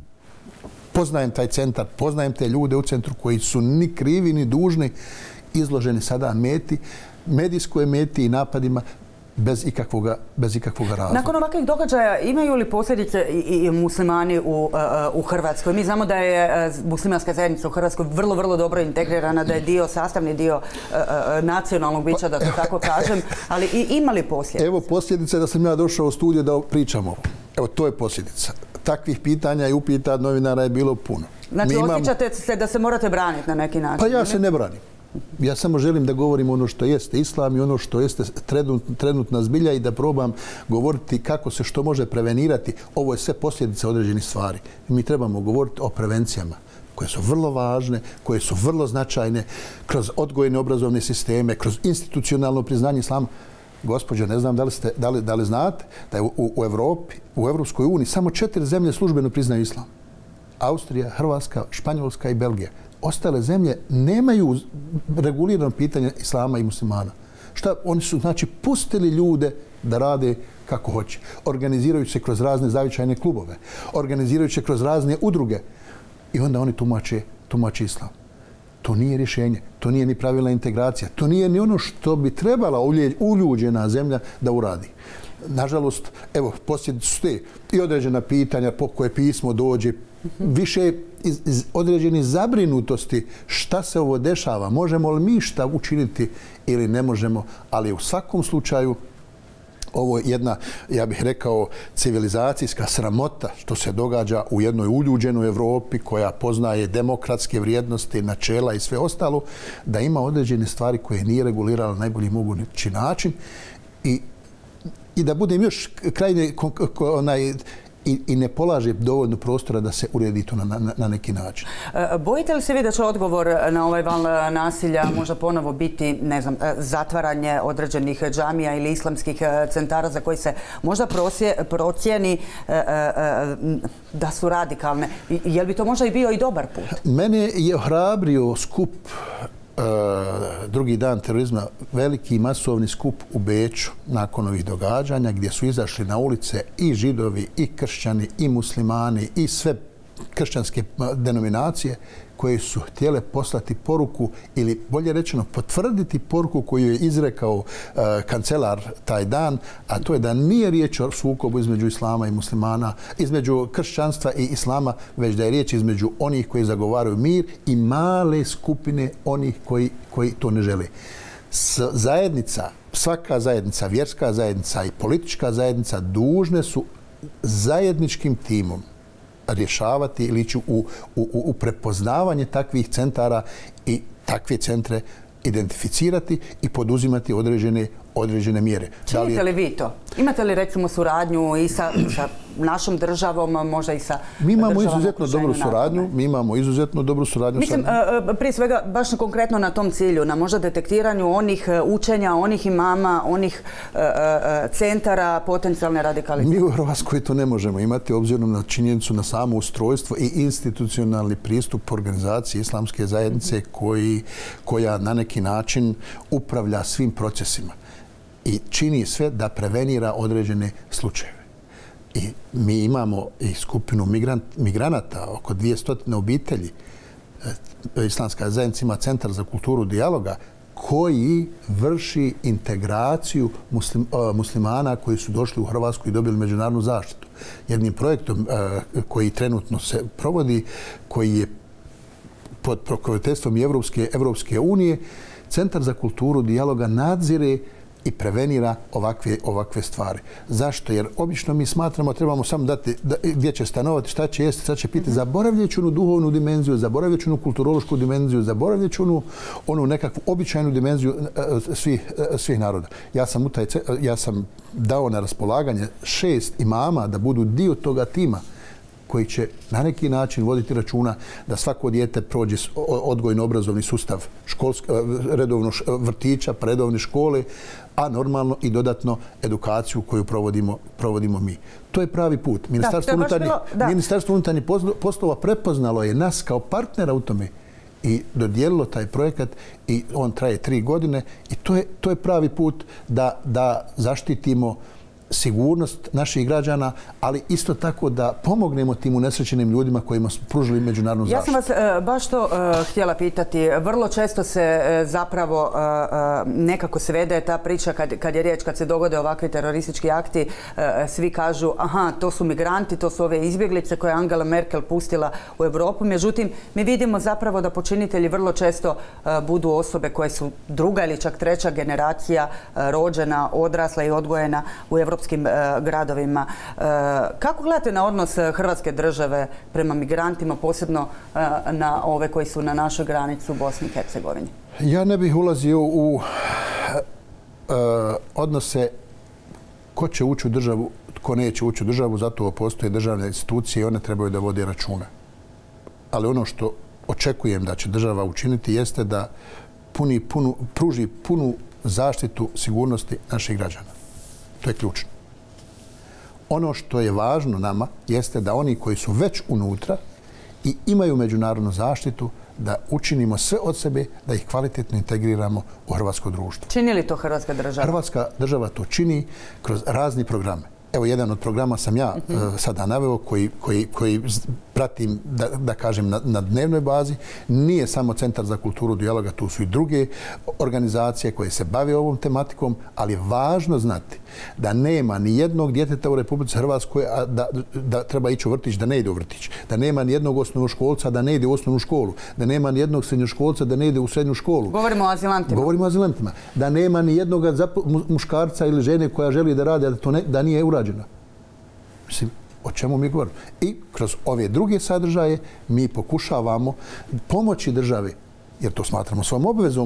poznajem taj centar, poznajem te ljude u centru koji su ni krivi ni dužni, izloženi sada medijskoj meti i napadima bez ikakvoga razloga. Nakon ovakvih događaja imaju li posljedice i muslimani u Hrvatskoj? Mi znamo da je muslimanska zajednica u Hrvatskoj vrlo, vrlo dobro integrirana, da je sastavni dio nacionalnog bića, da to tako kažem, ali ima li posljedice? Evo posljedice da sam ja došao u studiju da pričam ovo. Evo, to je posljedica. Takvih pitanja i upita novinara je bilo puno. Znači, osjećate se da se morate braniti na neki način? Pa ja se ne branim. Ja samo želim da govorim ono što jeste islam i ono što jeste trenutna zbilja i da probam govoriti kako se što može prevenirati. Ovo je sve posljedice određenih stvari. Mi trebamo govoriti o prevencijama koje su vrlo važne, koje su vrlo značajne kroz odgojne obrazovne sisteme, kroz institucionalno priznanje islama. Gospođo, ne znam da li znate da je u Evropi, u Evropskoj uniji samo 4 zemlje službeno priznaju islam. Austrija, Hrvatska, Španjolska i Belgija. Ostale zemlje nemaju regulirano pitanje islama i muslimana. Šta? Oni su, znači, pustili ljude da rade kako hoće. Organizirajući se kroz razne zavičajne klubove, organizirajući se kroz razne udruge i onda oni tumače islam. To nije rješenje, to nije ni pravilna integracija, to nije ni ono što bi trebala uljuđena zemlja da uradi. Nažalost, evo, posljedice su te i određena pitanja po koje pismo dođe, više iz određenih zabrinutosti šta se ovo dešava, možemo li mi šta učiniti ili ne možemo, ali u svakom slučaju ovo je jedna, ja bih rekao, civilizacijska sramota što se događa u jednoj uljuđenoj Evropi koja poznaje demokratske vrijednosti, načela i sve ostalo, da ima određene stvari koje nije regulirala na najbolji mogući način i da budem još krajnje i ne polaže dovoljno prostora da se uredi to na neki način. Bojite li se vi da će odgovor na ovaj val nasilja možda ponovo biti, ne znam, zatvaranje određenih džamija ili islamskih centara za koji se možda procijeni da su radikalne? Je li bi to možda i bio i dobar put? Mene je ohrabrio skup drugi dan terorizma, veliki masovni skup u Beču nakon ovih događanja gdje su izašli na ulice i židovi, i kršćani, i muslimani, i sve kršćanske denominacije koje su htjele poslati poruku ili bolje rečeno potvrditi poruku koju je izrekao kancelar taj dan, a to je da nije riječ o sukobu između islama i muslimana, između kršćanstva i islama, već da je riječ između onih koji zagovaraju mir i male skupine onih koji to ne žele. Zajednica, svaka zajednica, vjerska zajednica i politička zajednica dužne su zajedničkim timom rješavati ili ići u prepoznavanje takvih centara i takve centre identificirati i poduzimati određene mjere. Činite li vi to? Imate li recimo suradnju i sa našom državom, možda i sa Mi imamo izuzetno dobru suradnju. Mi imamo izuzetno dobru suradnju. Mislim, prije svega, baš konkretno na tom cilju, na možda detektiranju onih učenja, onih imama, onih centara potencijalne radikalizacije. Mi u Hrvatskoj to ne možemo imati obzirom na činjenicu na samo ustrojstvo i institucionalni pristup organizaciji islamske zajednice koja na neki način upravlja svim procesima i čini sve da prevenira određene slučajeve. I mi imamo i skupinu migranata, oko 200 obitelji. Islamska zajednica ima Centar za kulturu dijaloga koji vrši integraciju muslimana koji su došli u Hrvatsku i dobili međunarodnu zaštitu. Jednim projektom koji trenutno se provodi, koji je pod pokroviteljstvom Evropske unije, Centar za kulturu dijaloga nadzire i prevenira ovakve stvari. Zašto? Jer obično mi smatramo, trebamo samo dati gdje će stanovati, šta će jesti, šta će piti, zaboravljajući onu duhovnu dimenziju, zaboravljajući onu kulturološku dimenziju, zaboravljajući onu nekakvu običajnu dimenziju svih naroda. Ja sam dao na raspolaganje 6 imama da budu dio toga tima koji će na neki način voditi računa da svako dijete prođe odgojno-obrazovni sustav redovno vrtića, redovne škole, a normalno i dodatno edukaciju koju provodimo mi. To je pravi put. Ministarstvo unutarnjih poslova prepoznalo je nas kao partnera u tome i dodijelilo taj projekat i on traje 3 godine i to je pravi put da zaštitimo sigurnost naših građana, ali isto tako da pomognemo tim unesrećenim ljudima kojima smo pružili međunarodnu zaštitu. Ja sam vas baš to htjela pitati. Vrlo često se zapravo nekako svede ta priča kad se dogode ovakvi teroristički akti, svi kažu aha, to su migranti, to su ove izbjeglice koje je Angela Merkel pustila u Europu. Međutim, mi vidimo zapravo da počinitelji vrlo često budu osobe koje su druga ili čak treća generacija rođena, odrasla i odgojena u europskim gradovima. Kako gledate na odnos Hrvatske države prema migrantima, posebno na ove koji su na našoj granici u Bosni i Hercegovini? Ja ne bih ulazio u odnose ko će ući u državu, ko neće ući u državu, zato postoje državne institucije i one trebaju da vode računa. Ali ono što očekujem da će država učiniti jeste da pruži punu zaštitu sigurnosti naših građana. To je ključno. Ono što je važno nama jeste da oni koji su već unutra i imaju međunarodnu zaštitu, da učinimo sve od sebe da ih kvalitetno integriramo u hrvatsko društvo. Čini li to Hrvatska država? Hrvatska država to čini kroz razni programe. Evo, jedan od programa sam ja sada naveo koji pratim, da kažem, na dnevnoj bazi. Nije samo Centar za kulturu dijaloga, tu su i druge organizacije koje se bave ovom tematikom, ali je važno znati da nema ni jednog djeteta u Republici Hrvatskoj da treba ići u vrtić, da ne ide u vrtić. Da nema ni jednog osnovnoškolca da ne ide u osnovnu školu. Da nema ni jednog srednjoškolca da ne ide u srednju školu. Govorimo o azilantima. Govorimo o azilantima. Da nema ni jednog muškarca ili žene koja želi da radi, da nije urađena. Mislim, o čemu mi govorimo? I kroz ove druge sadržaje mi pokušavamo pomoći državi, jer to smatramo svom obvezom,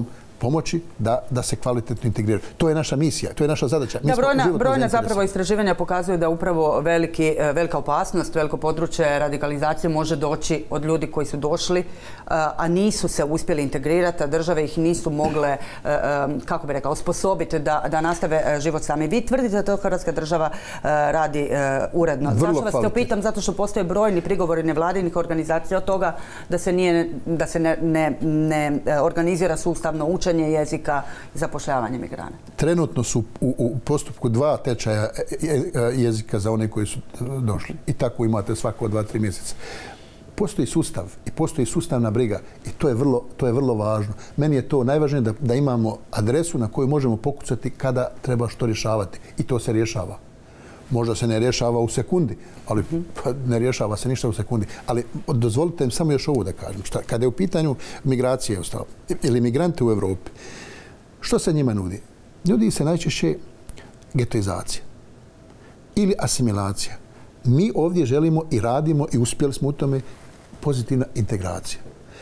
pomoći da se kvalitetno integriraju. To je naša misija, to je naša zadaća. Brojna zapravo istraživanja pokazuju da upravo velika opasnost, veliko područje radikalizacije može doći od ljudi koji su došli, a nisu se uspjeli integrirati, a države ih nisu mogle, kako bi rekla, osposobiti da nastave život sami. Vi tvrdite da to Hrvatska država radi uredno. Zašto vas to pitam? Zato što postoje brojni prigovori nevladinih organizacija od toga da se ne organizira sustavno učenje jezika i zapošljavanje migranata. Trenutno su u postupku 2 tečaja jezika za one koji su došli. I tako imate svako 2-3 mjeseca. Postoji sustav i postoji sustavna briga i to je vrlo važno. Meni je to najvažnije da imamo adresu na koju možemo pokucati kada treba što rješavati. I to se rješava. Možda se ne rješava u sekundi, ali ne rješava se ništa u sekundi. Ali dozvolite mi samo još ovo da kažem. Kada je u pitanju migracije ili migrante u Europi, što se njima nudi? Nudi se najčešće getoizacija ili asimilacija. Mi ovdje želimo i radimo i uspjeli smo u tome pozitivna integracija.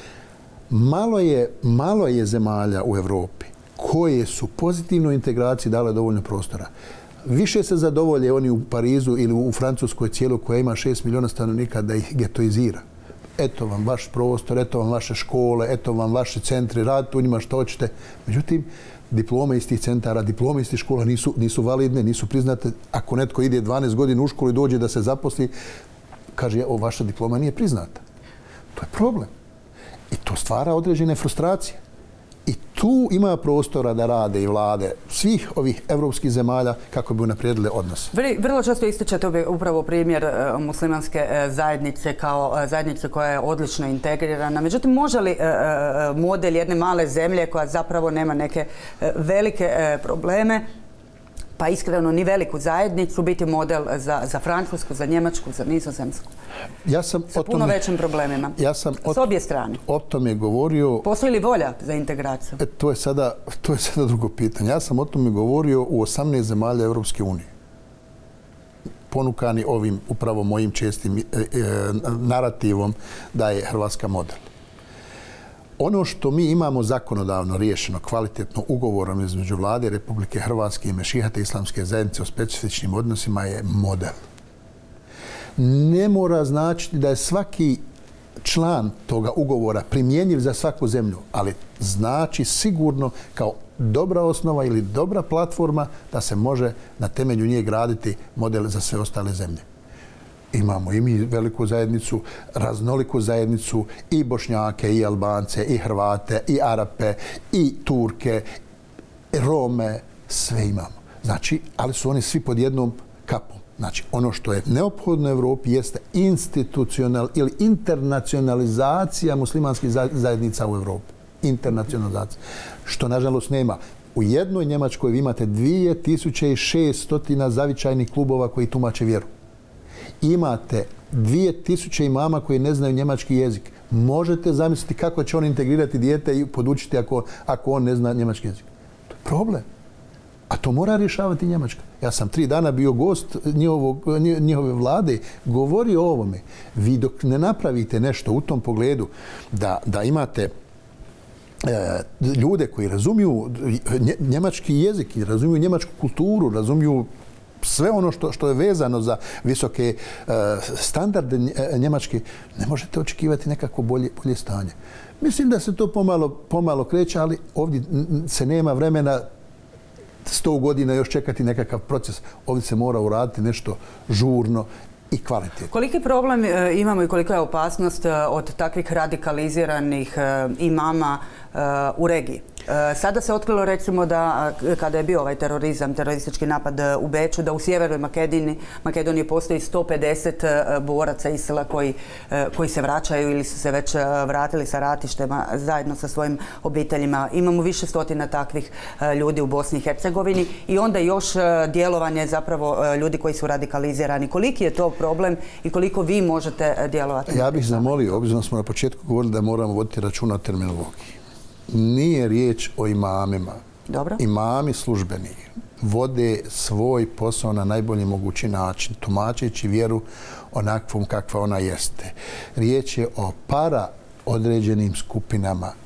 Malo je zemalja u Europi koje su pozitivnoj integraciji dale dovoljno prostora. Više se zadovolje oni u Parizu ili u Francuskoj cijelu koja ima 6 milijuna stanovnika da ih getoizira. Eto vam vaš prostor, eto vam vaše škole, eto vam vaši centri, radite u njima što hoćete. Međutim, diplome iz tih centara, diplome iz tih škola nisu validne, nisu priznate. Ako netko ide 12 godina u školu i dođe da se zaposli, kaže, vaša diploma nije priznata. To je problem. I to stvara određene frustracije. I tu ima prostora da rade i vlade svih ovih evropskih zemalja kako bi unaprijedile odnose. Vrlo često ističete upravo primjer muslimanske zajednice kao zajednice koja je odlično integrirana. Međutim, može li model jedne male zemlje koja zapravo nema neke velike probleme, pa iskreno ni veliku zajednicu, biti model za Francusku, za Njemačku, za Nizozemsku? Sa puno većim problemima. S obje strane. O tome govorio... Postoji li volja za integraciju? To je sada drugo pitanje. Ja sam o tome govorio u 18 zemalja Europske unije. Ponukani ovim upravo mojim čestim narativom da je Hrvatska model. Ono što mi imamo zakonodavno riješeno, kvalitetno ugovorom između Vlade Republike Hrvatske i Mešihata islamske zajednice o specifičnim odnosima je model. Ne mora značiti da je svaki član toga ugovora primjenjiv za svaku zemlju, ali znači sigurno kao dobra osnova ili dobra platforma da se može na temelju nje graditi model za sve ostale zemlje. Imamo i mi veliku zajednicu, raznoliku zajednicu, i Bošnjake, i Albance, i Hrvate, i Arape, i Turke, i Rome, sve imamo. Znači, ali su oni svi pod jednom kapom. Znači, ono što je neophodno u Europi jeste ili internacionalizacija muslimanskih zajednica u Europi. Internacionalizacija. Što, nažalost, nema. U jednoj Njemačkoj vi imate 2600 zavičajnih klubova koji tumače vjeru. Imate 2000 imama koji ne znaju njemački jezik. Možete zamisliti kako će on integrirati dijete i podučiti ako on ne zna njemački jezik. To je problem. A to mora rješavati Njemačka. Ja sam 3 dana bio gost njihove vlade, govorio o ovome. Vi dok ne napravite nešto u tom pogledu da imate ljude koji razumiju njemački jezik i razumiju njemačku kulturu, razumiju sve ono što je vezano za visoke standarde njemačke, ne možete očekivati nekako bolje stanje. Mislim da se to pomalo kreće, ali ovdje se nema vremena 100 godina još čekati nekakav proces. Ovdje se mora uraditi nešto žurno i kvalitetno. Koliki problem imamo i kolika je opasnost od takvih radikaliziranih imama u regiji? Sada se otkrilo, recimo, da kada je bio ovaj teroristički napad u Beču, da u sjevernoj Makedoniji postoji 150 boraca ISIL-a koji se vraćaju ili su se već vratili sa ratištima zajedno sa svojim obiteljima. Imamo više stotina takvih ljudi u Bosni i Hercegovini i onda još djelovanje zapravo ljudi koji su radikalizirani. Koliki je to problem i koliko vi možete djelovati? Ja bih zamolio, obzirom smo na početku govorili da moramo voditi računa o terminologiji. Nije riječ o imamima. Dobro. Imami službeni vode svoj posao na najbolji mogući način, tumačeći vjeru onakvom kakva ona jeste. Riječ je o određenim skupinama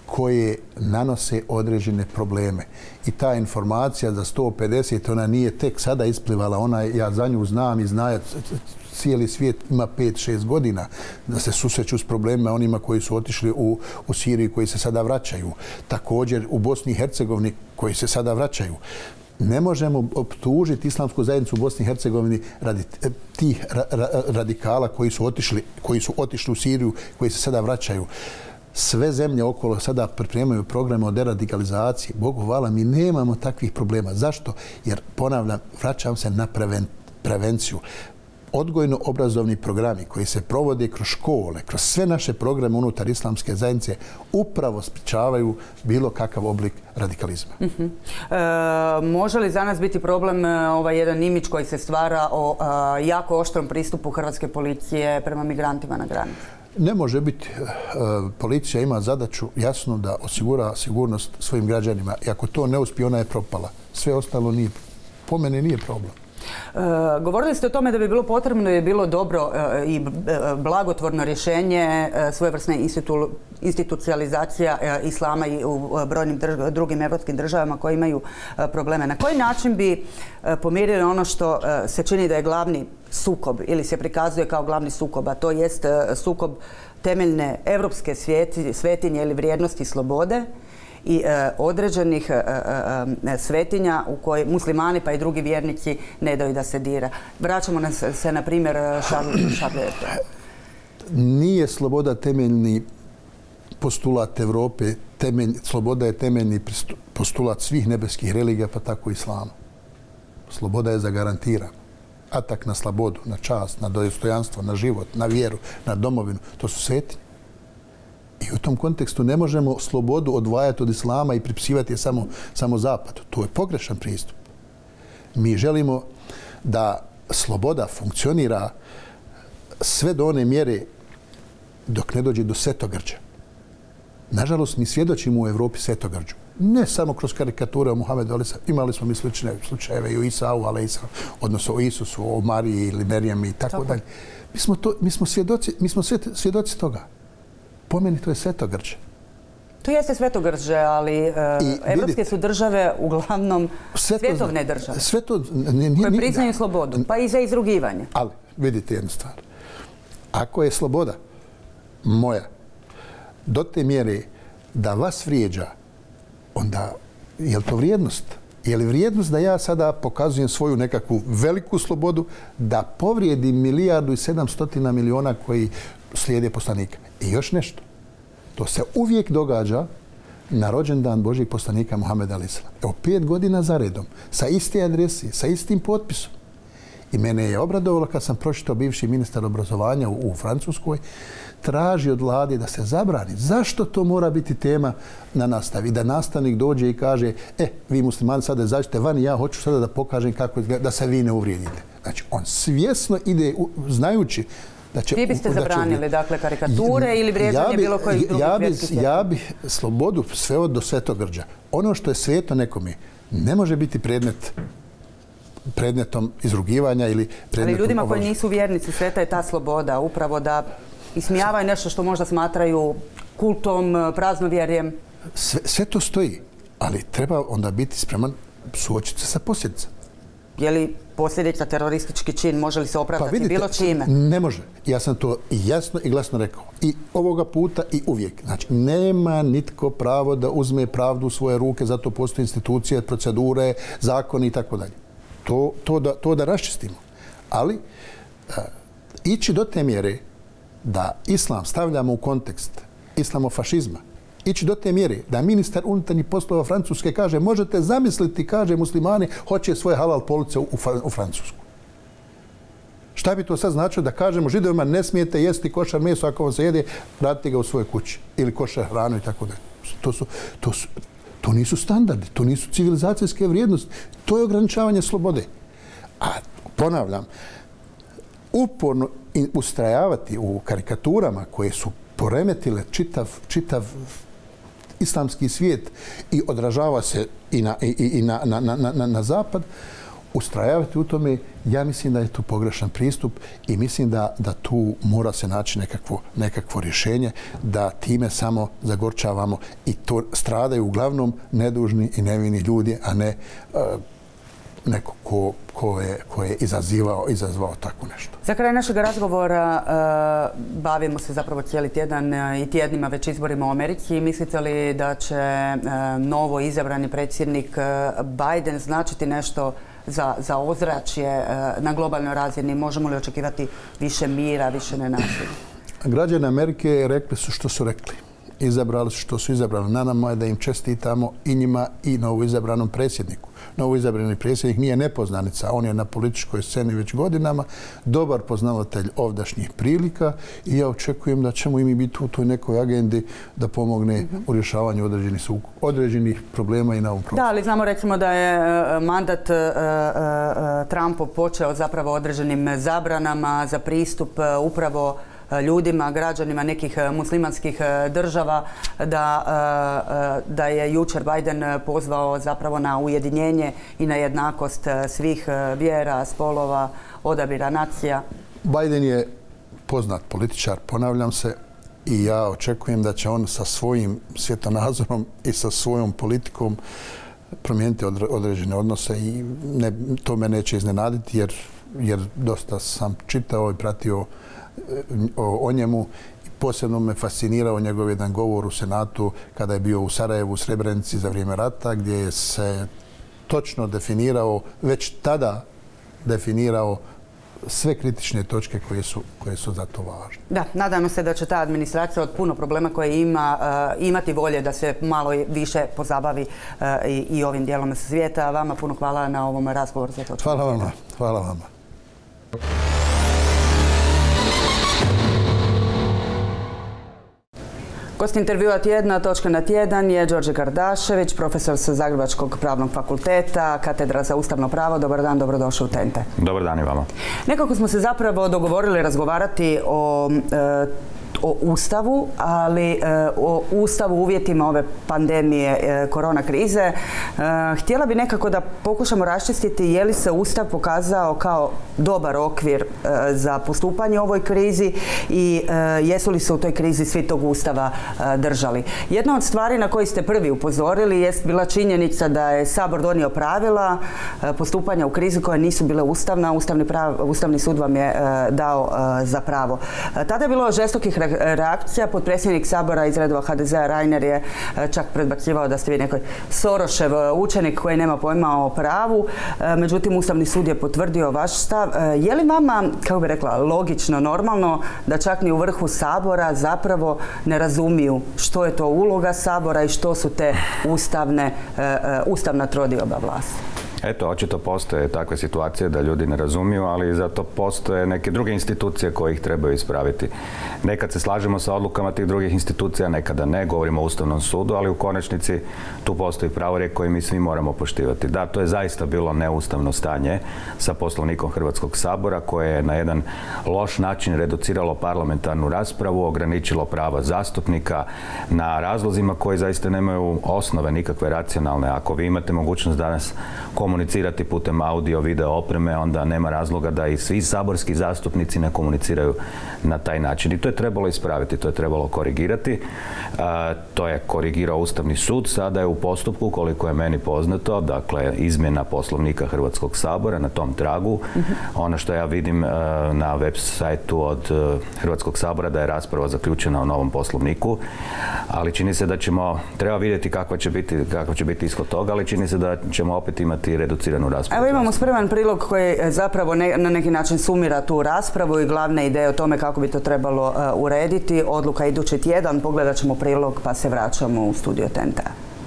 koje nanose određene probleme. I ta informacija za 150, ona nije tek sada isplivala, ja za nju znam i zna cijeli svijet ima 5-6 godina da se susreću s problemima onima koji su otišli u Siriju, koji se sada vraćaju. Također u Bosni i Hercegovini koji se sada vraćaju. Ne možemo optužiti islamsku zajednicu u Bosni i Hercegovini radi tih radikala koji su otišli u Siriju, koji se sada vraćaju. Sve zemlje okolo sada pripremaju programe o deradikalizaciji. Bogu hvala, mi nemamo takvih problema. Zašto? Jer, ponavljam, vraćam se na prevenciju. Odgojno-obrazovni programi koji se provode kroz škole, kroz sve naše programe unutar islamske zajednice upravo sprječavaju bilo kakav oblik radikalizma. Može li za nas biti problem ovaj jedan imidž koji se stvara o jako oštrom pristupu hrvatske policije prema migrantima na granici? Ne može biti. Policija ima zadaću jasno da osigura sigurnost svojim građanima i ako to ne uspije, ona je propala. Sve ostalo nije, po mene nije problem. Govorili ste o tome da bi bilo potrebno i bilo dobro i blagotvorno rješenje svojevrsne institucionalizacija islama i u brojnim drugim evropskim državama koje imaju probleme. Na koji način bi pomirili ono što se čini da je glavni sukob ili se prikazuje kao glavni sukob, a to jest sukob temeljne evropske svetinje ili vrijednosti slobode i određenih svetinja u koje muslimani pa i drugi vjernici ne daju da se dira. Vraćamo se na primjer Charlie. Nije sloboda temeljni postulat Evrope, sloboda je temeljni postulat svih nebeskih religija, pa tako i islama. Sloboda je zagarantirana. Atak na slobodu, na čast, na dostojanstvo, na život, na vjeru, na domovinu, to su svetinje. I u tom kontekstu ne možemo slobodu odvajati od islama i pripisivati je samo zapadu. To je pogrešan pristup. Mi želimo da sloboda funkcionira sve do one mjere dok ne dođe do svetogrđa. Nažalost, mi svjedočimo u Evropi svetogrđu. Ne samo kroz karikature o Muhamedu, ali imali smo mi slične slučajeve i o Isau, odnosno o Isusu, o Mariji ili Merijami i tako dalje. Mi smo svjedoci toga. Po meni to je svetogrđe. To jeste svetogrđe, ali evropske su države uglavnom svjetovne države koje priznaju slobodu, pa i za izrugivanje. Ali, vidite jednu stvar. Ako je sloboda moja do te mjere da vas vrijeđa, onda je li to vrijednost? Je li vrijednost da ja sada pokazujem svoju nekakvu veliku slobodu da povrijedim 1.700 miliona koji slijede poslanika? I još nešto. To se uvijek događa na rođendan Božjeg poslanika Muhameda a.s. Evo 5 godina za redom, sa iste adrese, sa istim potpisom. I mene je obradovalo kad sam pročitao bivši ministar obrazovanja u Francuskoj, traži od vlade da se zabrani. Zašto to mora biti tema na nastavi? Da nastavnik dođe i kaže, vi muslimani sada izađite van i ja hoću sada da pokažem kako izgleda, da se vi ne uvrijedite. Znači, on svjesno ide, znajući da će... Vi biste zabranili, dakle, karikature ili vrijeđanje bilo kojih drugih vjerskih? Ja bih slobodu sveo do svetogrđa. Ono što je sveto nekome ne može biti predmetom izrugivanja ili predmetom... Ali ljudima koji nisu vjernici, sveta je ta sloboda, upravo da ismijavaju nešto što možda smatraju kultom, praznovjerjem. Sve to stoji, ali treba onda biti spreman suočiti se sa posljedicama. Je li posljedica teroristički čin, može li se opravdati bilo čime? Ne može. Ja sam to jasno i glasno rekao. I ovoga puta i uvijek. Znači, nema nitko pravo da uzme pravdu u svoje ruke, zato postoje institucije, procedure, zakoni i tako dalje. To da raščistimo. Ali, ići do te mjere da islam stavljamo u kontekst islamofašizma, ići do te mjere da ministar unutarnjih poslova Francuske kaže možete zamisliti, kaže muslimani, hoće svoje halal police u Francusku. Šta bi to sad značilo da kažemo Židovima ne smijete jesti košar meso ako vam se jede, vratite ga u svoje kući ili košar hranu i tako dalje. To nisu standardi, to nisu civilizacijske vrijednosti, to je ograničavanje slobode. A ponavljam, uporno ustrajavati u karikaturama koje su poremetile čitav islamski svijet i odražava se i na zapad, ustrajavati u tome, ja mislim da je to pogrešan pristup i mislim da tu mora se naći nekakvo rješenje, da time samo zagorčavamo i to stradaju uglavnom nedužni i nevini ljudi, a ne neko ko je izazvao tako nešto. Za kraj našeg razgovora bavimo se zapravo cijeli tjedan i tjednima već izborima u Americi. Mislite li da će novo izabrani predsjednik Biden značiti nešto za ozračje na globalnoj razini? Možemo li očekivati više mira, više nenasilja? Građani Amerike rekli su što su rekli. Izabrali su što su izabrali. Na nama je da im čestitamo i njima i novoizabranom predsjedniku. Novoizabrani predsjednik nije nepoznanica, on je na političkoj sceni već godinama, dobar poznavatelj ovdašnjih prilika i ja očekujem da ćemo i mi biti u toj nekoj agendi da pomogne u rješavanju određenih problema i na ovom prostoru. Da, ali znamo recimo da je mandat Trumpov počeo zapravo određenim zabranama za pristup upravo ljudima, građanima nekih muslimanskih država, da je jučer Biden pozvao zapravo na ujedinjenje i na jednakost svih vjera, spolova, odabira nacija. Biden je poznat političar, ponavljam se, i ja očekujem da će on sa svojim svjetonazorom i sa svojom politikom promijeniti određene odnose i to me neće iznenaditi jer dosta sam čitao i pratio o njemu. Posebno me fascinirao njegov jedan govor u Senatu kada je bio u Sarajevu, u Srebrenici za vrijeme rata, gdje je se točno definirao, već tada definirao sve kritične točke koje su za to važne. Da, nadamo se da će ta administracija od puno problema koje ima imati volje da se malo više pozabavi i ovim dijelom svijeta. Vama puno hvala na ovom razgovoru. Hvala vama. Gost intervjua tjedna, točka na tjedan je Đorđe Gardašević, profesor sa Zagrebačkog pravnog fakulteta, katedra za ustavno pravo. Dobar dan, dobrodošli u Tente. Dobar dan i vama. Nekako smo se zapravo dogovorili razgovarati o Ustavu, ali o Ustavu u uvjetima ove pandemije korona krize. Htjela bi nekako da pokušamo raščistiti je li se Ustav pokazao kao dobar okvir za postupanje u ovoj krizi i jesu li se u toj krizi svi tog Ustava držali. Jedna od stvari na koji ste prvi upozorili jest bila činjenica da je Sabor donio pravila postupanja u krizi koja nisu bile ustavna. Ustavni sud vam je dao za pravo. Tada je bilo žestokih reakcija. Potpredsjednik Sabora iz redova HDZ-a Reiner je čak predbacivao da ste vi nekoj Sorošev učenik koji nema pojma o pravu. Međutim, Ustavni sud je potvrdio vaš stav. Je li vama, kako bi rekla, logično, normalno da čak ni u vrhu Sabora zapravo ne razumiju što je to uloga Sabora i što su te ustavna trodioba vlasti? Eto, očito postoje takve situacije da ljudi ne razumiju, ali zato postoje neke druge institucije koje ih trebaju ispraviti. Nekad se slažemo sa odlukama tih drugih institucija, nekada ne, govorimo o Ustavnom sudu, ali u konačnici tu postoji pravorijek koji mi svi moramo poštivati. Da, to je zaista bilo neustavno stanje sa Poslovnikom Hrvatskog sabora koje je na jedan loš način reduciralo parlamentarnu raspravu, ograničilo prava zastupnika na razlozima koji zaista nemaju osnove nikakve racionalne. Ako vi imate mogućnost danas komunicirati putem audio, video opreme, onda nema razloga da i svi saborski zastupnici ne komuniciraju na taj način. I to je trebalo ispraviti, to je trebalo korigirati. To je korigirao Ustavni sud, sada je u postupku, koliko je meni poznato, dakle izmjena Poslovnika Hrvatskog sabora na tom tragu. Ono što ja vidim na web sajtu od Hrvatskog sabora da je rasprava zaključena o novom Poslovniku, ali čini se da treba vidjeti kakva će biti ishod toga, ali čini se da ćemo opet imati reduciranu raspravu. Evo imamo spreman prilog koji zapravo na neki način sumira tu raspravu i glavne ideje o tome kako bi to trebalo urediti. Odluka idući tjedan, pogledat ćemo prilog pa se vraćamo u studio TNT.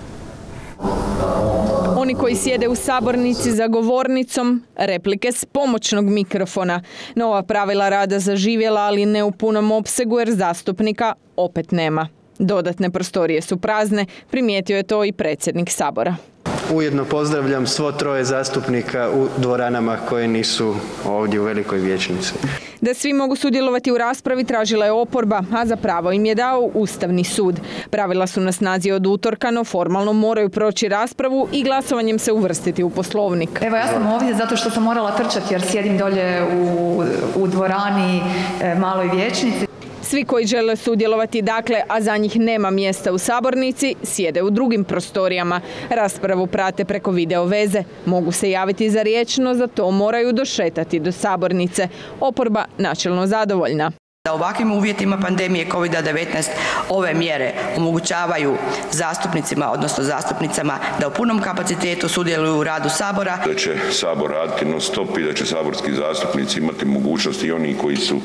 Oni koji sjede u sabornici za govornicom, replike s pomoćnog mikrofona. Nova pravila rada zaživjela, ali ne u punom opsegu jer zastupnika opet nema. Dodatne prostorije su prazne, primijetio je to i predsjednik Sabora. Ujedno pozdravljam svo troje zastupnika u dvoranama koje nisu ovdje u velikoj vijećnici. Da svi mogu sudjelovati u raspravi tražila je oporba, a za pravo im je dao Ustavni sud. Pravila su na snazi od utorka, no formalno moraju proći raspravu i glasovanjem se uvrstiti u Poslovnik. Evo, ja sam ovdje zato što sam morala trčati jer sjedim dolje u dvorani maloj vijećnici. Svi koji žele sudjelovati, dakle, a za njih nema mjesta u sabornici, sjede u drugim prostorijama. Raspravu prate preko video veze. Mogu se javiti za riječ, no za to moraju došetati do sabornice. Oporba načelno zadovoljna. Da u ovakvim uvjetima pandemije COVID-19 ove mjere omogućavaju zastupnicima, odnosno zastupnicama, da u punom kapacitetu sudjeluju u radu Sabora. Da će Sabor raditi non stop i da će saborski zastupnici imati mogućnost i oni koji su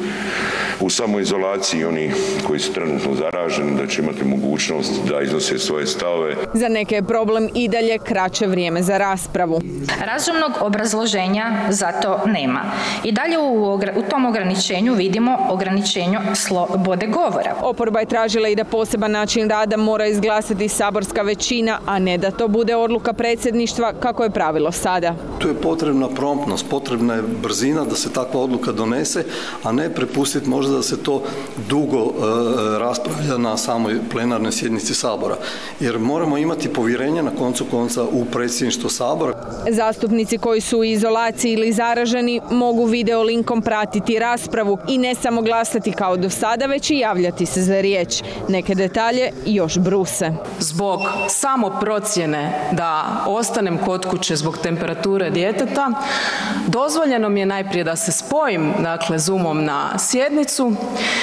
u samoizolaciji i oni koji su trenutno zaraženi, da će imati mogućnost da iznose svoje stavove. Za neke je problem i dalje kraće vrijeme za raspravu. Razumnog obrazloženja za to nema. I dalje u tom ograničenju vidimo ograničenje slobode govora. Oporba je tražila i da poseban način rada mora izglasati saborska većina, a ne da to bude odluka predsjedništva kako je pravilo sada. Tu je potrebna promptnost, potrebna je brzina da se takva odluka donese, a ne prepustiti možda da se to dugo raspravlja na samoj plenarnoj sjednici Sabora. Jer moramo imati povjerenje na koncu konca u predsjedništvo Sabora. Zastupnici koji su u izolaciji ili zaraženi mogu video linkom pratiti raspravu i ne samo glasati kao do sada, već i javljati se za riječ. Neke detalje još bruse. Zbog samo procjene da ostanem kod kuće zbog temperature djeteta, dozvoljeno mi je najprije da se spojim, dakle, Zoomom na sjednicu,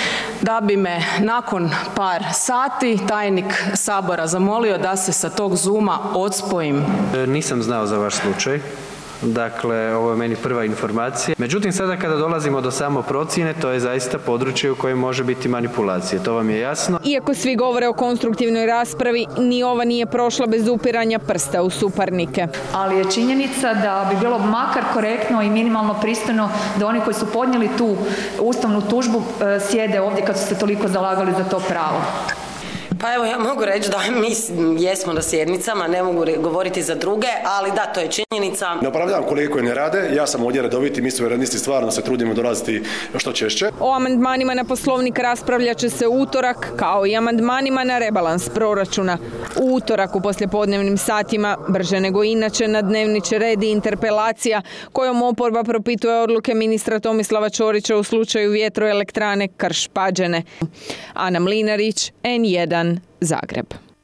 da bi me nakon par sati tajnik Sabora zamolio da se sa tog Zooma odspojim. Nisam znao za vaš slučaj. Dakle, ovo je meni prva informacija. Međutim, sada kada dolazimo do samoprocjene, to je zaista područje u kojem može biti manipulacije. To vam je jasno. Iako svi govore o konstruktivnoj raspravi, ni ova nije prošla bez upiranja prsta u suparnike. Ali je činjenica da bi bilo makar korektno i minimalno pristojno da oni koji su podnijeli tu ustavnu tužbu sjede ovdje kad su se toliko zalagali za to pravo. Pa evo, ja mogu reći da mi jesmo na sjednicama, ne mogu govoriti za druge, ali da, to je činjenica. Ne opravdavam kolege koji ne rade, ja sam ovdje redoviti, mi suverenisti stvarno se trudimo dolaziti što češće. O amandmanima na Poslovnik raspravljat će se u utorak, kao i amandmanima na rebalans proračuna. U utorak u poslijepodnevnim satima, brže nego inače, na dnevni će red i interpelacija kojom oporba propituje odluke ministra Tomislava Ćorića u slučaju vjetroelektrane Krš-Pađene. Ana Mlinarić, N1, Zagreb.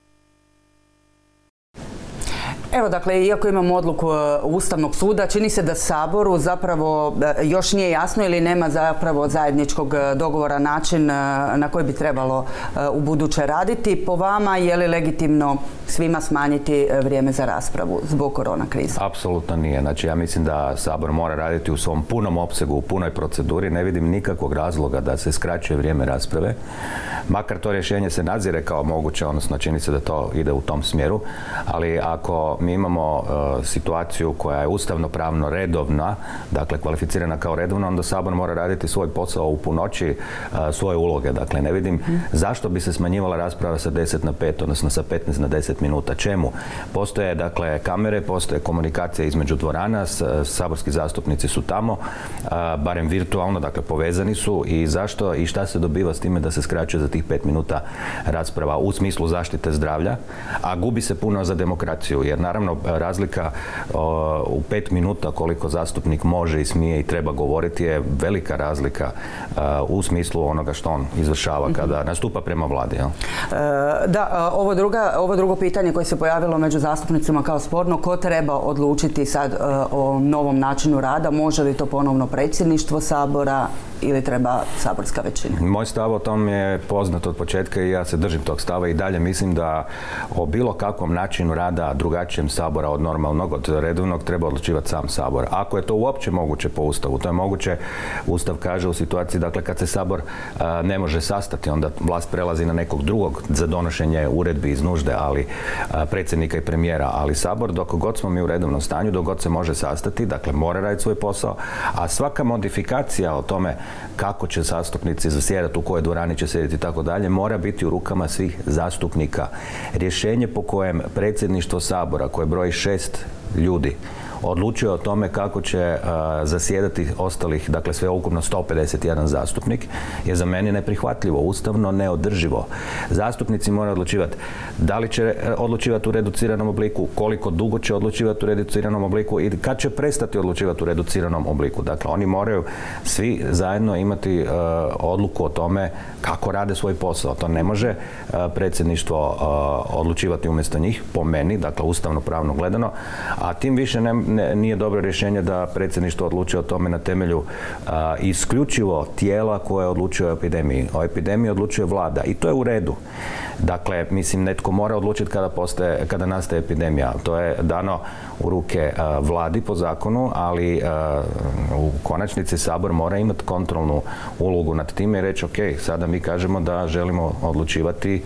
Evo, dakle, iako imamo odluku Ustavnog suda, čini se da Saboru zapravo još nije jasno ili nema zapravo zajedničkog dogovora način na koji bi trebalo u buduće raditi. Po vama, je li legitimno svima smanjiti vrijeme za raspravu zbog korona krize? Apsolutno nije. Znači, ja mislim da Sabor mora raditi u svom punom opsegu, u punoj proceduri. Ne vidim nikakvog razloga da se skraćuje vrijeme rasprave. Makar to rješenje se nadzire kao moguće, odnosno čini se da to ide u tom smjeru, ali ako mi imamo situaciju koja je ustavno-pravno redovna, dakle kvalificirana kao redovna, onda Sabor mora raditi svoj posao u punoći svoje uloge. Dakle, ne vidim zašto bi se smanjivala rasprava sa 10 na 5, odnosno sa 15 na 10 minuta. Čemu? Postoje, dakle, kamere, postoje komunikacija između dvorana, saborski zastupnici su tamo, barem virtualno, dakle, povezani su, i zašto i šta se dobiva s time da se skraćuje za tih 5 minuta rasprava u smislu zaštite zdravlja, a gubi se puno za demokraciju, jer naravno razlika u 5 minuta koliko zastupnik može i smije i treba govoriti je velika razlika u smislu onoga što on izvršava kada nastupa prema vladi. Da, ovo drugo pitanje koje se pojavilo među zastupnicima kao sporno, ko treba odlučiti sad o novom načinu rada? Može li to ponovno predsjedništvo Sabora ili treba saborska većina? Moj stav o tom je poznat od početka i ja se držim tog stava i dalje mislim da o bilo kakvom načinu rada drugačijem Sabora od normalnog, od redovnog, treba odlučivati sam Sabor. Ako je to uopće moguće po Ustavu, to je moguće, Ustav kaže u situaciji, dakle, kad se Sabor ne može sastati, onda vlast prelazi na nekog drugog za donošenje uredbi iz nužde, ali predsjednika i premijera, ali Sabor, dok god smo mi u redovnom stanju, dok god se može sastati, dakle, mora raditi svoj posao, a svaka modifikacija o tome kako će zastupnici zasjedati, u kojoj dvorani će sjediti i tako dalje, mora biti u rukama svih zastupnika. Rješenje po kojem predsjedništvo Sabora, koje broji 6 ljudi, odlučuje o tome kako će zasjedati ostalih, dakle sve ukupno 151 zastupnik, je za mene neprihvatljivo, ustavno neodrživo. Zastupnici moraju odlučivati da li će odlučivati u reduciranom obliku, koliko dugo će odlučivati u reduciranom obliku i kad će prestati odlučivati u reduciranom obliku. Dakle, oni moraju svi zajedno imati odluku o tome kako rade svoj posao. To ne može predsjedništvo odlučivati umjesto njih, po meni, dakle ustavno pravno gledano, a tim više nije dobro rješenje da predsjedništvo odlučuje o tome na temelju isključivo tijela koje odlučuje o epidemiji. O epidemiji odlučuje vlada i to je u redu. Dakle, mislim, netko mora odlučiti kada nastaje epidemija. To je dano u ruke vladi po zakonu, ali u konačnici Sabor mora imati kontrolnu ulogu nad time i reći, ok, sada mi kažemo da želimo odlučivati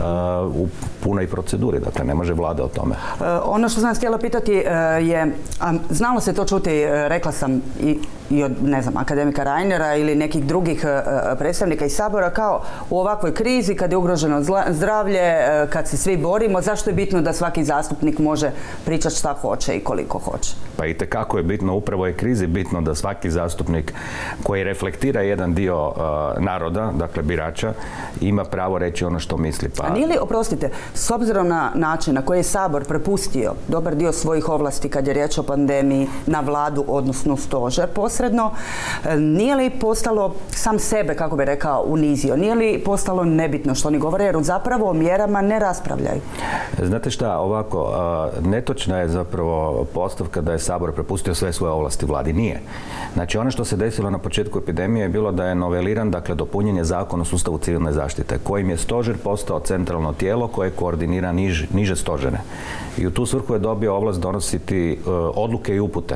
u punoj proceduri. Dakle, ne može vlada o tome. Ono što sam vas htjela pitati je, znalo se to čuti, rekla sam i od, ne znam, akademika Reinera ili nekih drugih predstavnika iz Sabora, kao u ovakvoj krizi, kad je ugroženo zdravlje, kad se svi borimo, zašto je bitno da svaki zastupnik može pričati šta hoće i koliko hoće? Pa itekako je bitno, upravo je krizi bitno da svaki zastupnik koji reflektira jedan dio naroda, dakle birača, ima pravo reći ono što misli. Pa... A nije li, oprostite, s obzirom na način na koji je Sabor prepustio dobar dio svojih ovlasti kad je riječ o pandemiji na vladu, odnosno stožer posredno, nije li postalo sam sebe, kako bi rekao, unizio? Nije li postalo nebitno što oni govore, jer zapravo o mjerama ne raspravljaju? Znate šta, ovako, netočna je zapravo postavka da je Sabor prepustio sve svoje ovlasti vladi. Nije. Znači, ono što se desilo na početku epidemije je bilo da je noveliran, dakle, dopunjen je Zakon o sustavu civilne zaštite, kojim je stožer postao centralno tijelo koje koordinira niže stožere. I u tu svrhu je dobio ovlast donositi odluke i upute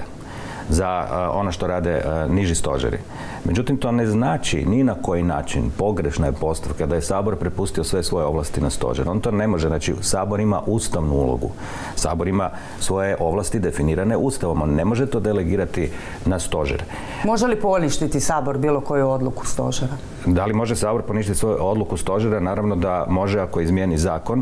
za ono što rade niži stožeri. Međutim, to ne znači ni na koji način, pogrešna je postavka da je Sabor prepustio sve svoje ovlasti na stožer. On to ne može. Znači, Sabor ima ustavnu ulogu. Sabor ima svoje ovlasti definirane Ustavom. On ne može to delegirati na stožer. Može li poništiti Sabor bilo koju odluku stožera? Da li može Sabor poništiti svoju odluku stožera? Naravno da može ako izmijeni zakon.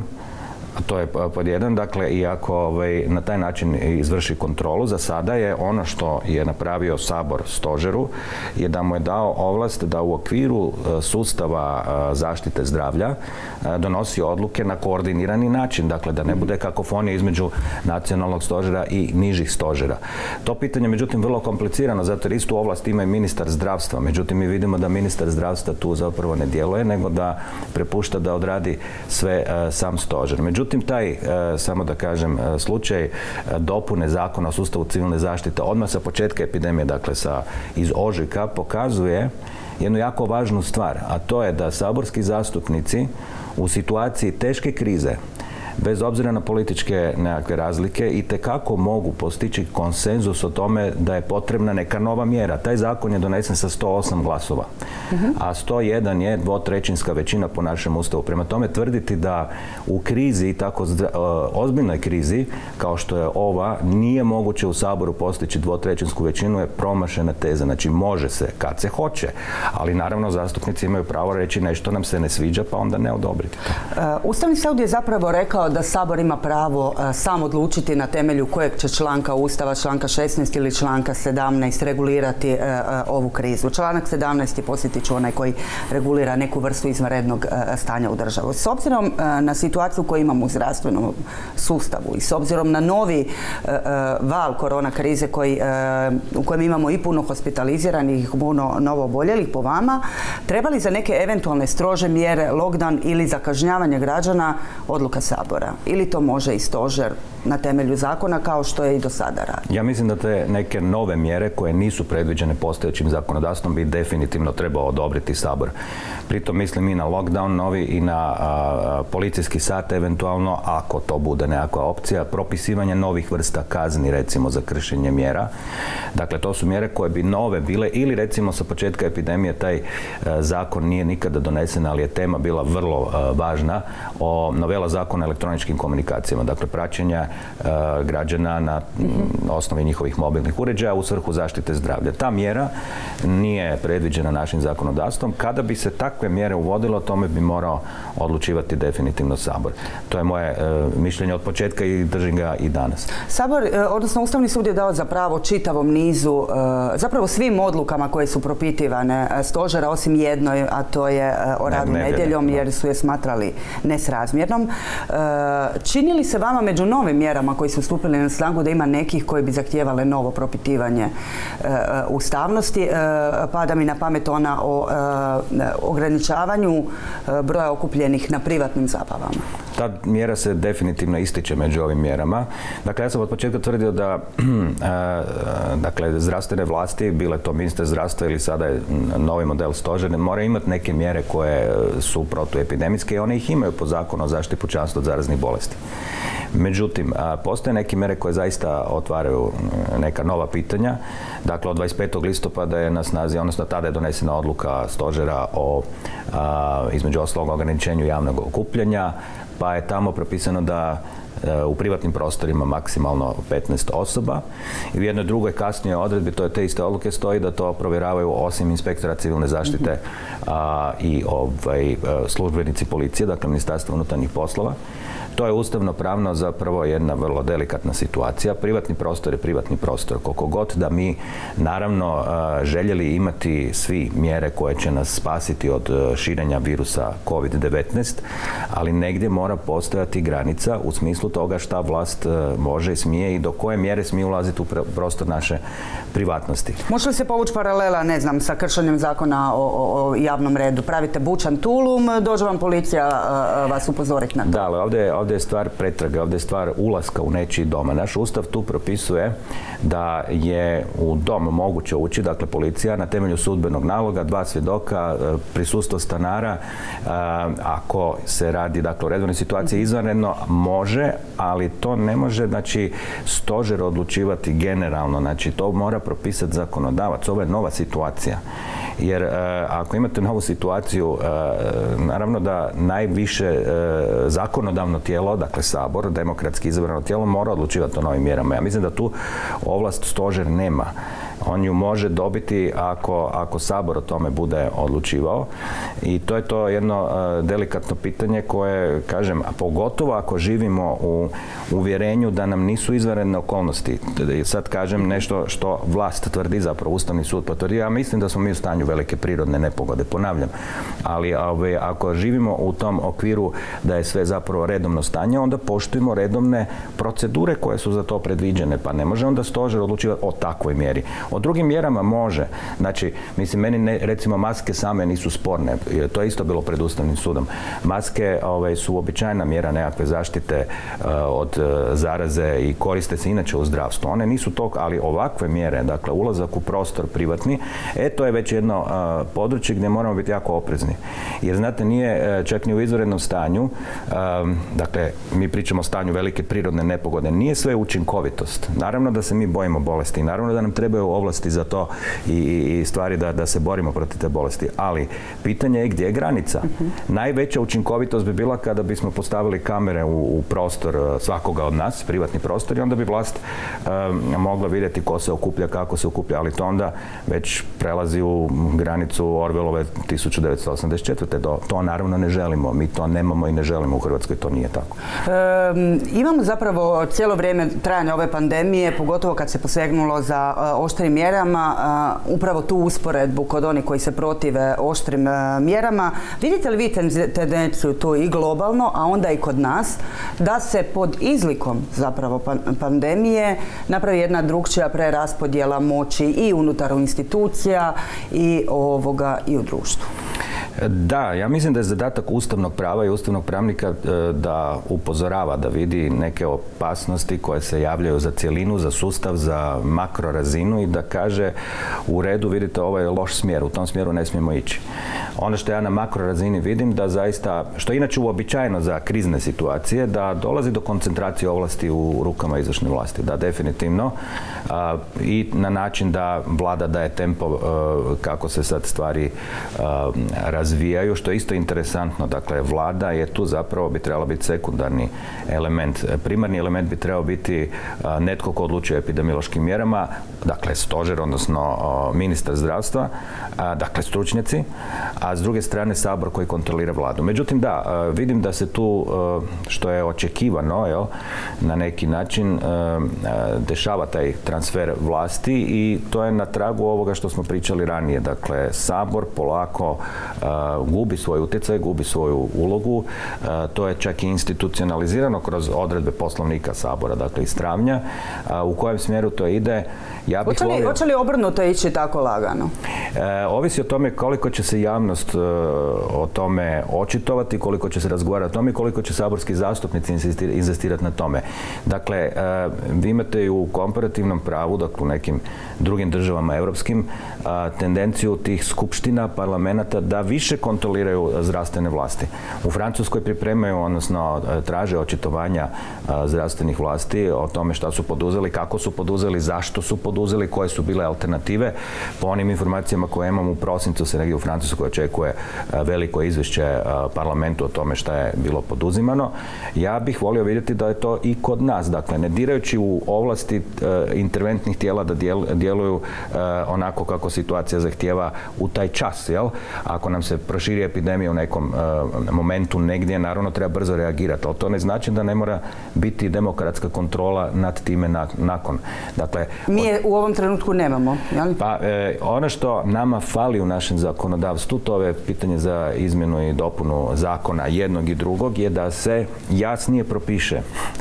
To je pod jedan, dakle, i ako na taj način izvrši kontrolu. Za sada je ono što je napravio Sabor stožeru je da mu je dao ovlast da u okviru sustava zaštite zdravlja donosi odluke na koordinirani način, dakle da ne bude kakofonija između nacionalnog stožera i nižih stožera. To pitanje, međutim, vrlo komplicirano, zato jer istu ovlast ima i ministar zdravstva. Međutim, mi vidimo da ministar zdravstva tu zapravo ne djeluje, nego da prepušta da odradi sve sam stožer. Međutim, taj, samo da kažem, slučaj dopune Zakona o sustavu civilne zaštite odmah sa početka epidemije, dakle iz ožujka, pokazuje jednu jako važnu stvar, a to je da saborski zastupnici u situaciji teške krize, bez obzira na političke nekakve razlike, itekako mogu postići konsenzus o tome da je potrebna neka nova mjera. Taj zakon je donesen sa 108 glasova, a 101 je dvotrećinska većina po našem Ustavu. Prema tome, tvrditi da u krizi, tako ozbiljnoj krizi, kao što je ova, nije moguće u Saboru postići dvotrećinsku većinu je promašena teza. Znači, može se kad se hoće, ali naravno zastupnici imaju pravo reći nešto nam se ne sviđa, pa onda ne odobriti to. Ustavni sud je zapravo rekao da Sabor ima pravo sam odlučiti na temelju kojeg će članka Ustava, članka 16 ili članka 17 regulirati ovu krizu. Članak 17 je, podsjetit ću, onaj koji regulira neku vrstu izvanrednog stanja u državu. S obzirom na situaciju koju imamo u zdravstvenom sustavu i s obzirom na novi val korona krize u kojem imamo i puno hospitaliziranih i puno novooboljelih, po vama, treba li za neke eventualne strože mjere, lockdown ili za kažnjavanje građana odluka Sabora? Ili to može i stožer na temelju zakona kao što je i do sada radi? Ja mislim da te neke nove mjere koje nisu predviđene postojećim zakonodavstvom bi definitivno trebao odobriti Sabor. Pritom mislim i na lockdown novi i na policijski sat eventualno, ako to bude nekakva opcija, propisivanje novih vrsta kazni, recimo za kršenje mjera. Dakle, to su mjere koje bi nove bile, ili recimo sa početka epidemije taj zakon nije nikada donesen, ali je tema bila vrlo važna, novela zakona o elektroničkim elektroničkim komunikacijama, dakle praćenja građana na osnovi njihovih mobilnih uređaja u svrhu zaštite zdravlja. Ta mjera nije predviđena našim zakonodavstvom. Kada bi se takve mjere uvodilo, tome bi morao odlučivati definitivno Sabor. To je moje mišljenje od početka i držim ga i danas. Sabor, odnosno Ustavni sud je dao za pravo čitavom nizu, zapravo svim odlukama koje su propitivane stožera, osim jednoj, a to je o radu nedjeljom, jer su je smatrali nesrazmjernom. Čini li se vama među novim mjerama koji su stupili na snagu da ima nekih koji bi zahtijevale novo propitivanje ustavnosti? Pada mi na pamet ona o ograničavanju broja okupljenih na privatnim zabavama. Ta mjera se definitivno ističe među ovim mjerama. Dakle, ja sam od početka tvrdio da dakle, zdravstvene vlasti, bile to ministar zdravstva ili sada je novi model stožera, moraju imati neke mjere koje su protuepidemijske i one ih imaju po zakonu o zaštiti pučanstva od zaraznih bolesti. Međutim, postoje neke mjere koje zaista otvaraju neka nova pitanja. Dakle, od 25. listopada je na snazi, odnosno tada je donesena odluka stožera o između ostalog ograničenju javnog okupljanja, pa je tamo propisano da u privatnim prostorima maksimalno 15 osoba. I u jednoj drugoj kasnije odredbi, to je te iste odluke, stoji da to provjeravaju osim inspektora civilne zaštite i službenici policije, dakle Ministarstvo unutarnjih poslova. To je ustavno pravno zapravo jedna vrlo delikatna situacija. Privatni prostor je privatni prostor. Koliko god da mi naravno željeli imati svi mjere koje će nas spasiti od širenja virusa COVID-19, ali negdje mora postojati granica u smislu toga šta vlast može i smije i do koje mjere smije ulaziti u prostor naše privatnosti. Može li se povući paralela, ne znam, sa kršenjem zakona o javnom redu? Pravite bučan tulum, dođe vam policija vas upozoriti na to? Da, ali ovdje je stvar pretrage, ovdje je stvar ulaska u nečiji dom. Naš Ustav tu propisuje da je u dom moguće ući, dakle policija na temelju sudbenog naloga, 2 svjedoka, prisustvo stanara, ako se radi dakle o redovnoj situaciji izvanredno može, ali to ne može znači stožer odlučivati generalno, znači to mora propisati zakonodavac. Ovo je nova situacija. Jer ako imate novu situaciju, naravno da najviše zakonodavno tijelo, dakle Sabor, demokratski izabrano tijelo, mora odlučivati o novim mjerama. Ja mislim da tu ovlast stožer nema. On ju može dobiti ako Sabor o tome bude odlučivao. I to je to jedno delikatno pitanje koje, kažem, a pogotovo ako živimo u uvjerenju da nam nisu izvanredne okolnosti. Sad kažem nešto što vlast tvrdi, zapravo Ustavni sud potvrdi. Ja mislim da smo mi u stanju velike prirodne nepogode, ponavljam. Ali ako živimo u tom okviru da je sve zapravo redovno stanje, onda poštujemo redovne procedure koje su za to predviđene. Pa ne može onda stožer odlučivati o takvoj mjeri. O drugim mjerama može. Znači, mislim, meni recimo maske same nisu sporne. To je isto bilo pred Ustavnim sudom. Maske su uobičajena mjera nekakve zaštite od zaraze i koriste se inače u zdravstvu. One nisu to, ali ovakve mjere, dakle ulazak u prostor privatni, to je već jedno područje gdje moramo biti jako oprezni. Jer znate, nije čak ni u izvanrednom stanju, dakle, mi pričamo o stanju velike prirodne nepogode, nije sve učinkovitost. Naravno da se mi bojimo bolesti, naravno da nam trebaju ovlasti za to i stvari da se borimo protiv te bolesti. Ali pitanje je gdje je granica. Najveća učinkovitost bi bila kada bismo postavili kamere u prostor svakoga od nas, privatni prostor, i onda bi vlast mogla vidjeti ko se okuplja, kako se okuplja, ali to onda već prelazi u granicu Orwellove 1984. To naravno ne želimo. Mi to nemamo i ne želimo u Hrvatskoj, to nije tako. Imamo zapravo cijelo vrijeme trajanja ove pandemije, pogotovo kad se posegnulo za oštrim mjerama, upravo tu usporedbu kod onih koji se protive oštrim mjerama. Vidite li vi tendenciju tu i globalno, a onda i kod nas, da se pod izlikom zapravo pandemije napravi jedna drukčija preraspodjela moći i unutar institucija i u društvu? Da, ja mislim da je zadatak ustavnog prava i ustavnog pravnika da upozorava, da vidi neke opasnosti koje se javljaju za cjelinu, za sustav, za makrorazinu i da kaže u redu, vidite, ovo je loš smjer, u tom smjeru ne smijemo ići. Ono što ja na makrorazini vidim da zaista, što je inače uobičajeno za krizne situacije, da dolazi do koncentracije ovlasti u rukama izvršne vlasti. Da, definitivno. I na način da vlada daje tempo kako se sad stvari razvijaju razvijaju, što je isto interesantno. Dakle, vlada je tu zapravo bi trebala biti sekundarni element. Primarni element bi trebao biti netko ko odlučuje o epidemiološkim mjerama, dakle stožer, odnosno ministar zdravstva, dakle stručnjaci, a s druge strane Sabor koji kontrolira vladu. Međutim, da, vidim da se tu, što je očekivano, na neki način dešava taj transfer vlasti i to je na tragu ovoga što smo pričali ranije. Dakle, Sabor polako gubi svoj utjecaj, gubi svoju ulogu. To je čak i institucionalizirano kroz odredbe Poslovnika Sabora, dakle iz travnja. U kojem smjeru to ide? Hoće li obrnuto ići tako lagano? Ovisi o tome koliko će se javnost o tome očitovati, koliko će se razgovarati o tome i koliko će saborski zastupnici inzistirati na tome. Dakle, vi imate i u komparativnom pravu, dakle u nekim drugim državama europskim, tendenciju tih skupština, parlamenta da više kontroliraju zdravstvene vlasti. U Francuskoj pripremaju, odnosno traže očitovanja zdravstvenih vlasti o tome šta su poduzeli, kako su poduzeli, zašto su poduzeli, koje su bile alternative. Po onim informacijama koje imamo u prosincu se negdje u Francuskoj očekuje veliko izvješće parlamentu o tome šta je bilo poduzimano. Ja bih volio vidjeti da je to i kod nas, dakle ne dirajući u ovlasti interventnih tijela da djeluju onako kako situacija zahtijeva u taj čas, jel? Ako nam se proširi epidemija u nekom momentu negdje, naravno treba brzo reagirati, ali to ne znači da ne mora biti demokratska kontrola nad time nakon. Dakle, mi je u ovom trenutku nemamo, jel? Pa, ono što nama fali u našem zakonodavstvu, to je pitanje za izmjenu i dopunu zakona jednog i drugog, je da se jasnije propiše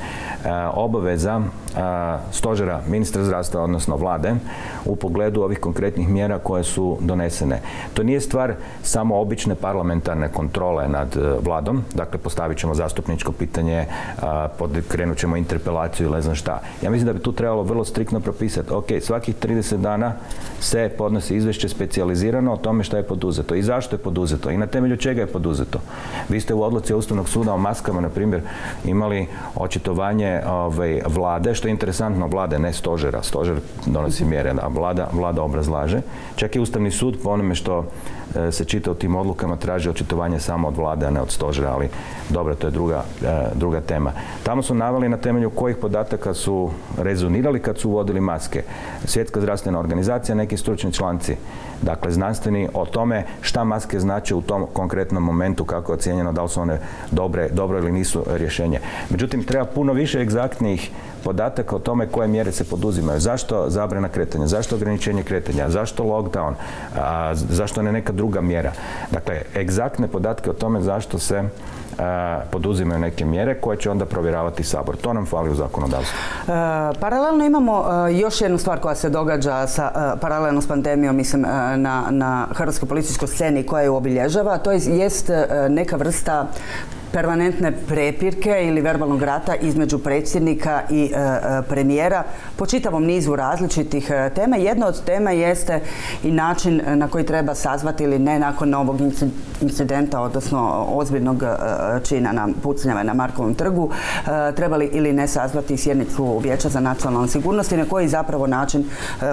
obaveza stožera, ministra zdravstva, odnosno vlade, u pogledu ovih konkretnih mjera koje su donesene. To nije stvar samo obične parlamentarne kontrole nad vladom, dakle postavit ćemo zastupničko pitanje, krenut ćemo interpelaciju ili ne znam šta. Ja mislim da bi tu trebalo vrlo striktno propisati, ok, svakih 30 dana se podnosi izvješće specijalizirano o tome šta je poduzeto i zašto je poduzeto i na temelju čega je poduzeto. Vi ste u odluci Ustavnog suda o maskama, na primjer, imali očitovanje vlade, što je interesantno, vlade, ne stožera. Stožer donosi mjere, a vlada obrazlaže. Čak i Ustavni sud po onome što se čita u tim odlukama traži očitovanje samo od vlade, a ne od stožera, ali dobro, to je druga tema. Tamo su naveli na temelju kojih podataka su rezonirali kad su uvodili maske. Svjetska zdravstvena organizacija, neki stručni članci, dakle znanstveni, o tome šta maske znače u tom konkretnom momentu, kako je ocijenjeno, da li su one dobro ili nisu rješenje. Međutim, treba puno više egzaktnijih podataka o tome koje mjere se poduzimaju. Zašto zabrana kretanja? Zašto ograničenje kretanja? Zašto lockdown? Zašto ne neka druga mjera? Dakle, egzaktne podatke o tome zašto se poduzimaju neke mjere koje će onda provjeravati Sabor. To nam fali u zakonodavstvu. Paralelno imamo još jednu stvar koja se događa paralelno s pandemijom, mislim, na hrvatskoj političkoj sceni koja ju obilježava. To jest neka vrsta permanentne prepirke ili verbalnog rata između predsjednika i premijera po čitavom nizu različitih tema. Jedna od tema jeste i način na koji treba sazvati ili ne nakon ovog incidenta, odnosno ozbiljnog čina na pucnjave na Markovom trgu, trebali ili ne sazvati sjednicu Vijeća za nacionalnu sigurnost i na koji zapravo način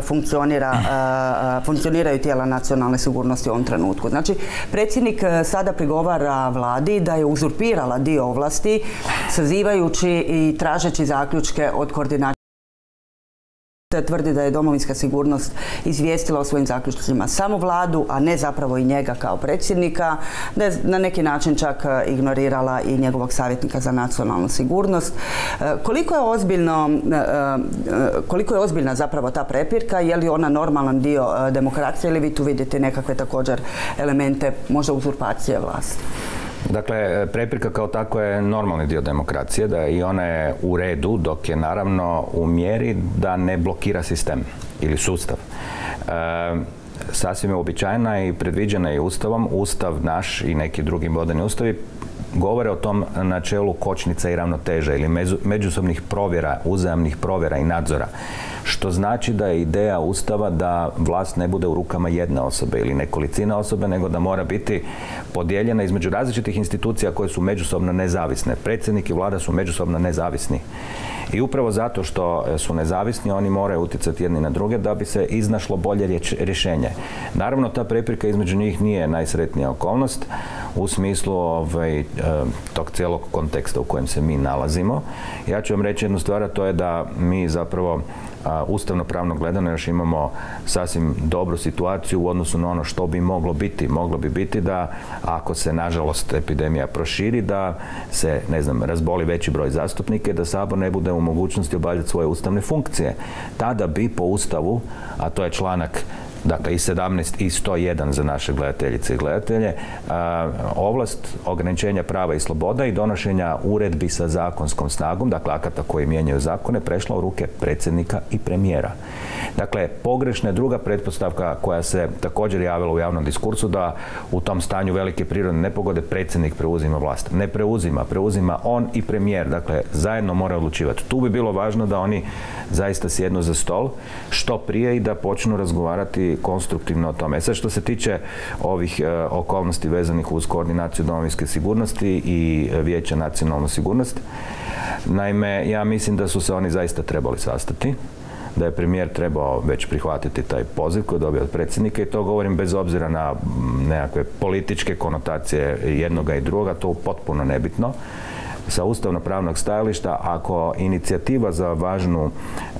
funkcioniraju tijela nacionalne sigurnosti u ovom trenutku. Znači, predsjednik sada prigovara vladi da je uzurpirala dio ovlasti, sazivajući i tražeći zaključke od koordinacije. Tvrdi da je domovinska sigurnost izvijestila o svojim zaključcima samo vladu, a ne zapravo i njega kao predsjednika, da je na neki način čak ignorirala i njegovog savjetnika za nacionalnu sigurnost. Koliko je ozbiljna zapravo ta prepirka? Je li ona normalan dio demokracije ili vi tu vidite nekakve također elemente možda uzurpacije vlasti? Dakle, prepirka kao takva je normalni dio demokracije, da i ona je u redu, dok je naravno u mjeri da ne blokira sistem ili sustav. Sasvim je uobičajena i predviđena i Ustavom. Ustav naš i neki drugi moderni ustavi govore o tom načelu kočnica i ravnoteža ili međusobnih provjera, uzajamnih provjera i nadzora. što znači da je ideja Ustava da vlast ne bude u rukama jedne osobe ili nekolicine osobe, nego da mora biti podijeljena između različitih institucija koje su međusobno nezavisne. Predsjednik i vlada su međusobno nezavisni. I upravo zato što su nezavisni, oni moraju utjecati jedni na druge da bi se iznašlo bolje rješenje. Naravno, ta prepirka između njih nije najsretnija okolnost u smislu tog cijelog konteksta u kojem se mi nalazimo. Ja ću vam reći jednu stvar, a to je da mi zapravo ustavno-pravno gledano još imamo sasvim dobru situaciju u odnosu na ono što bi moglo biti. Moglo bi biti da ako se nažalost epidemija proširi, da se, ne znam, razboli veći broj zastupnika i da Sabor ne bude u mogućnosti obavljati svoje ustavne funkcije. Tada bi po Ustavu, a to je članak dakle i 17 i 101 za naše gledateljice i gledatelje, ovlast ograničenja prava i sloboda i donošenja uredbi sa zakonskom snagom, dakle akata koji mijenjaju zakone, prešla u ruke predsjednika i premijera. Dakle, pogrešna je druga pretpostavka koja se također javila u javnom diskursu, da u tom stanju velike prirodne nepogode predsjednik preuzima vlast. Ne preuzima, preuzima on i premijer, dakle zajedno moraju odlučivati. Tu bi bilo važno da oni zaista sjednu za stol što prije i da počnu razgovarati konstruktivno o tome. Sad što se tiče ovih okolnosti vezanih uz koordinaciju domovinske sigurnosti i Vijeća nacionalnu sigurnost, naime, ja mislim da su se oni zaista trebali sastati, da je premijer trebao već prihvatiti taj poziv koji je dobio od predsjednika i to govorim bez obzira na nekakve političke konotacije jednoga i drugoga, to potpuno nebitno. Sa ustavno-pravnog stajališta, ako inicijativa za važnu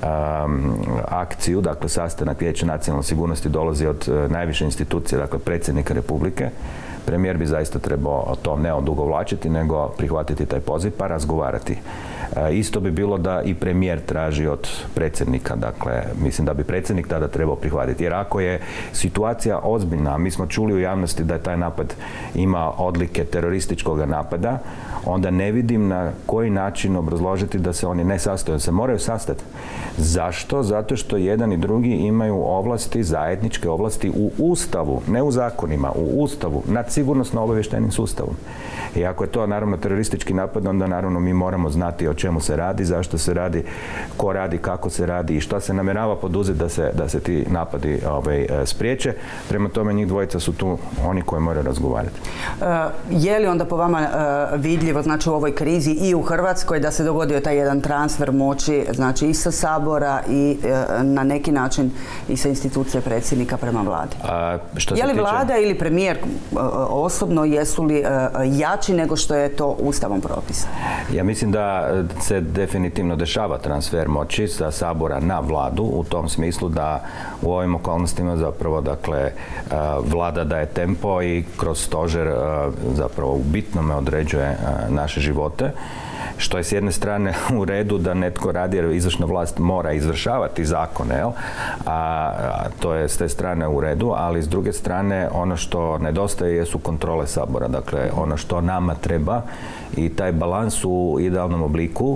akciju, dakle sastanak Vijeća nacionalne sigurnosti dolazi od najviše institucije, dakle predsjednika Republike, premijer bi zaista trebao to ne odugovlačiti, nego prihvatiti taj poziv pa razgovarati. Isto bi bilo da i premijer traži od predsjednika, dakle mislim da bi predsjednik tada trebao prihvatiti. Jer ako je situacija ozbiljna, mi smo čuli u javnosti da je taj napad ima odlike terorističkog napada, onda ne vidim na koji način obrazložiti da se oni ne sastaju, da se moraju sastati. Zašto? Zato što jedan i drugi imaju ovlasti, zajedničke ovlasti u Ustavu, ne u zakonima, u Ustavu, nad sigurnosno-obavještajnim sustavom. I ako je to naravno teroristički napad, onda naravno mi moramo znati o čemu se radi, zašto se radi, ko radi, kako se radi i šta se namjerava poduzeti da se ti napadi spriječe. Prema tome njih dvojica su tu oni koji moraju razgovarati. Je li onda po vama vidljivo, znači u ovoj krizi i u Hrvatskoj, da se dogodio taj jedan transfer moći, znači i sa Sabora i na neki način i sa institucije predsjednika prema vladi? Je li vlada ili premijer osobno, jesu li jači nego što je to Ustavom propisano? Ja mislim da se definitivno dešava transfer moći sa Sabora na vladu u tom smislu da u ovim okolnostima zapravo dakle vlada daje tempo i kroz stožer zapravo u bitnome određuje naše živote. Što je s jedne strane u redu da netko radi jer izvršna vlast mora izvršavati zakone, a to je s te strane u redu, ali s druge strane ono što nedostaje jesu kontrole Sabora, dakle ono što nama treba i taj balans u idealnom obliku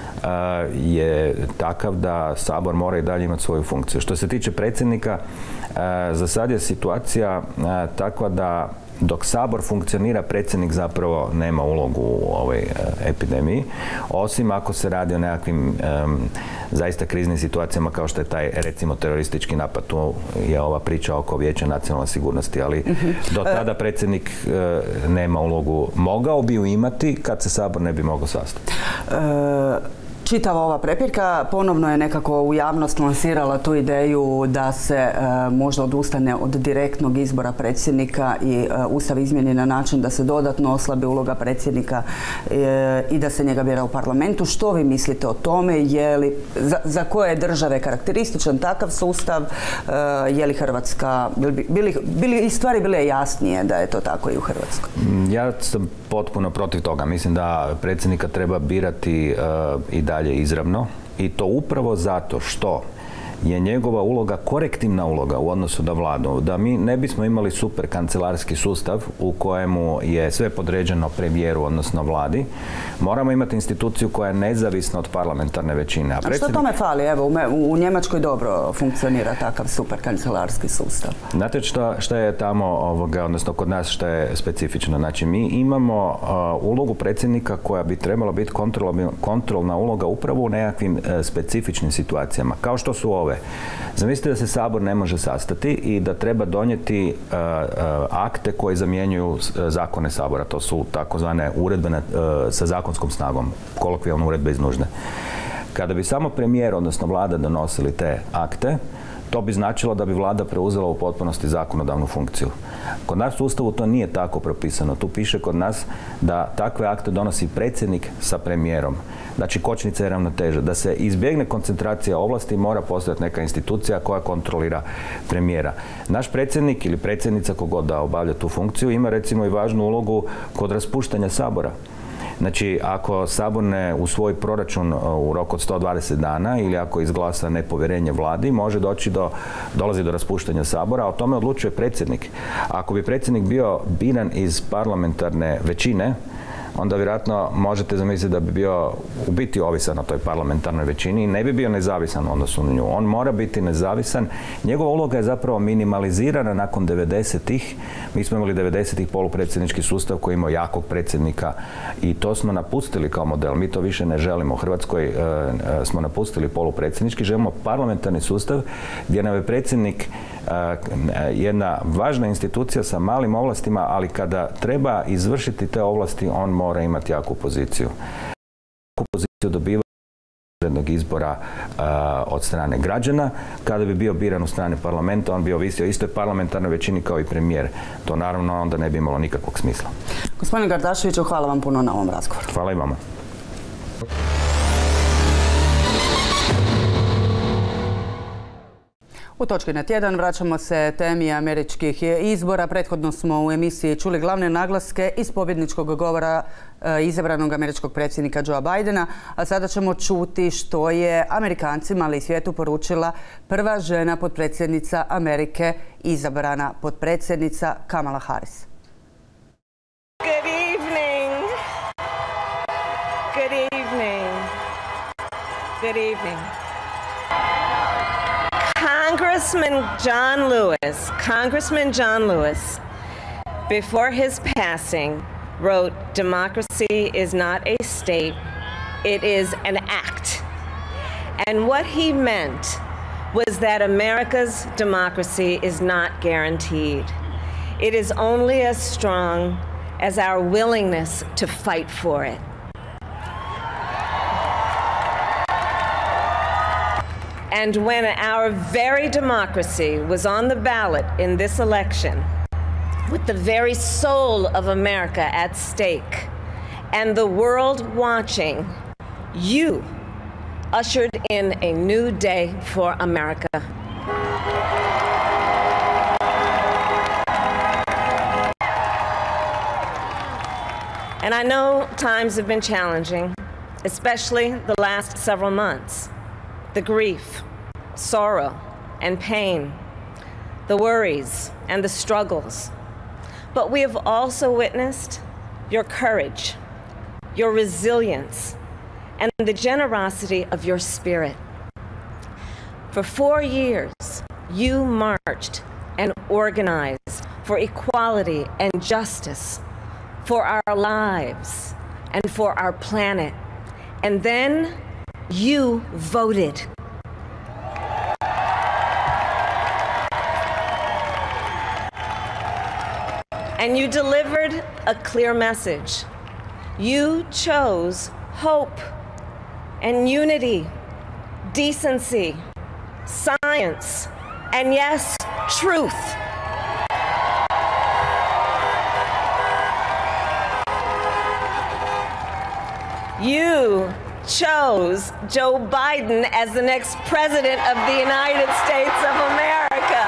je takav da Sabor mora i dalje imati svoju funkciju. Što se tiče predsjednika, za sad je situacija takva da dok Sabor funkcionira, predsjednik zapravo nema ulogu u ovoj epidemiji, osim ako se radi o nekakvim zaista kriznim situacijama kao što je taj recimo teroristički napad. Tu je ova priča oko Vijeća nacionalne sigurnosti, ali do tada predsjednik nema ulogu. Mogao bi ju imati kad se Sabor ne bi mogao sastati. Čitava ova prepirka ponovno je nekako u javnost lansirala tu ideju da se možda odustane od direktnog izbora predsjednika i Ustav izmijeni na način da se dodatno oslabi uloga predsjednika i da se njega bira u parlamentu. Što vi mislite o tome? Je li, za koje države karakterističan takav sustav? Je li Hrvatska, bili stvari bile jasnije da je to tako i u Hrvatskoj? Ja sam potpuno protiv toga. Mislim da predsjednika treba birati i dalje izravno i to upravo zato što je njegova uloga korektivna uloga u odnosu na vladu, da mi ne bismo imali super kancelarski sustav u kojemu je sve podređeno premijeru, odnosno vladi. Moramo imati instituciju koja je nezavisna od parlamentarne većine. A što tome fali? Evo, u Njemačkoj dobro funkcionira takav super kancelarski sustav. Znate što je tamo, odnosno kod nas što je specifično? Znači, mi imamo ulogu predsjednika koja bi trebala biti kontrolna uloga upravo u nekakvim specifičnim situacijama, kao što su ove. Zamislite da se Sabor ne može sastati i da treba donijeti akte koji zamjenjuju zakone Sabora. To su takozvane uredbe sa zakonskom snagom, kolokvijalno uredbe iz nužde. Kada bi samo premijer, odnosno vlada, donosili te akte, to bi značilo da bi vlada preuzela u potpunosti zakonodavnu funkciju. Kod nas u Ustavu to nije tako propisano. Tu piše kod nas da takve akte donosi predsjednik sa premijerom. Znači, kočnica je ravnoteža. Da se izbjegne koncentracija ovlasti, mora postojati neka institucija koja kontrolira premijera. Naš predsjednik ili predsjednica, kogod da obavlja tu funkciju, ima recimo i važnu ulogu kod raspuštanja Sabora. Znači, ako Sabor ne usvoji proračun u roku od 120 dana ili ako izglasa nepovjerenje vladi, dolazi do raspuštanja Sabora, a o tome odlučuje predsjednik. Ako bi predsjednik bio biran iz parlamentarne većine, onda vjerojatno možete zamisliti da bi bio u biti ovisan o toj parlamentarnoj većini i ne bi bio nezavisan u odnosu na nju. On mora biti nezavisan. Njegova uloga je zapravo minimalizirana nakon 90-ih. Mi smo imali 90-ih polupredsjednički sustav koji imao jakog predsjednika i to smo napustili kao model. Mi to više ne želimo. U Hrvatskoj smo napustili polupredsjednički. Želimo parlamentarni sustav gdje nam je predsjednik jedna važna institucija sa malim ovlastima, ali kada treba izvršiti te ovlasti, on mora imati jaku poziciju. Jaku poziciju dobiva jednog izbora od strane građana. Kada bi bio biran od strane parlamenta, on bi ovisio istoj parlamentarnoj većini kao i premijer. To naravno onda ne bi imalo nikakvog smisla. Gospodine Gardaševiću, hvala vam puno na ovom razgovoru. Hvala i vama. U točki na tjedan vraćamo se temi američkih izbora. Prethodno smo u emisiji čuli glavne naglaske iz pobjedničkog govora izabranog američkog predsjednika Joea Bidena, a sada ćemo čuti što je Amerikancima, ali i svijetu poručila prva žena potpredsjednica Amerike, izabrana potpredsjednica Kamala Harris. Good evening. Good evening. Good evening. Congressman John Lewis, before his passing, wrote, "Democracy is not a state, it is an act." And what he meant was that America's democracy is not guaranteed. It is only as strong as our willingness to fight for it. And when our very democracy was on the ballot in this election, with the very soul of America at stake and the world watching, you ushered in a new day for America. And I know times have been challenging, especially the last several months. The grief, sorrow, and pain, the worries and the struggles. But we have also witnessed your courage, your resilience, and the generosity of your spirit. For 4 years, you marched and organized for equality and justice, for our lives and for our planet. And then you voted. And you delivered a clear message. You chose hope and unity, decency, science, and yes, truth. You chose Joe Biden as the next president of the United States of America.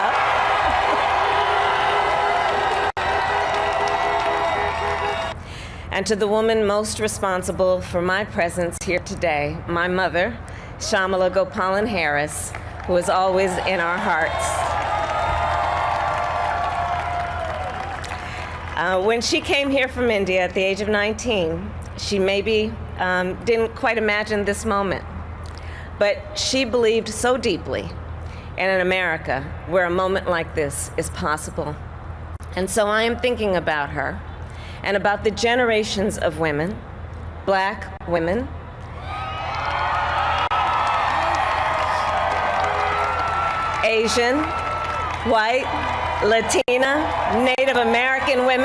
And to the woman most responsible for my presence here today, my mother, Shamala Gopalan Harris, who is always in our hearts. When she came here from India at the age of 19, she maybe didn't quite imagine this moment, but she believed so deeply in an America where a moment like this is possible. And so I am thinking about her and about the generations of women, Black women, Asian, white, Latina, Native American women,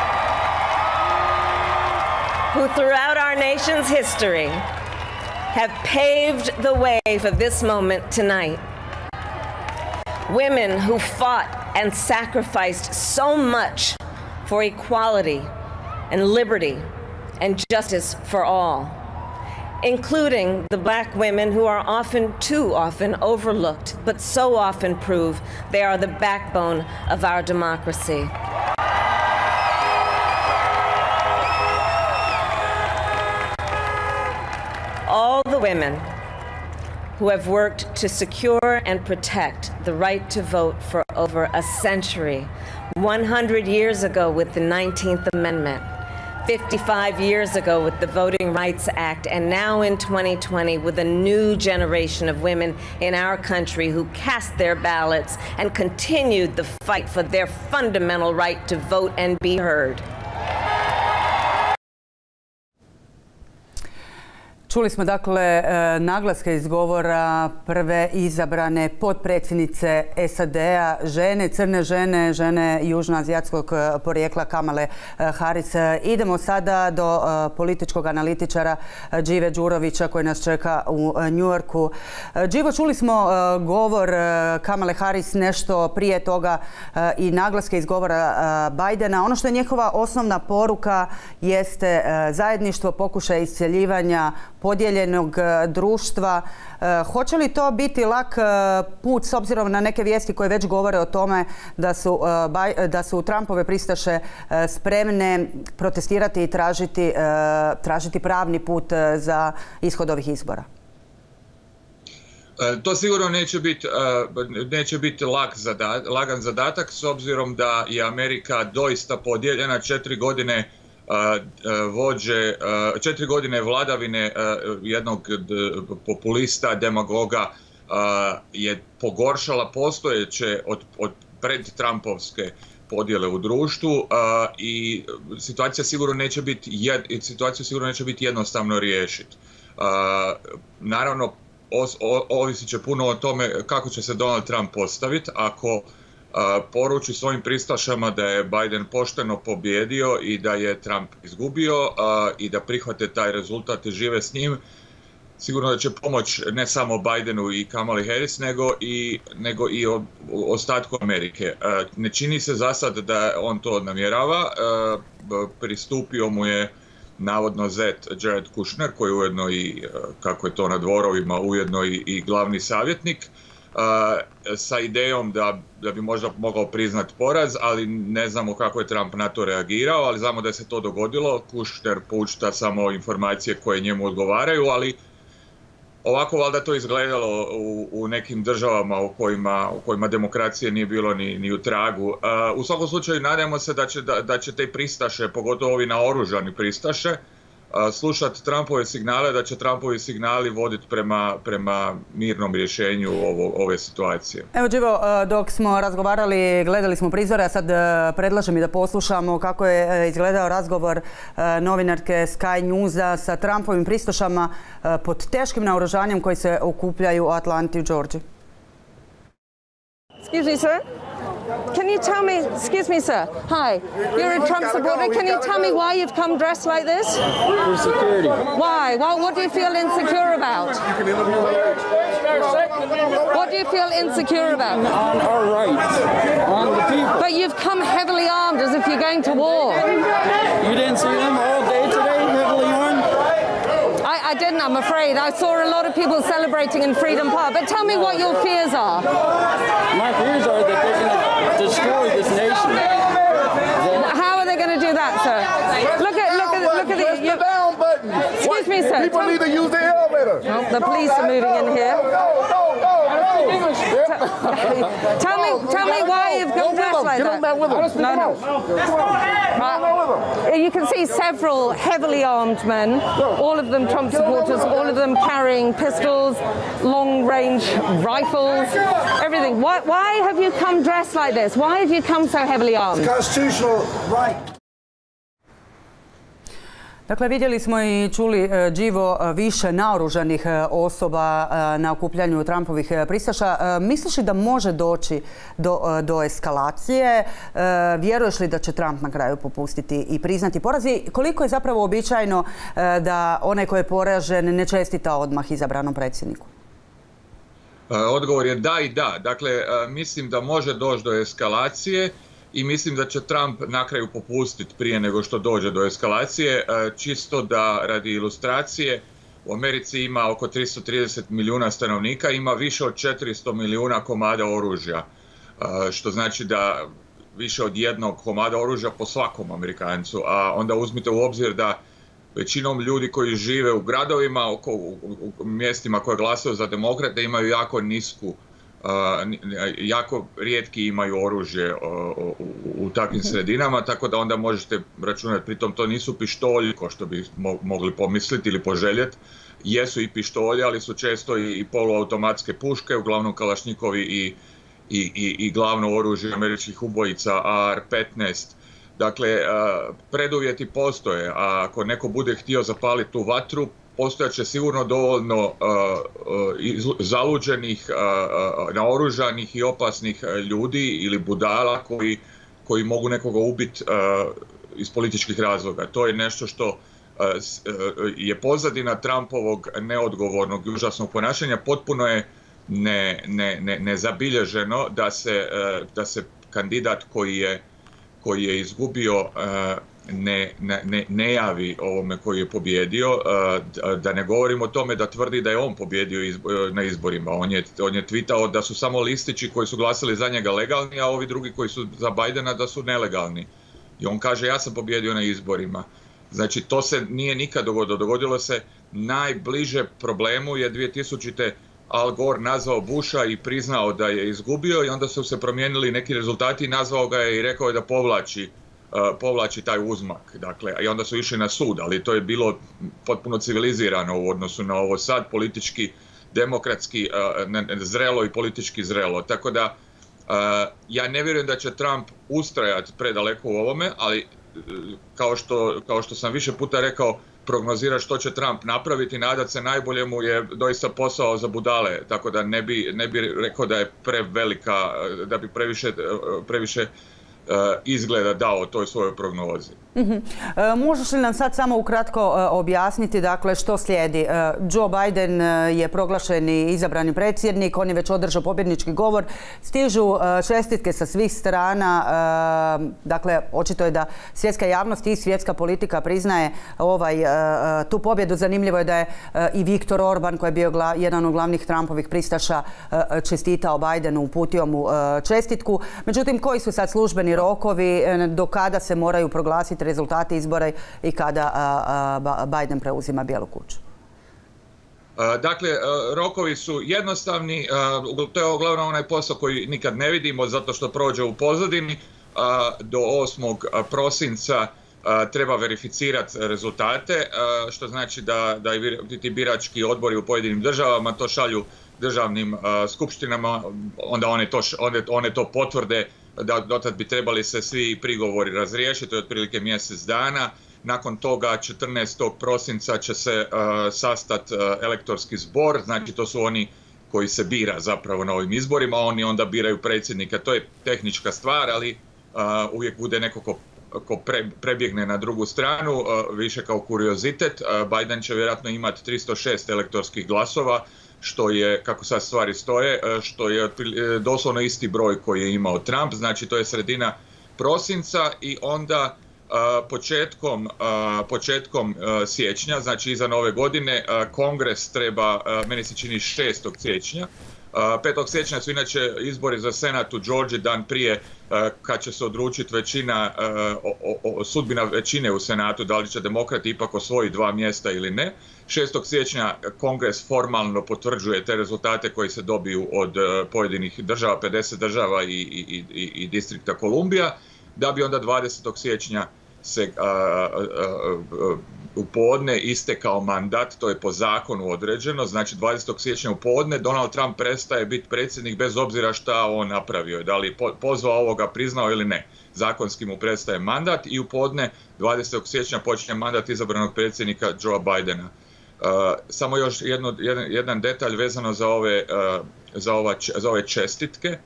who throughout our nation's history have paved the way for this moment tonight. Women who fought and sacrificed so much for equality and liberty and justice for all, including the Black women who are often, too often, overlooked, but so often prove they are the backbone of our democracy. All the women who have worked to secure and protect the right to vote for over a century, 100 years ago with the 19th Amendment, 55 years ago with the Voting Rights Act, and now in 2020 with a new generation of women in our country who cast their ballots and continued the fight for their fundamental right to vote and be heard. Čuli smo dakle naglaske iz govora prve izabrane potpredsjednice SAD-a, žene, crne žene, žene južnoazijatskog porijekla Kamale Harris. Idemo sada do političkog analitičara Džive Đurovića koji nas čeka u Njujorku. Dživo, čuli smo govor Kamale Harris, nešto prije toga i naglaske iz govora Bidena. Ono što je njihova osnovna poruka jeste zajedništvo, pokušaj iscjeljivanja podijeljenog društva. Hoće li to biti lak put s obzirom na neke vijesti koje već govore o tome da su Trumpove pristaše spremne protestirati i tražiti pravni put za ishod ovih izbora? To sigurno neće biti lagan zadatak s obzirom da je Amerika doista podijeljena. 4 godine vođe, 4 godine vladavine jednog populista, demagoga je pogoršala postojeće od predtrumpovske podjele u društvu i situaciju sigurno neće biti jednostavno riješiti. Naravno, ovisit će puno o tome kako će se Donald Trump postaviti. Ako poruči svojim pristašama da je Biden pošteno pobijedio i da je Trump izgubio i da prihvate taj rezultat i žive s njim, sigurno da će pomoći ne samo Bidenu i Kamali Harris, nego i ostatku Amerike. Ne čini se za sad da on to namjerava. Pristupio mu je navodno zet Jared Kushner, koji je ujedno i, kako je to na dvorovima, ujedno i glavni savjetnik, sa idejom da bi možda mogao priznati poraz, ali ne znamo kako je Trump na to reagirao, ali znamo da se to dogodilo. Kushner poučta samo informacije koje njemu odgovaraju, ali ovako valjda to izgledalo u nekim državama u kojima demokracije nije bilo ni u tragu. U svakom slučaju nadamo se da će te pristaše, pogotovo ovi naoružani pristaše, slušati Trumpove signale, da će Trumpovi signali voditi prema mirnom rješenju ove situacije. Evo Dživo, dok smo razgovarali, gledali smo prizore, a sad predlažem i da poslušamo kako je izgledao razgovor novinarke Sky Newsa sa Trumpovim pristašama pod teškim naoružanjem koji se okupljaju u Atlanti u Georgiji. Excuse me, sir. Can you tell me, excuse me, sir. Hi, you're a Trump supporter. Can you tell me why you've come dressed like this? For security. Why? What do you feel insecure about? What do you feel insecure about? On our rights, on the people. But you've come heavily armed as if you're going to war. You didn't see them all day today, heavily armed? I didn't, I'm afraid. I saw a lot of people celebrating in Freedom Park. But tell me what your fears are. My fears are that they're going to destroy this nation. How are they going to do that, sir? Look at the down button. Excuse me, sir. People need to use the elevator. Oh, the police are moving in here. No. Tell me why you've come dressed like that. No. You can see several heavily armed men, all of them Trump supporters, all of them carrying pistols, long-range rifles, everything. Why have you come dressed like this? Why have you come so heavily armed? It's constitutional right. Dakle, vidjeli smo i čuli Đivo više naoružanih osoba na okupljanju Trumpovih pristaša. Misliš li da može doći do eskalacije? Vjeruješ li da će Trump na kraju popustiti i priznati poraz? I koliko je zapravo uobičajeno da onaj ko je poražen ne čestita odmah izabranom predsjedniku? Odgovor je da i da. Dakle, mislim da može doći do eskalacije i mislim da će Trump na kraju popustiti prije nego što dođe do eskalacije. Čisto da radi ilustracije, u Americi ima oko 330 milijuna stanovnika, ima više od 400 milijuna komada oružja, što znači da više od jednog komada oružja po svakom Amerikancu. A onda uzmite u obzir da većinom ljudi koji žive u gradovima, u mjestima koje glasaju za demokrate, imaju jako nisku, jako rijetki imaju oružje u takvim sredinama, tako da onda možete računati, pritom to nisu pištolji, kao što bi mogli pomisliti ili poželjeti. Jesu i pištolji, ali su često i poluautomatske puške, uglavnom kalašnjikovi i glavno oružje američkih ubojica AR-15. Dakle, preduvjeti postoje, a ako neko bude htio zapaliti tu vatru, postojaće sigurno dovoljno zaluđenih, naoružanih i opasnih ljudi ili budala koji mogu nekoga ubiti iz političkih razloga. To je nešto što je pozadina Trumpovog neodgovornog i užasnog ponašanja. Potpuno je nezabilježeno da se kandidat koji je izgubio ne javi ovome koji je pobjedio, da ne govorimo o tome da tvrdi da je on pobjedio na izborima. On je tweetao da su samo listići koji su glasali za njega legalni, a ovi drugi koji su za Bidena da su nelegalni. I on kaže ja sam pobjedio na izborima. Znači to se nije nikad dogodilo. Dogodilo se najbliže problemu je 2000. Al Gore nazvao Busha i priznao da je izgubio i onda su se promijenili neki rezultati i nazvao ga je i rekao je da povlači taj uzmak. Dakle, i onda su išli na sud, ali to je bilo potpuno civilizirano u odnosu na ovo sad, politički, demokratski zrelo i politički zrelo. Tako da ja ne vjerujem da će Trump ustrajati predaleko u ovome, ali kao što sam više puta rekao, prognozirati što će Trump napraviti, nadat se najboljemu je doista posao za budale, tako da ne bi rekao da je prevelika, da bi previše izgleda dao toj svojoj prognozi. Možeš li nam sad samo ukratko objasniti dakle što slijedi? Joe Biden je proglašeni izabrani predsjednik, on je već održao pobjednički govor, stižu čestitke sa svih strana, dakle očito je da svjetska javnost i svjetska politika priznaje tu pobjedu. Zanimljivo je da je i Viktor Orban, koji je bio jedan od glavnih Trumpovih pristaša, čestitao Bidenu, uputio mu čestitku. Međutim, koji su sad službeni rokovi, do kada se moraju proglasiti rezultati izbora i kada Biden preuzima Bijelu kuću? Dakle, rokovi su jednostavni, to je uglavnom onaj posao koji nikad ne vidimo zato što prođe u pozadini. Do 8. prosinca treba verificirati rezultate, što znači da ti birački odbori u pojedinim državama to šalju državnim skupštinama, onda one to potvrde. Da dotad bi trebali se svi prigovori razriješiti, to je otprilike mjesec dana. Nakon toga 14. prosinca će se sastati elektorski zbor, znači to su oni koji se bira zapravo na ovim izborima, oni onda biraju predsjednika. To je tehnička stvar, ali uvijek bude neko ko prebjegne na drugu stranu, više kao kuriozitet. Biden će vjerojatno imati 306 elektorskih glasova, što je, kako sad stvari stoje, što je doslovno isti broj koji je imao Trump, znači to je sredina prosinca i onda početkom siječnja, znači iza nove godine, kongres treba, meni se čini 6. siječnja, 5. siječnja su inače izbori za Senat u Georgiji dan prije kad će se odlučiti većina, sudbina većine u Senatu, da li će demokrati ipak osvojiti 2 mjesta ili ne. 6. siječnja Kongres formalno potvrđuje te rezultate koji se dobiju od pojedinih država, 50 država i distrikta Kolumbija, da bi onda 20. siječnja se u podne istekao mandat, to je po zakonu određeno, znači 20. siječnja u podne Donald Trump prestaje biti predsjednik bez obzira šta on napravio, da li pozvao ovoga, priznao ili ne. Zakonski mu prestaje mandat i u podne 20. siječnja počinje mandat izabranog predsjednika Joea Bidena. Samo još jedan detalj vezano za ove čestitke.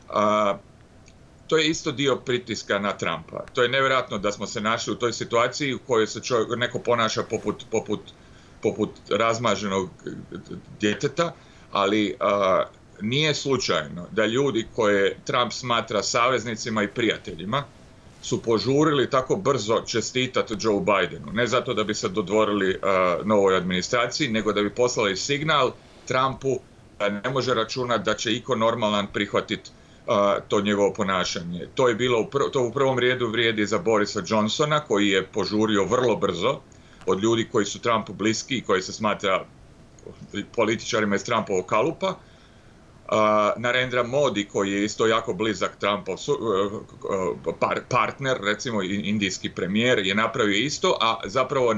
To je isto dio pritiska na Trumpa. To je nevjerojatno da smo se našli u toj situaciji u kojoj se neko ponaša poput razmaženog djeteta, ali nije slučajno da ljudi koje Trump smatra saveznicima i prijateljima su požurili tako brzo čestitati Joe Bidenu. Ne zato da bi se dodvorili novoj administraciji, nego da bi poslali signal Trumpu da ne može računati da će iko normalan prihvatiti to njegovo ponašanje. To je bilo, to u prvom redu vrijedi za Borisa Johnsona, koji je požurio vrlo brzo od ljudi koji su Trumpu bliski i koji se smatra političarima iz Trumpovog kalupa. Narendra Modi, koji je isto jako blizak Trumpov partner, recimo indijski premijer, je napravio isto, a zapravo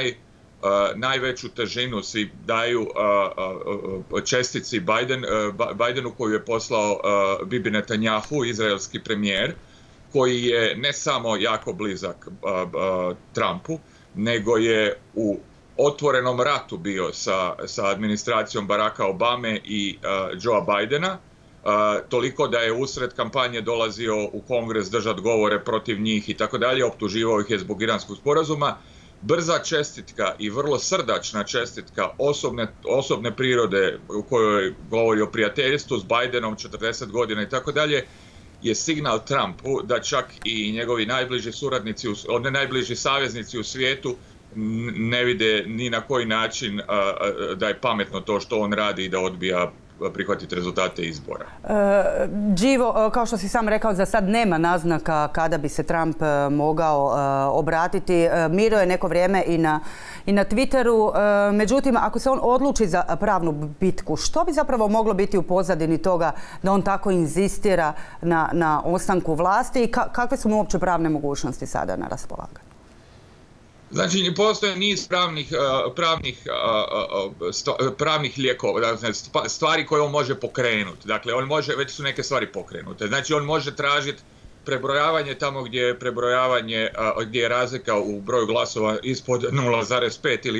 najveću težinu si daju čestici Bidenu koju je poslao Bibi Netanyahu, izraelski premijer, koji je ne samo jako blizak Trumpu, nego je u otvorenom ratu bio sa administracijom Baracka Obame i Joea Bidena, toliko da je usred kampanje dolazio u Kongres držati govore protiv njih i tako dalje, optuživao ih je zbog iranskog sporazuma. Brza čestitka i vrlo srdačna čestitka osobne prirode u kojoj govori o prijateljstvu s Bidenom 40 godina i tako dalje, je signal Trumpu da čak i njegovi najbliži suradnici, najbliži saveznici u svijetu ne vide ni na koji način da je pametno to što on radi i da odbija prihvatiti rezultate izbora. Đivo, kao što si sam rekao, za sad nema naznaka kada bi se Trump mogao obratiti. Mirao je neko vrijeme i na Twitteru. Međutim, ako se on odluči za pravnu bitku, što bi zapravo moglo biti u pozadini toga da on tako inzistira na ostanku vlasti i kakve su mu uopće pravne mogućnosti sada na raspolaganju? Znači, postoje niz pravnih lijekova, stvari koje on može pokrenuti. Dakle, već su neke stvari pokrenute. Znači, on može tražiti prebrojavanje tamo gdje je razlika u broju glasova ispod 0,5 ili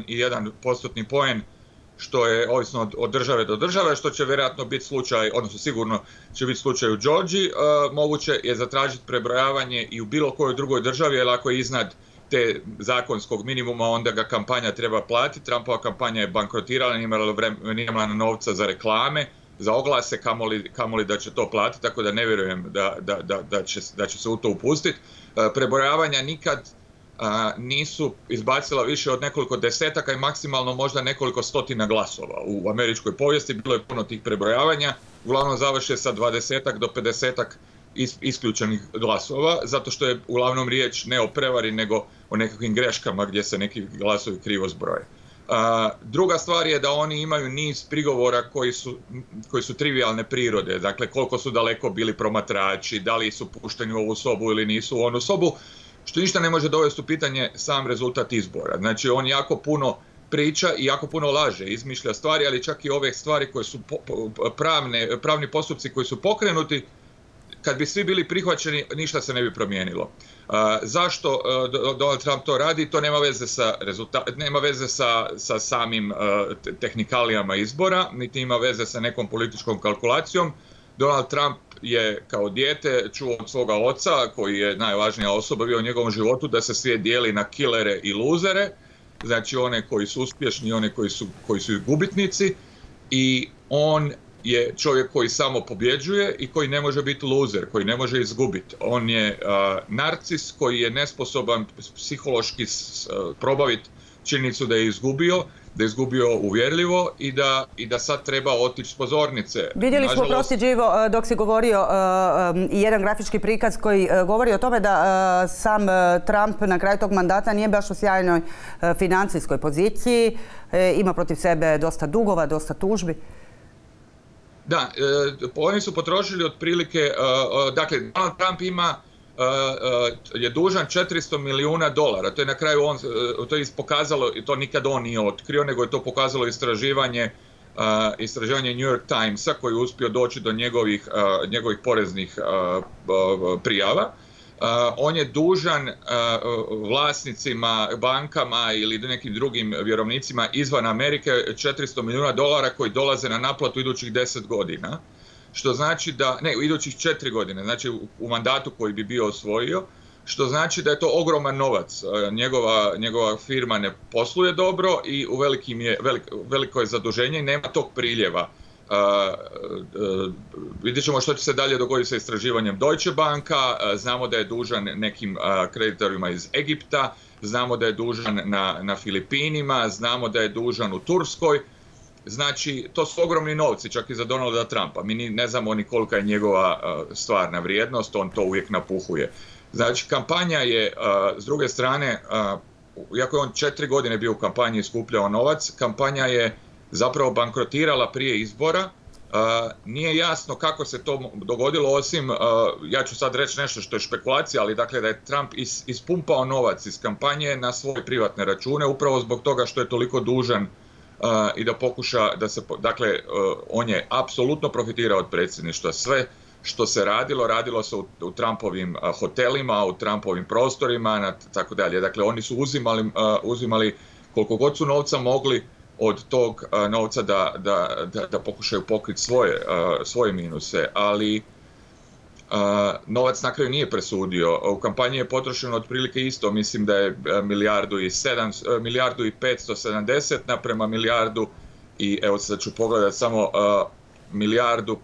1% poen, što je ovisno od države do države, što će vjerojatno biti slučaj, odnosno sigurno će biti slučaj u Georgiji. Moguće je zatražiti prebrojavanje i u bilo kojoj drugoj državi, jer ako je iznad te zakonskog minimuma, onda ga kampanja treba platiti. Trumpova kampanja je bankrotirala, nije imala novca za reklame, za oglase, kamoli da će to platiti, tako da ne vjerujem da će se u to upustiti. Prebrojavanja nikad nisu izbacila više od nekoliko desetaka i maksimalno možda nekoliko stotina glasova. U američkoj povijesti bilo je puno tih prebrojavanja, uglavnom završe sa 20 do 50 isključenih glasova, zato što je uglavnom riječ ne o prevari, nego o nekakvim greškama gdje se neki glasovi krivo zbroje. Druga stvar je da oni imaju niz prigovora koji su trivijalne prirode, dakle koliko su daleko bili promatrači, da li su pušteni u ovu sobu ili nisu u onu sobu, što ništa ne može dovesti u pitanje sam rezultat izbora. Znači on jako puno priča i jako puno laže, izmišlja stvari, ali čak i ove stvari koje su pravni postupci koji su pokrenuti, kad bi svi bili prihvaćeni, ništa se ne bi promijenilo. Zašto Donald Trump to radi? To nema veze sa samim tehnikalijama izbora, niti ima veze sa nekom političkom kalkulacijom. Donald Trump je kao dijete čuo od svoga oca, koji je najvažnija osoba bio u njegovom životu, da se svijet dijeli na killere i luzere, znači one koji su uspješni i one koji su gubitnici, i on je čovjek koji samo pobjeđuje i koji ne može biti luzer, koji ne može izgubiti. On je narcis koji je nesposoban psihološki probaviti činjenicu da je izgubio da je izgubio uvjerljivo i da sad treba otići s pozornice. Vidjeli smo, prosti Đivo, dok si govorio i jedan grafički prikaz koji govori o tome da sam Trump na kraju tog mandata nije baš u sjajnoj financijskoj poziciji, ima protiv sebe dosta dugova, dosta tužbi. Da, oni su potrošili otprilike, dakle, Donald Trump je dužan $400 milijuna. To je na kraju to je pokazalo, i to nikad on nije otkrio, nego je to pokazalo istraživanje New York Timesa koji je uspio doći do njegovih poreznih prijava. On je dužan vlasnicima, bankama ili nekim drugim vjerovnicima izvan Amerike $400 milijuna koji dolaze na naplatu idućih 10 godina. Što znači da, ne, u idućih 4 godine, znači u mandatu koji bi bio osvojio, što znači da je to ogroman novac. Njegova firma ne posluje dobro i u veliko je zaduženje i nema tog priljeva. Vidjet ćemo što će se dalje dogoditi sa istraživanjem Deutsche Banka, znamo da je dužan nekim kreditorima iz Egipta, znamo da je dužan na Filipinima, znamo da je dužan u Turskoj. Znači, to su ogromni novci, čak i za Donalda Trumpa. Mi ne znamo ni kolika je njegova stvarna vrijednost, on to uvijek napuhuje. Znači, kampanja je, s druge strane, iako je on 4 godine bio u kampanji i skupljao novac, kampanja je zapravo bankrotirala prije izbora. Nije jasno kako se to dogodilo, osim, ja ću sad reći nešto što je špekulacija, ali dakle da je Trump ispumpao novac iz kampanje na svoje privatne račune, upravo zbog toga što je toliko dužan i da pokuša da se, dakle, on je apsolutno profitirao od predsjedništva. Sve što se radilo se u Trumpovim hotelima, u Trumpovim prostorima, tako dalje. Dakle, oni su uzimali koliko god su novca mogli od tog novca da pokušaju pokriti svoje minuse, ali novac na kraju nije presudio. U kampanji je potrošeno otprilike isto, mislim da je milijardu i 570 naprema milijardu i, evo sad ću pogledati samo, milijardu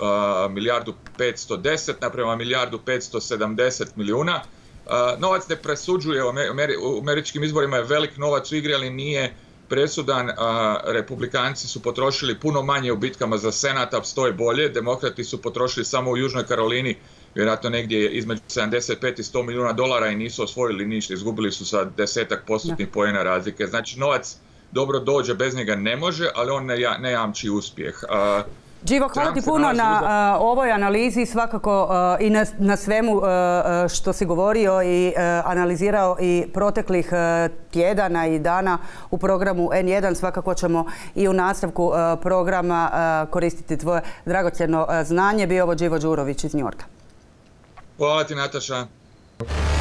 510 naprema milijardu 570 milijuna. Novac ne presuđuje, u američkim izborima je velik novac u igri, ali nije presudan. Republikanci su potrošili puno manje u bitkama za senat, a stoje bolje. Demokrati su potrošili samo u Južnoj Karolini, vjerojatno negdje između 75 i $100 milijuna i nisu osvojili ništa, izgubili su sa 10% poena razlike. Znači, novac dobro dođe, bez njega ne može, ali on ne jamči uspjeh. Đivo, hvala ti puno na ovoj analizi, svakako i na svemu što si govorio i analizirao i proteklih tjedana i dana u programu N1. Svakako ćemo i u nastavku programa koristiti tvoje dragocjeno znanje. Bio ovo Đivo Đurović iz New Yorka. Hvala ti, Nataša.